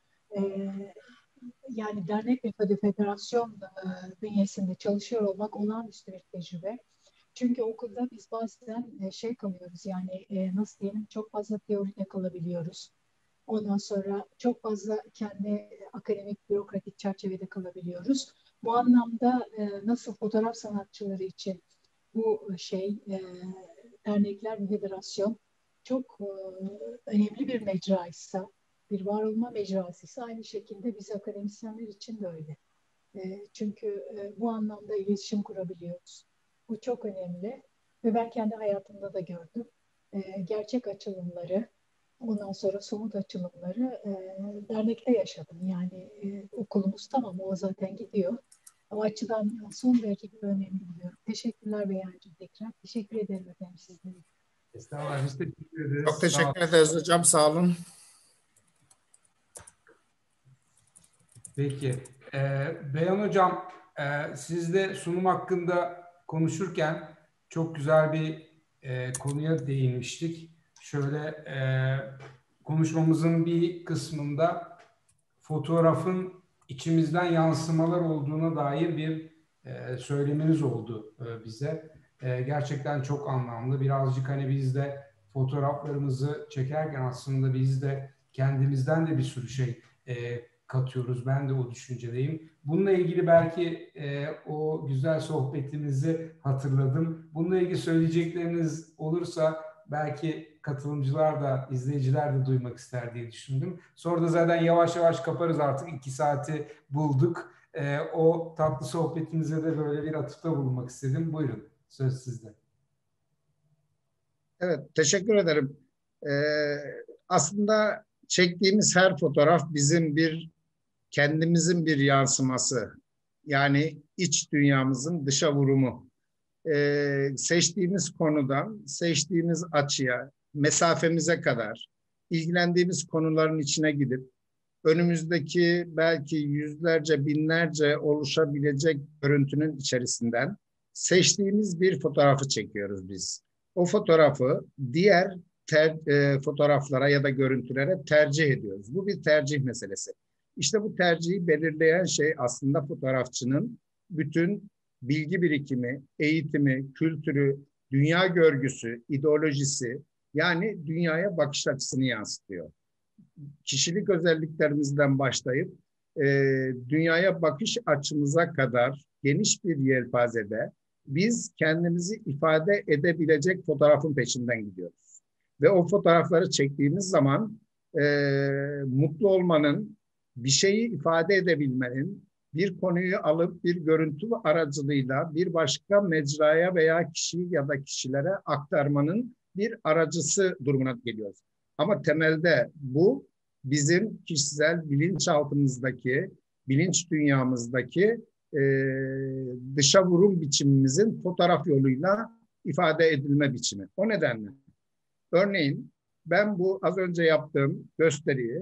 yani dernek ve federasyon bünyesinde çalışıyor olmak olağanüstü bir tecrübe. Çünkü okulda biz bazen kalıyoruz yani nasıl diyelim, çok fazla teoride kalabiliyoruz. Ondan sonra çok fazla kendi akademik, bürokratik çerçevede kalabiliyoruz. Bu anlamda nasıl fotoğraf sanatçıları için bu dernekler ve federasyon çok önemli bir mecraysa, bir var olma mecrasıysa aynı şekilde biz akademisyenler için de öyle. Çünkü bu anlamda iletişim kurabiliyoruz. Bu çok önemli ve ben kendi hayatımda da gördüm. Gerçek açılımları, ondan sonra somut açılımları dernekte yaşadım. Yani okulumuz tamam, o zaten gidiyor. O açıdan son derece önemli buluyorum. Teşekkürler Beyhancığım tekrar. Teşekkür ederim efendim sizlere. Estağfurullah, biz teşekkür ederiz. Çok teşekkür ederiz hocam, sağ olun. Peki. Beyhan Hocam, siz de sunum hakkında konuşurken çok güzel bir konuya değinmiştik. Şöyle konuşmamızın bir kısmında fotoğrafın içimizden yansımalar olduğuna dair bir söyleminiz oldu bize. Gerçekten çok anlamlı. Birazcık hani biz de fotoğraflarımızı çekerken aslında biz de kendimizden de bir sürü şey katıyoruz. Ben de o düşüncedeyim. Bununla ilgili belki o güzel sohbetimizi hatırladım. Bununla ilgili söyleyecekleriniz olursa belki katılımcılar da, izleyiciler de duymak ister diye düşündüm. Sonra da zaten yavaş yavaş kaparız, artık 2 saati bulduk. O tatlı sohbetinize de böyle bir atıfta bulunmak istedim. Buyurun, söz sizde. Evet, teşekkür ederim. Aslında çektiğimiz her fotoğraf bizim kendimizin bir yansıması. Yani iç dünyamızın dışa vurumu. Seçtiğimiz konudan, seçtiğimiz açıya, mesafemize kadar ilgilendiğimiz konuların içine gidip önümüzdeki belki yüzlerce, binlerce oluşabilecek görüntünün içerisinden seçtiğimiz bir fotoğrafı çekiyoruz biz. O fotoğrafı diğer fotoğraflara ya da görüntülere tercih ediyoruz. Bu bir tercih meselesi. İşte bu tercihi belirleyen şey aslında fotoğrafçının bütün bilgi birikimi, eğitimi, kültürü, dünya görgüsü, ideolojisi, yani dünyaya bakış açısını yansıtıyor. Kişilik özelliklerimizden başlayıp dünyaya bakış açımıza kadar geniş bir yelpazede biz kendimizi ifade edebilecek fotoğrafın peşinden gidiyoruz. Ve o fotoğrafları çektiğimiz zaman mutlu olmanın, bir şeyi ifade edebilmenin, bir konuyu alıp bir görüntü aracılığıyla bir başka mecraya veya kişi ya da kişilere aktarmanın bir aracısı durumuna geliyoruz. Ama temelde bu bizim kişisel bilinçaltımızdaki bilinç dünyamızdaki dışa vurum biçimimizin fotoğraf yoluyla ifade edilme biçimi. O nedenle örneğin ben bu az önce yaptığım gösteriyi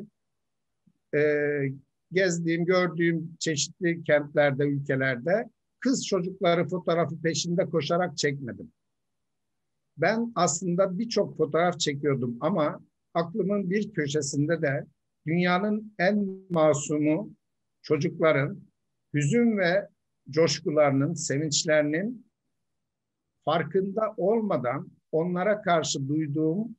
gezdiğim, gördüğüm çeşitli kentlerde, ülkelerde kız çocukları fotoğrafı peşinde koşarak çekmedim. Ben aslında birçok fotoğraf çekiyordum ama aklımın bir köşesinde de dünyanın en masumu çocukların hüzün ve coşkularının, sevinçlerinin farkında olmadan onlara karşı duyduğum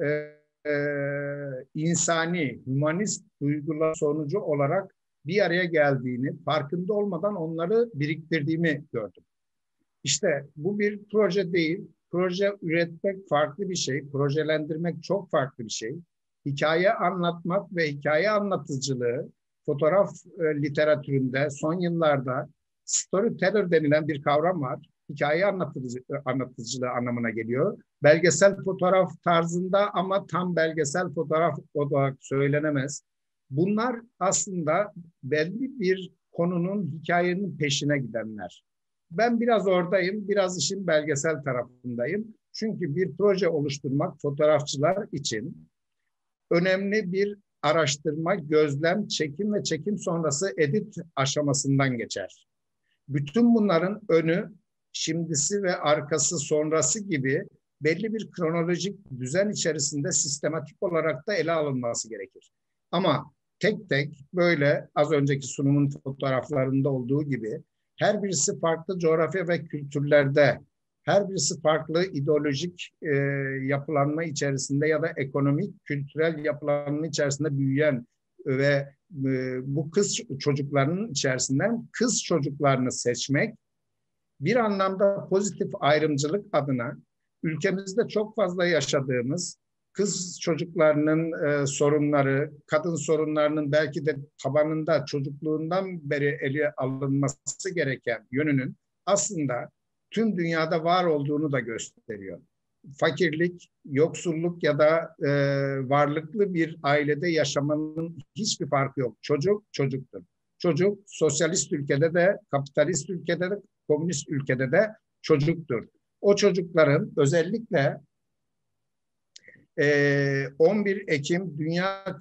insani, humanist duygular sonucu olarak bir araya geldiğini, farkında olmadan onları biriktirdiğimi gördüm. İşte bu bir proje değil. Proje üretmek farklı bir şey, projelendirmek çok farklı bir şey. Hikaye anlatmak ve hikaye anlatıcılığı fotoğraf literatüründe son yıllarda storyteller denilen bir kavram var. Hikaye anlatıcılığı anlamına geliyor. Belgesel fotoğraf tarzında ama tam belgesel fotoğraf olarak söylenemez. Bunlar aslında belli bir konunun, hikayenin peşine gidenler. Ben biraz oradayım, biraz işin belgesel tarafındayım. Çünkü bir proje oluşturmak fotoğrafçılar için önemli bir araştırma, gözlem, çekim ve çekim sonrası edit aşamasından geçer. Bütün bunların önü, şimdisi ve arkası, sonrası gibi belli bir kronolojik düzen içerisinde sistematik olarak da ele alınması gerekir. Ama tek tek böyle az önceki sunumun fotoğraflarında olduğu gibi her birisi farklı coğrafya ve kültürlerde, her birisi farklı ideolojik yapılanma içerisinde ya da ekonomik, kültürel yapılanma içerisinde büyüyen ve bu kız çocuklarının içerisinden kız çocuklarını seçmek bir anlamda pozitif ayrımcılık adına ülkemizde çok fazla yaşadığımız kız çocuklarının sorunları, kadın sorunlarının belki de tabanında çocukluğundan beri ele alınması gereken yönünün aslında tüm dünyada var olduğunu da gösteriyor. Fakirlik, yoksulluk ya da varlıklı bir ailede yaşamanın hiçbir farkı yok. Çocuk, çocuktur. Çocuk, sosyalist ülkede de, kapitalist ülkede de, komünist ülkede de çocuktur. O çocukların özellikle 11 Ekim Dünya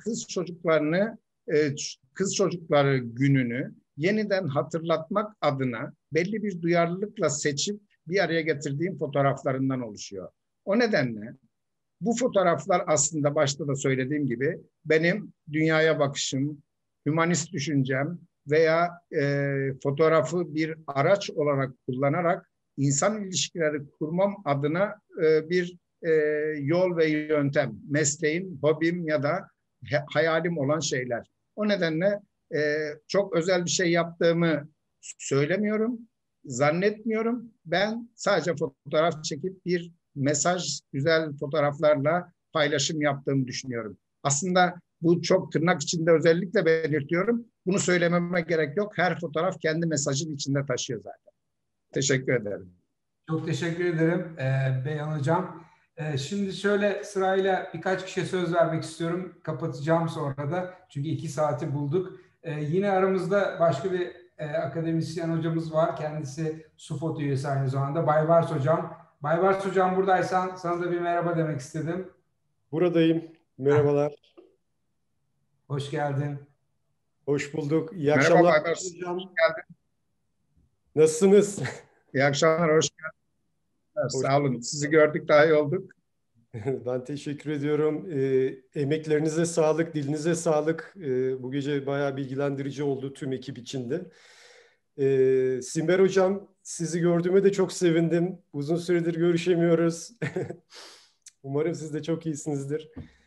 Kız Çocukları Günü'nü yeniden hatırlatmak adına belli bir duyarlılıkla seçip bir araya getirdiğim fotoğraflarından oluşuyor. O nedenle bu fotoğraflar aslında başta da söylediğim gibi benim dünyaya bakışım, hümanist düşüncem veya fotoğrafı bir araç olarak kullanarak insan ilişkileri kurmam adına bir yol ve yöntem, mesleğim, hobim ya da hayalim olan şeyler. O nedenle çok özel bir şey yaptığımı söylemiyorum, zannetmiyorum. Ben sadece fotoğraf çekip bir mesaj, güzel fotoğraflarla paylaşım yaptığımı düşünüyorum. Aslında bu çok tırnak içinde özellikle belirtiyorum. Bunu söylememe gerek yok. Her fotoğraf kendi mesajın içinde taşıyor zaten. Teşekkür ederim. Çok teşekkür ederim Beyhan Hocam. Şimdi şöyle sırayla birkaç kişiye söz vermek istiyorum. Kapatacağım sonra da. Çünkü 2 saati bulduk. Yine aramızda başka bir akademisyen hocamız var. Kendisi SUFOT üyesi aynı zamanda. Baybars Hocam. Baybars Hocam buradaysan sana da bir merhaba demek istedim. Buradayım. Merhabalar. Hoş geldin. Hoş bulduk. İyi Merhaba akşamlar Baybars. hocam. Hoş geldin. Nasılsınız? İyi akşamlar, hoş geldiniz. Sağ olun. Sizi gördük, daha iyi olduk. Ben teşekkür ediyorum. Emeklerinize sağlık, dilinize sağlık. Bu gece bayağı bilgilendirici oldu tüm ekip içinde. Simber Hocam, sizi gördüğüme de çok sevindim. Uzun süredir görüşemiyoruz. Umarım siz de çok iyisinizdir.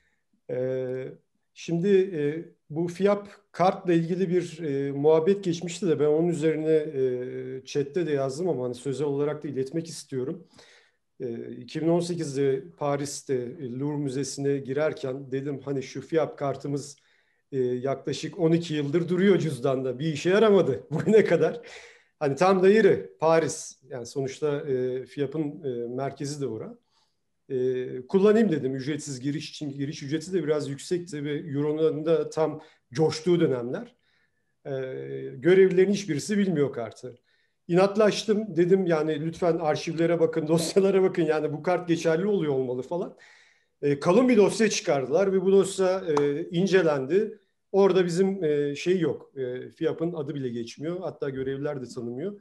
Şimdi bu FİAP kartla ilgili bir muhabbet geçmişti de ben onun üzerine chatte de yazdım ama hani sözel olarak da iletmek istiyorum. 2018'de Paris'te Louvre Müzesi'ne girerken dedim hani şu FİAP kartımız yaklaşık 12 yıldır duruyor cüzdanda. Bir işe yaramadı bugüne kadar. Hani tam da yeri Paris. Yani sonuçta FİAP'ın merkezi de orası. Kullanayım dedim ücretsiz giriş için. Giriş ücreti de biraz yüksekti ve Euro'nun da tam coştuğu dönemler. Görevlilerin hiçbirisi bilmiyor kartı. İnatlaştım, dedim yani lütfen arşivlere bakın, dosyalara bakın, yani bu kart geçerli oluyor olmalı falan. Kalın bir dosya çıkardılar ve bu dosya incelendi. Orada bizim şey yok, FİAP'ın adı bile geçmiyor, hatta görevliler de tanımıyor.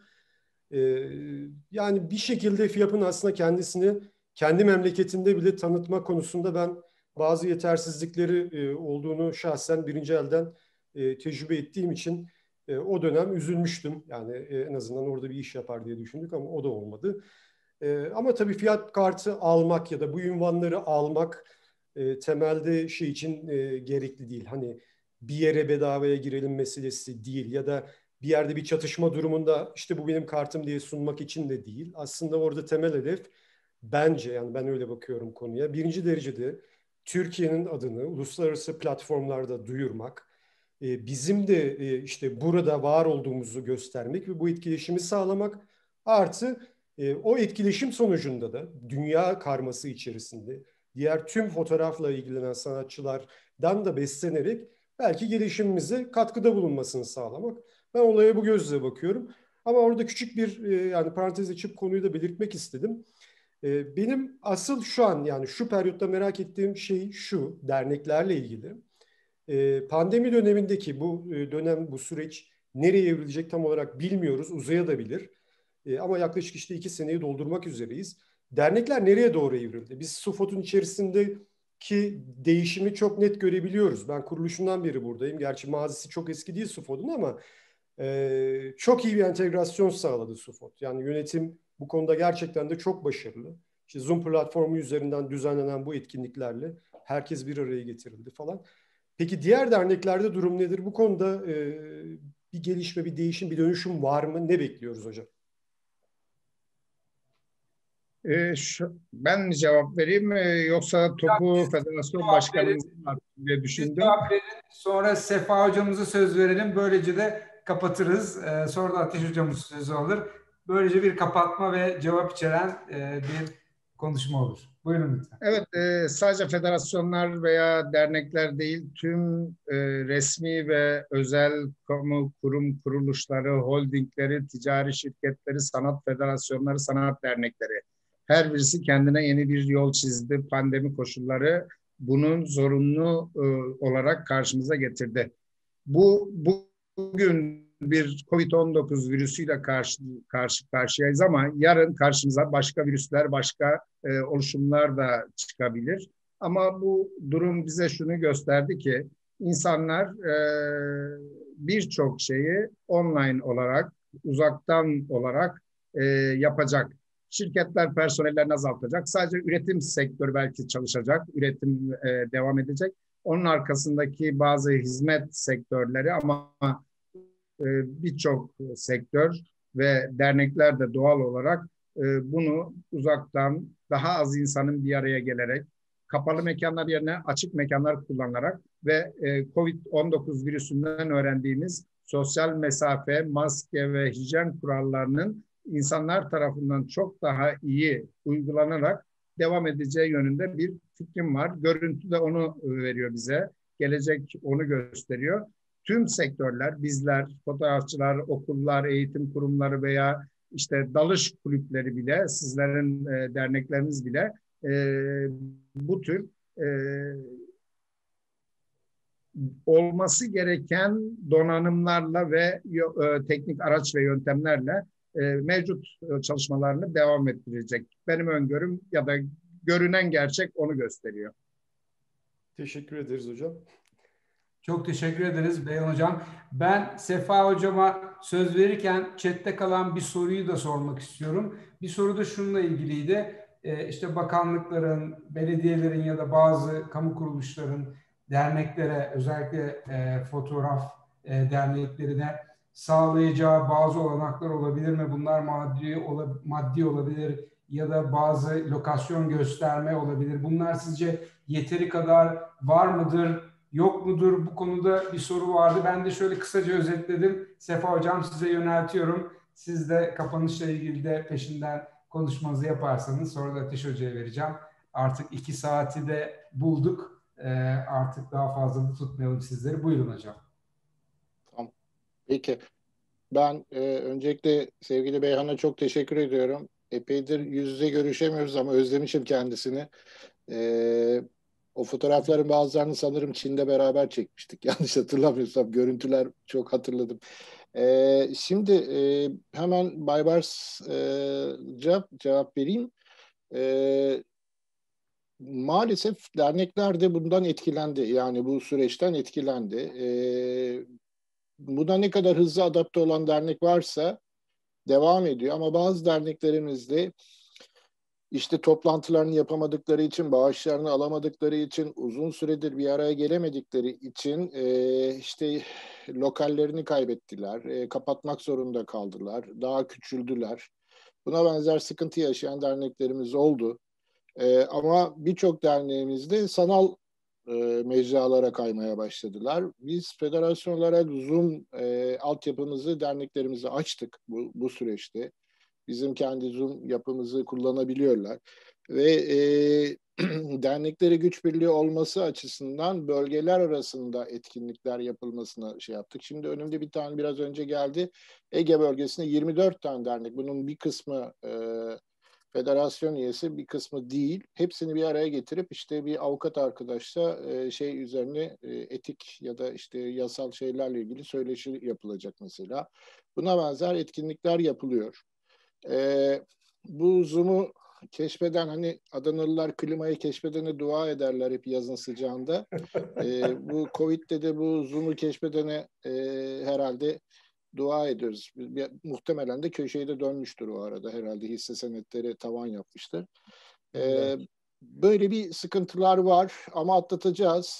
Yani bir şekilde FİAP'ın aslında kendisini kendi memleketinde bile tanıtma konusunda ben bazı yetersizlikleri olduğunu şahsen birinci elden tecrübe ettiğim için o dönem üzülmüştüm. Yani en azından orada bir iş yapar diye düşündük ama o da olmadı. Ama tabii FİAP kartı almak ya da bu ünvanları almak temelde şey için gerekli değil. Hani bir yere bedavaya girelim meselesi değil ya da bir yerde bir çatışma durumunda işte bu benim kartım diye sunmak için de değil. Aslında orada temel hedef bence, yani ben öyle bakıyorum konuya, birinci derecede Türkiye'nin adını uluslararası platformlarda duyurmak, bizim de işte burada var olduğumuzu göstermek ve bu etkileşimi sağlamak, artı o etkileşim sonucunda da dünya karması içerisinde diğer tüm fotoğrafla ilgilenen sanatçılardan da beslenerek belki gelişimimize katkıda bulunmasını sağlamak. Ben olaya bu gözle bakıyorum. Ama orada küçük bir yani parantez açıp konuyu da belirtmek istedim. Benim asıl şu an yani şu periyotta merak ettiğim şey şu, derneklerle ilgili. Pandemi dönemindeki bu dönem, bu süreç nereye evrilecek tam olarak bilmiyoruz, uzayabilir. Ama yaklaşık işte 2 seneyi doldurmak üzereyiz. Dernekler nereye doğru evrildi? Biz SUFOT'un içerisindeki değişimi çok net görebiliyoruz. Ben kuruluşundan beri buradayım. Gerçi mazisi çok eski değil SUFOT'un ama çok iyi bir entegrasyon sağladı SUFOT. Yani yönetim bu konuda gerçekten de çok başarılı. İşte Zoom platformu üzerinden düzenlenen bu etkinliklerle herkes bir araya getirildi falan. Peki diğer derneklerde durum nedir? Bu konuda bir gelişme, bir değişim, bir dönüşüm var mı? Ne bekliyoruz hocam? Ben mi cevap vereyim yoksa topu federasyon başkanımız var diye düşündüm. Cevap verin, sonra Sefa hocamıza söz verelim. Böylece de kapatırız. Sonra da Ateş hocamız sözü alır. Böylece bir kapatma ve cevap içeren bir konuşma olur. Buyurun lütfen. Evet, sadece federasyonlar veya dernekler değil, tüm resmi ve özel kamu kurum kuruluşları, holdingleri, ticari şirketleri, sanat federasyonları, sanat dernekleri. Her birisi kendine yeni bir yol çizdi. Pandemi koşulları bunun zorunlu olarak karşımıza getirdi. Bugün bir COVID-19 virüsüyle karşı karşıyayız ama yarın karşımıza başka virüsler, başka oluşumlar da çıkabilir. Ama bu durum bize şunu gösterdi ki insanlar birçok şeyi online olarak, uzaktan olarak yapacak. Şirketler personellerini azaltacak. Sadece üretim sektörü belki çalışacak, üretim devam edecek. Onun arkasındaki bazı hizmet sektörleri ama birçok sektör ve dernekler de doğal olarak bunu uzaktan daha az insanın bir araya gelerek kapalı mekanlar yerine açık mekanlar kullanarak ve COVID-19 virüsünden öğrendiğimiz sosyal mesafe, maske ve hijyen kurallarının insanlar tarafından çok daha iyi uygulanarak devam edeceği yönünde bir fikrim var. Görüntü de onu veriyor bize. Gelecek onu gösteriyor. Tüm sektörler, bizler, fotoğrafçılar, okullar, eğitim kurumları veya işte dalış kulüpleri bile, sizlerin dernekleriniz bile bu tür olması gereken donanımlarla ve teknik araç ve yöntemlerle mevcut çalışmalarını devam ettirecek. Benim öngörüm ya da görünen gerçek onu gösteriyor. Teşekkür ederiz hocam. Çok teşekkür ederiz Beyhan Hocam. Ben Sefa Hocama söz verirken chatte kalan bir soruyu da sormak istiyorum. Bir soru da şununla ilgiliydi. İşte bakanlıkların, belediyelerin ya da bazı kamu kuruluşların derneklere, özellikle fotoğraf derneklerine sağlayacağı bazı olanaklar olabilir mi? Bunlar maddi olabilir ya da bazı lokasyon gösterme olabilir. Bunlar sizce yeteri kadar var mıdır? Yok mudur? Bu konuda bir soru vardı. Ben de şöyle kısaca özetledim. Sefa Hocam size yöneltiyorum. Siz de kapanışla ilgili de peşinden konuşmanızı yaparsanız sonra da Ateş Hoca'ya vereceğim. Artık 2 saati de bulduk. Artık daha fazla da tutmayalım sizleri. Buyurun hocam. Tamam. Peki. Ben öncelikle sevgili Beyhan'a çok teşekkür ediyorum. Epeydir yüz yüze görüşemiyoruz ama özlemişim kendisini. O fotoğrafların bazılarını sanırım Çin'de beraber çekmiştik. Yanlış hatırlamıyorsam görüntüler çok hatırladım. Şimdi hemen Baybars cevap vereyim. Maalesef dernekler de bundan etkilendi. Yani bu süreçten etkilendi. Buna ne kadar hızlı adapte olan dernek varsa devam ediyor. Ama bazı derneklerimizde işte toplantılarını yapamadıkları için, bağışlarını alamadıkları için, uzun süredir bir araya gelemedikleri için işte lokallerini kaybettiler, kapatmak zorunda kaldılar, daha küçüldüler. Buna benzer sıkıntı yaşayan derneklerimiz oldu. Ama birçok derneğimizde sanal mecralara kaymaya başladılar. Biz federasyon olarak Zoom altyapımızı derneklerimize açtık bu süreçte. Bizim kendi Zoom yapımızı kullanabiliyorlar. Ve dernekleri güç birliği olması açısından bölgeler arasında etkinlikler yapılmasına şey yaptık. Şimdi önümde bir tane biraz önce geldi. Ege bölgesinde 24 tane dernek. Bunun bir kısmı federasyon üyesi, bir kısmı değil. Hepsini bir araya getirip işte bir avukat arkadaşla şey üzerine etik ya da işte yasal şeylerle ilgili söyleşi yapılacak mesela. Buna benzer etkinlikler yapılıyor. Bu Zoom'u keşfeden, hani Adanalılar klimayı keşfedene dua ederler hep yazın sıcağında. Bu Covid'de de bu Zoom'u keşfedene herhalde dua ediyoruz. Muhtemelen de köşeyi de dönmüştür o arada. Herhalde hisse senetleri tavan yapmıştır. Böyle bir sıkıntılar var ama atlatacağız.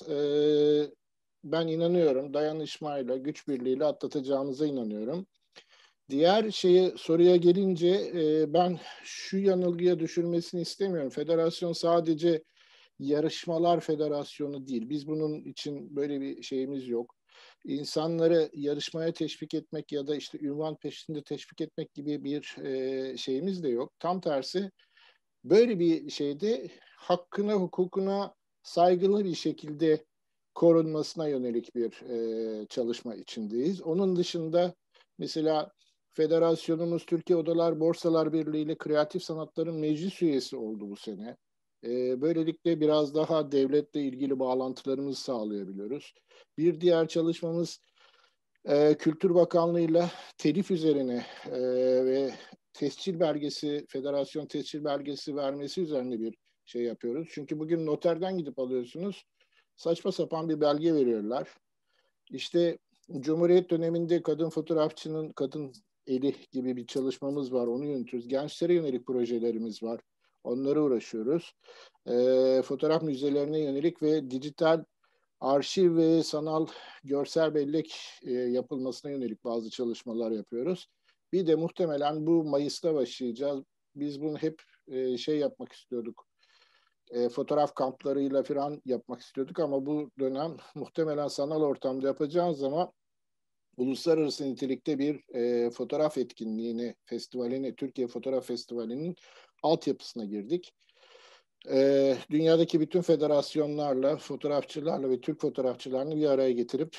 Ben inanıyorum. Dayanışmayla, güç birliğiyle atlatacağımıza inanıyorum. Diğer soruya gelince ben şu yanılgıya düşürmesini istemiyorum. Federasyon sadece yarışmalar federasyonu değil. Biz bunun için böyle bir şeyimiz yok. İnsanları yarışmaya teşvik etmek ya da işte ünvan peşinde teşvik etmek gibi bir şeyimiz de yok. Tam tersi, böyle bir şeyde hakkına, hukukuna saygılı bir şekilde korunmasına yönelik bir çalışma içindeyiz. Onun dışında mesela federasyonumuz Türkiye Odalar Borsalar Birliği ile Kreatif Sanatların Meclis üyesi oldu bu sene. Böylelikle biraz daha devletle ilgili bağlantılarımızı sağlayabiliyoruz. Bir diğer çalışmamız Kültür Bakanlığı'yla telif üzerine ve tescil belgesi, federasyon tescil belgesi vermesi üzerine bir şey yapıyoruz. Çünkü bugün noterden gidip alıyorsunuz, saçma sapan bir belge veriyorlar. İşte Cumhuriyet döneminde kadın fotoğrafçının kadın eli gibi bir çalışmamız var, onu yönetiyoruz. Gençlere yönelik projelerimiz var, onlara uğraşıyoruz. Fotoğraf müzelerine yönelik ve dijital arşiv ve sanal görsel bellek yapılmasına yönelik bazı çalışmalar yapıyoruz. Bir de muhtemelen bu Mayıs'ta başlayacağız. Biz bunu hep şey yapmak istiyorduk. Fotoğraf kamplarıyla falan yapmak istiyorduk ama bu dönem muhtemelen sanal ortamda yapacağız ama uluslararası nitelikte bir fotoğraf etkinliğine, festivaline, Türkiye Fotoğraf Festivali'nin altyapısına girdik. Dünyadaki bütün federasyonlarla, fotoğrafçılarla ve Türk fotoğrafçılarını bir araya getirip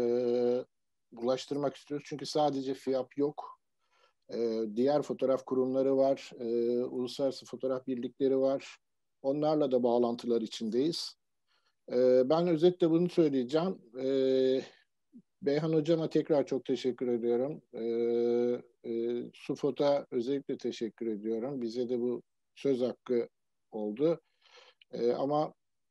ulaştırmak istiyoruz. Çünkü sadece FİAP yok. Diğer fotoğraf kurumları var, uluslararası fotoğraf birlikleri var. Onlarla da bağlantılar içindeyiz. Ben özetle bunu söyleyeceğim. Beyhan Hocam'a tekrar çok teşekkür ediyorum. SUFOT'a özellikle teşekkür ediyorum. Bize de bu söz hakkı oldu. Ama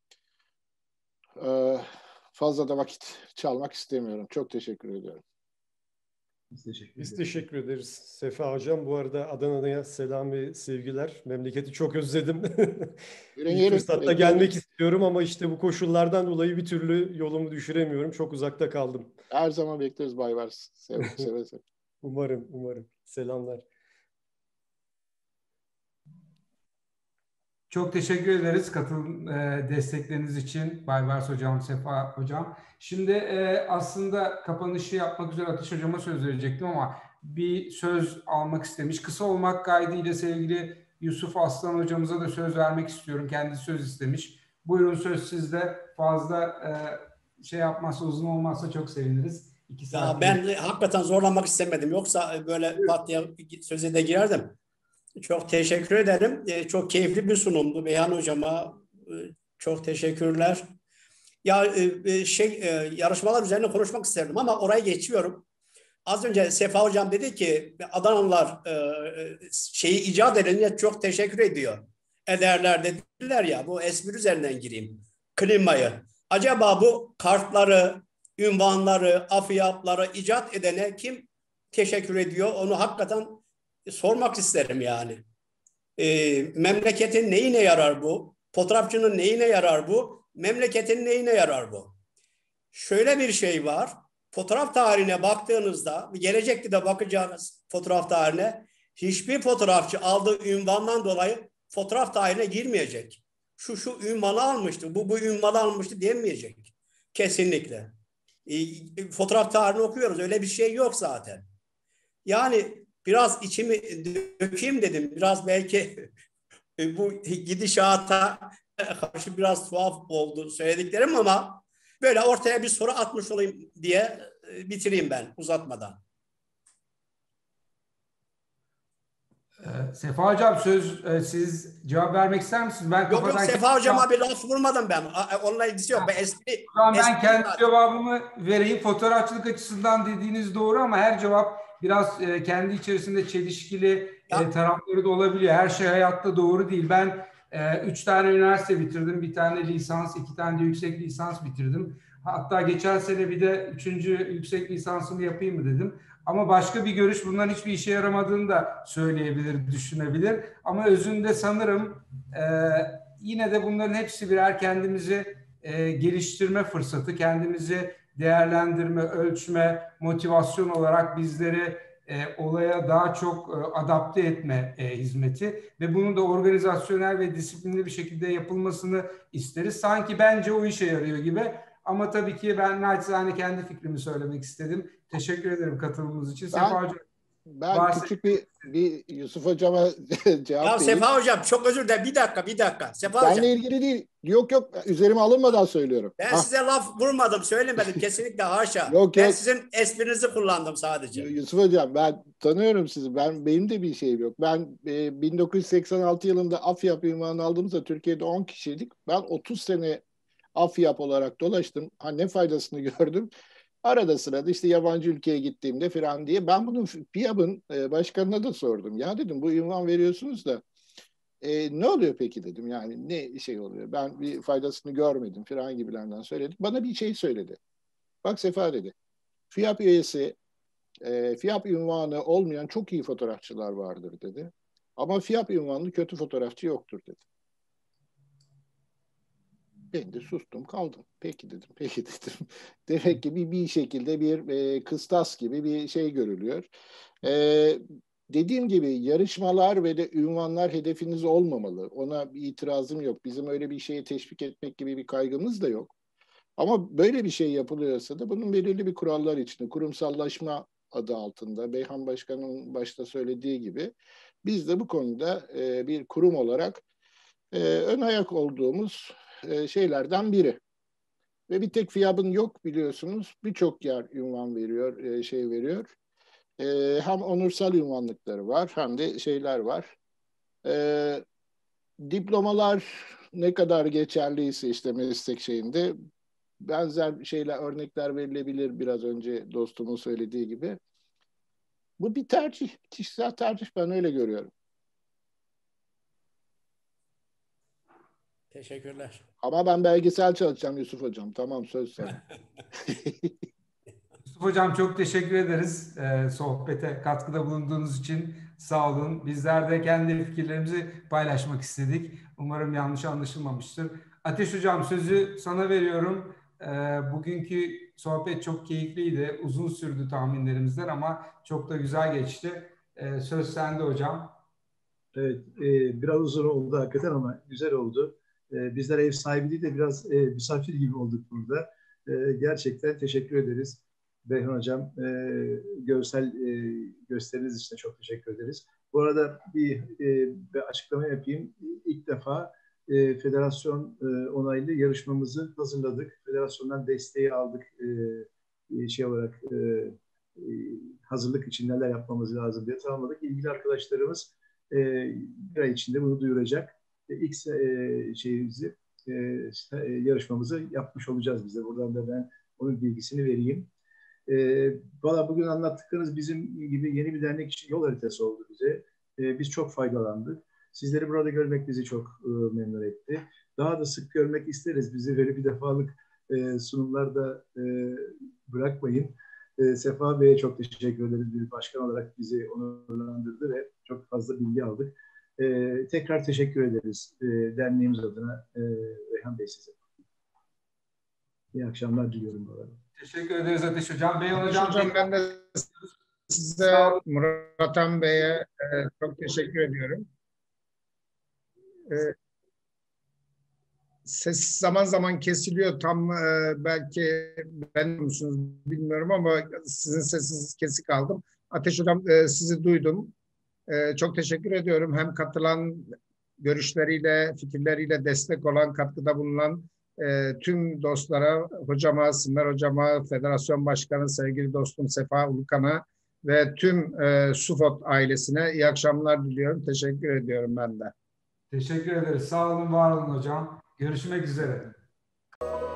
fazla da vakit çalmak istemiyorum. Çok teşekkür ediyorum. Biz teşekkür ederiz Sefa Hocam. Bu arada Adana'ya selam ve sevgiler. Memleketi çok özledim. Bir fırsatta gelmek istiyorum ama işte bu koşullardan dolayı bir türlü yolumu düşüremiyorum. Çok uzakta kaldım. Her zaman bekleriz Baybars. Seve seve. Umarım. Selamlar. Çok teşekkür ederiz destekleriniz için Baybars Hocam, Sefa Hocam. Şimdi aslında kapanışı yapmak üzere Ateş Hocam'a söz verecektim ama bir söz almak istemiş. Kısa olmak kaydıyla sevgili Yusuf Aslan Hocamıza da söz vermek istiyorum. Kendisi söz istemiş. Buyurun, söz sizde. Fazla şey yapmazsa, uzun olmazsa çok seviniriz. 2 Ya saat. ben hakikaten zorlamak istemedim. Yoksa böyle pat diye söze de girerdim. Çok teşekkür ederim. Çok keyifli bir sunumdu. Beyhan Hocama çok teşekkürler. Ya yarışmalar üzerine konuşmak isterdim ama oraya geçiyorum. Az önce Sefa Hocam dedi ki Adanalılar şeyi icat edene çok teşekkür ediyor. Ederler dediler ya, bu espri üzerinden gireyim. Klimayı. Acaba bu kartları, ünvanları, afiyatları icat edene kim teşekkür ediyor? Onu hakikaten sormak isterim yani. Memleketin neyine yarar bu? Fotoğrafçının neyine yarar bu? Memleketin neyine yarar bu? Şöyle bir şey var. Fotoğraf tarihine baktığınızda, gelecekte de bakacağınız fotoğraf tarihine, hiçbir fotoğrafçı aldığı ünvandan dolayı fotoğraf tarihine girmeyecek. Şu ünvanı almıştı, bu ünvanı almıştı diyemeyecek. Kesinlikle. Fotoğraf tarihini okuyoruz, öyle bir şey yok zaten. Yani biraz içimi dökeyim dedim. Biraz belki bu gidişata karşı biraz tuhaf oldu söylediklerim ama böyle ortaya bir soru atmış olayım diye bitireyim ben uzatmadan. Sefa Hocam siz cevap vermek ister misiniz? Ben Yok Sefa Hocama bir laf vurmadım ben. Onunla ilgisi yok. Ben kendi cevabımı vereyim. Fotoğrafçılık açısından dediğiniz doğru ama her cevap biraz kendi içerisinde çelişkili tarafları da olabiliyor. Her şey hayatta doğru değil. Ben 3 tane üniversite bitirdim. Bir tane lisans, 2 tane de yüksek lisans bitirdim. Hatta geçen sene bir de 3. yüksek lisansımı yapayım mı dedim. Ama başka bir görüş bunların hiçbir işe yaramadığını da söyleyebilir, düşünebilir. Ama özünde sanırım yine de bunların hepsi birer kendimizi geliştirme fırsatı, kendimizi değerlendirme, ölçme, motivasyon olarak bizleri olaya daha çok adapte etme hizmeti ve bunun da organizasyonel ve disiplinli bir şekilde yapılmasını isteriz. Sanki bence o işe yarıyor gibi. Ama tabii ki ben naçizane kendi fikrimi söylemek istedim. Teşekkür ederim katılımınız için. Sefa Hocam. Ben küçük bir Yusuf Hocam'a cevap ya Sefa Hocam çok özür dilerim. Bir dakika. Sefa Benle Hocam. ilgili değil. Yok üzerime alınmadan söylüyorum. Ben size laf vurmadım, söylemedim. Kesinlikle haşa. Ben sizin esprinizi kullandım sadece. Yusuf Hocam ben tanıyorum sizi. Benim de bir şeyim yok. Ben 1986 yılında AFYAP ünvanını aldığımızda Türkiye'de 10 kişiydik. Ben 30 sene AFYAP olarak dolaştım. Ne faydasını gördüm. Arada sırada işte yabancı ülkeye gittiğimde falan diye. Ben bunu FİAP'ın başkanına da sordum. Ya dedim bu ünvan veriyorsunuz da ne oluyor peki dedim. Yani ne şey oluyor? Ben bir faydasını görmedim falan gibilerden söyledik. Bana bir şey söyledi. Bak Sefa dedi. FİAP üyesi, FİAP ünvanı olmayan çok iyi fotoğrafçılar vardır dedi. Ama FİAP ünvanlı kötü fotoğrafçı yoktur dedi. Ben de sustum kaldım. Peki dedim. Demek ki bir şekilde bir kıstas gibi bir şey görülüyor. Dediğim gibi yarışmalar ve de ünvanlar hedefiniz olmamalı. Ona bir itirazım yok. Bizim öyle bir şeye teşvik etmek gibi bir kaygımız da yok. Ama böyle bir şey yapılıyorsa da bunun belirli bir kurallar içinde, kurumsallaşma adı altında, Beyhan Başkan'ın başta söylediği gibi biz de bu konuda bir kurum olarak ön ayak olduğumuz şeylerden biri. Ve bir tek FİAP'ın yok biliyorsunuz. Birçok yer ünvan veriyor, veriyor. Hem onursal ünvanlıkları var hem de şeyler var. Diplomalar ne kadar geçerliyse işte meslek şeyinde benzer şeyler, örnekler verilebilir biraz önce dostumun söylediği gibi. Bu bir tercih, kişisel tercih, ben öyle görüyorum. Teşekkürler. Ama ben belgesel çalışacağım Yusuf Hocam. Tamam, söz sana. Yusuf Hocam çok teşekkür ederiz sohbete katkıda bulunduğunuz için. Sağ olun. Bizler de kendi fikirlerimizi paylaşmak istedik. Umarım yanlış anlaşılmamıştır. Ateş Hocam sözü sana veriyorum. Bugünkü sohbet çok keyifliydi. Uzun sürdü tahminlerimizden ama çok da güzel geçti. Söz sende hocam. Evet, biraz uzun oldu hakikaten ama güzel oldu. Bizler ev sahibi değil de biraz misafir gibi olduk burada. Gerçekten teşekkür ederiz. Beyhan Hocam, görsel gösteriniz için çok teşekkür ederiz. Bu arada bir açıklama yapayım. İlk defa federasyon onaylı yarışmamızı hazırladık. Federasyondan desteği aldık. şey olarak hazırlık için neler yapmamız lazım diye tamamladık. İlgili arkadaşlarımız bir ay içinde bunu duyuracak. İlk şeyimizi, yarışmamızı yapmış olacağız bize. Buradan da ben onun bilgisini vereyim. Valla bugün anlattıklarınız bizim gibi yeni bir dernek için yol haritası oldu bize. Biz çok faydalandık. Sizleri burada görmek bizi çok memnun etti. Daha da sık görmek isteriz. Bizi böyle bir defalık sunumlarda bırakmayın. Sefa Bey'e çok teşekkür ederiz. Bir başkan olarak bizi onurlandırdı ve çok fazla bilgi aldık. Tekrar teşekkür ederiz derneğimiz adına Reyhan Bey size. İyi akşamlar diliyorum bu arada. Teşekkür ederiz Ateş Hocam. Beyhan Ateş Hocam, ben de size, Murat Han Bey'e çok teşekkür ediyorum. Ses zaman zaman kesiliyor. Tam belki ben musunuz bilmiyorum ama sizin sesiniz kesik aldım. Ateş Hocam sizi duydum. Çok teşekkür ediyorum. Hem katılan görüşleriyle, fikirleriyle destek olan, katkıda bulunan tüm dostlara, hocama, Simer Hocama, Federasyon Başkanı sevgili dostum Sefa Ulukan'a ve tüm SUFOT ailesine iyi akşamlar diliyorum. Teşekkür ediyorum ben de. teşekkür ederiz. Sağ olun, var olun hocam. Görüşmek üzere.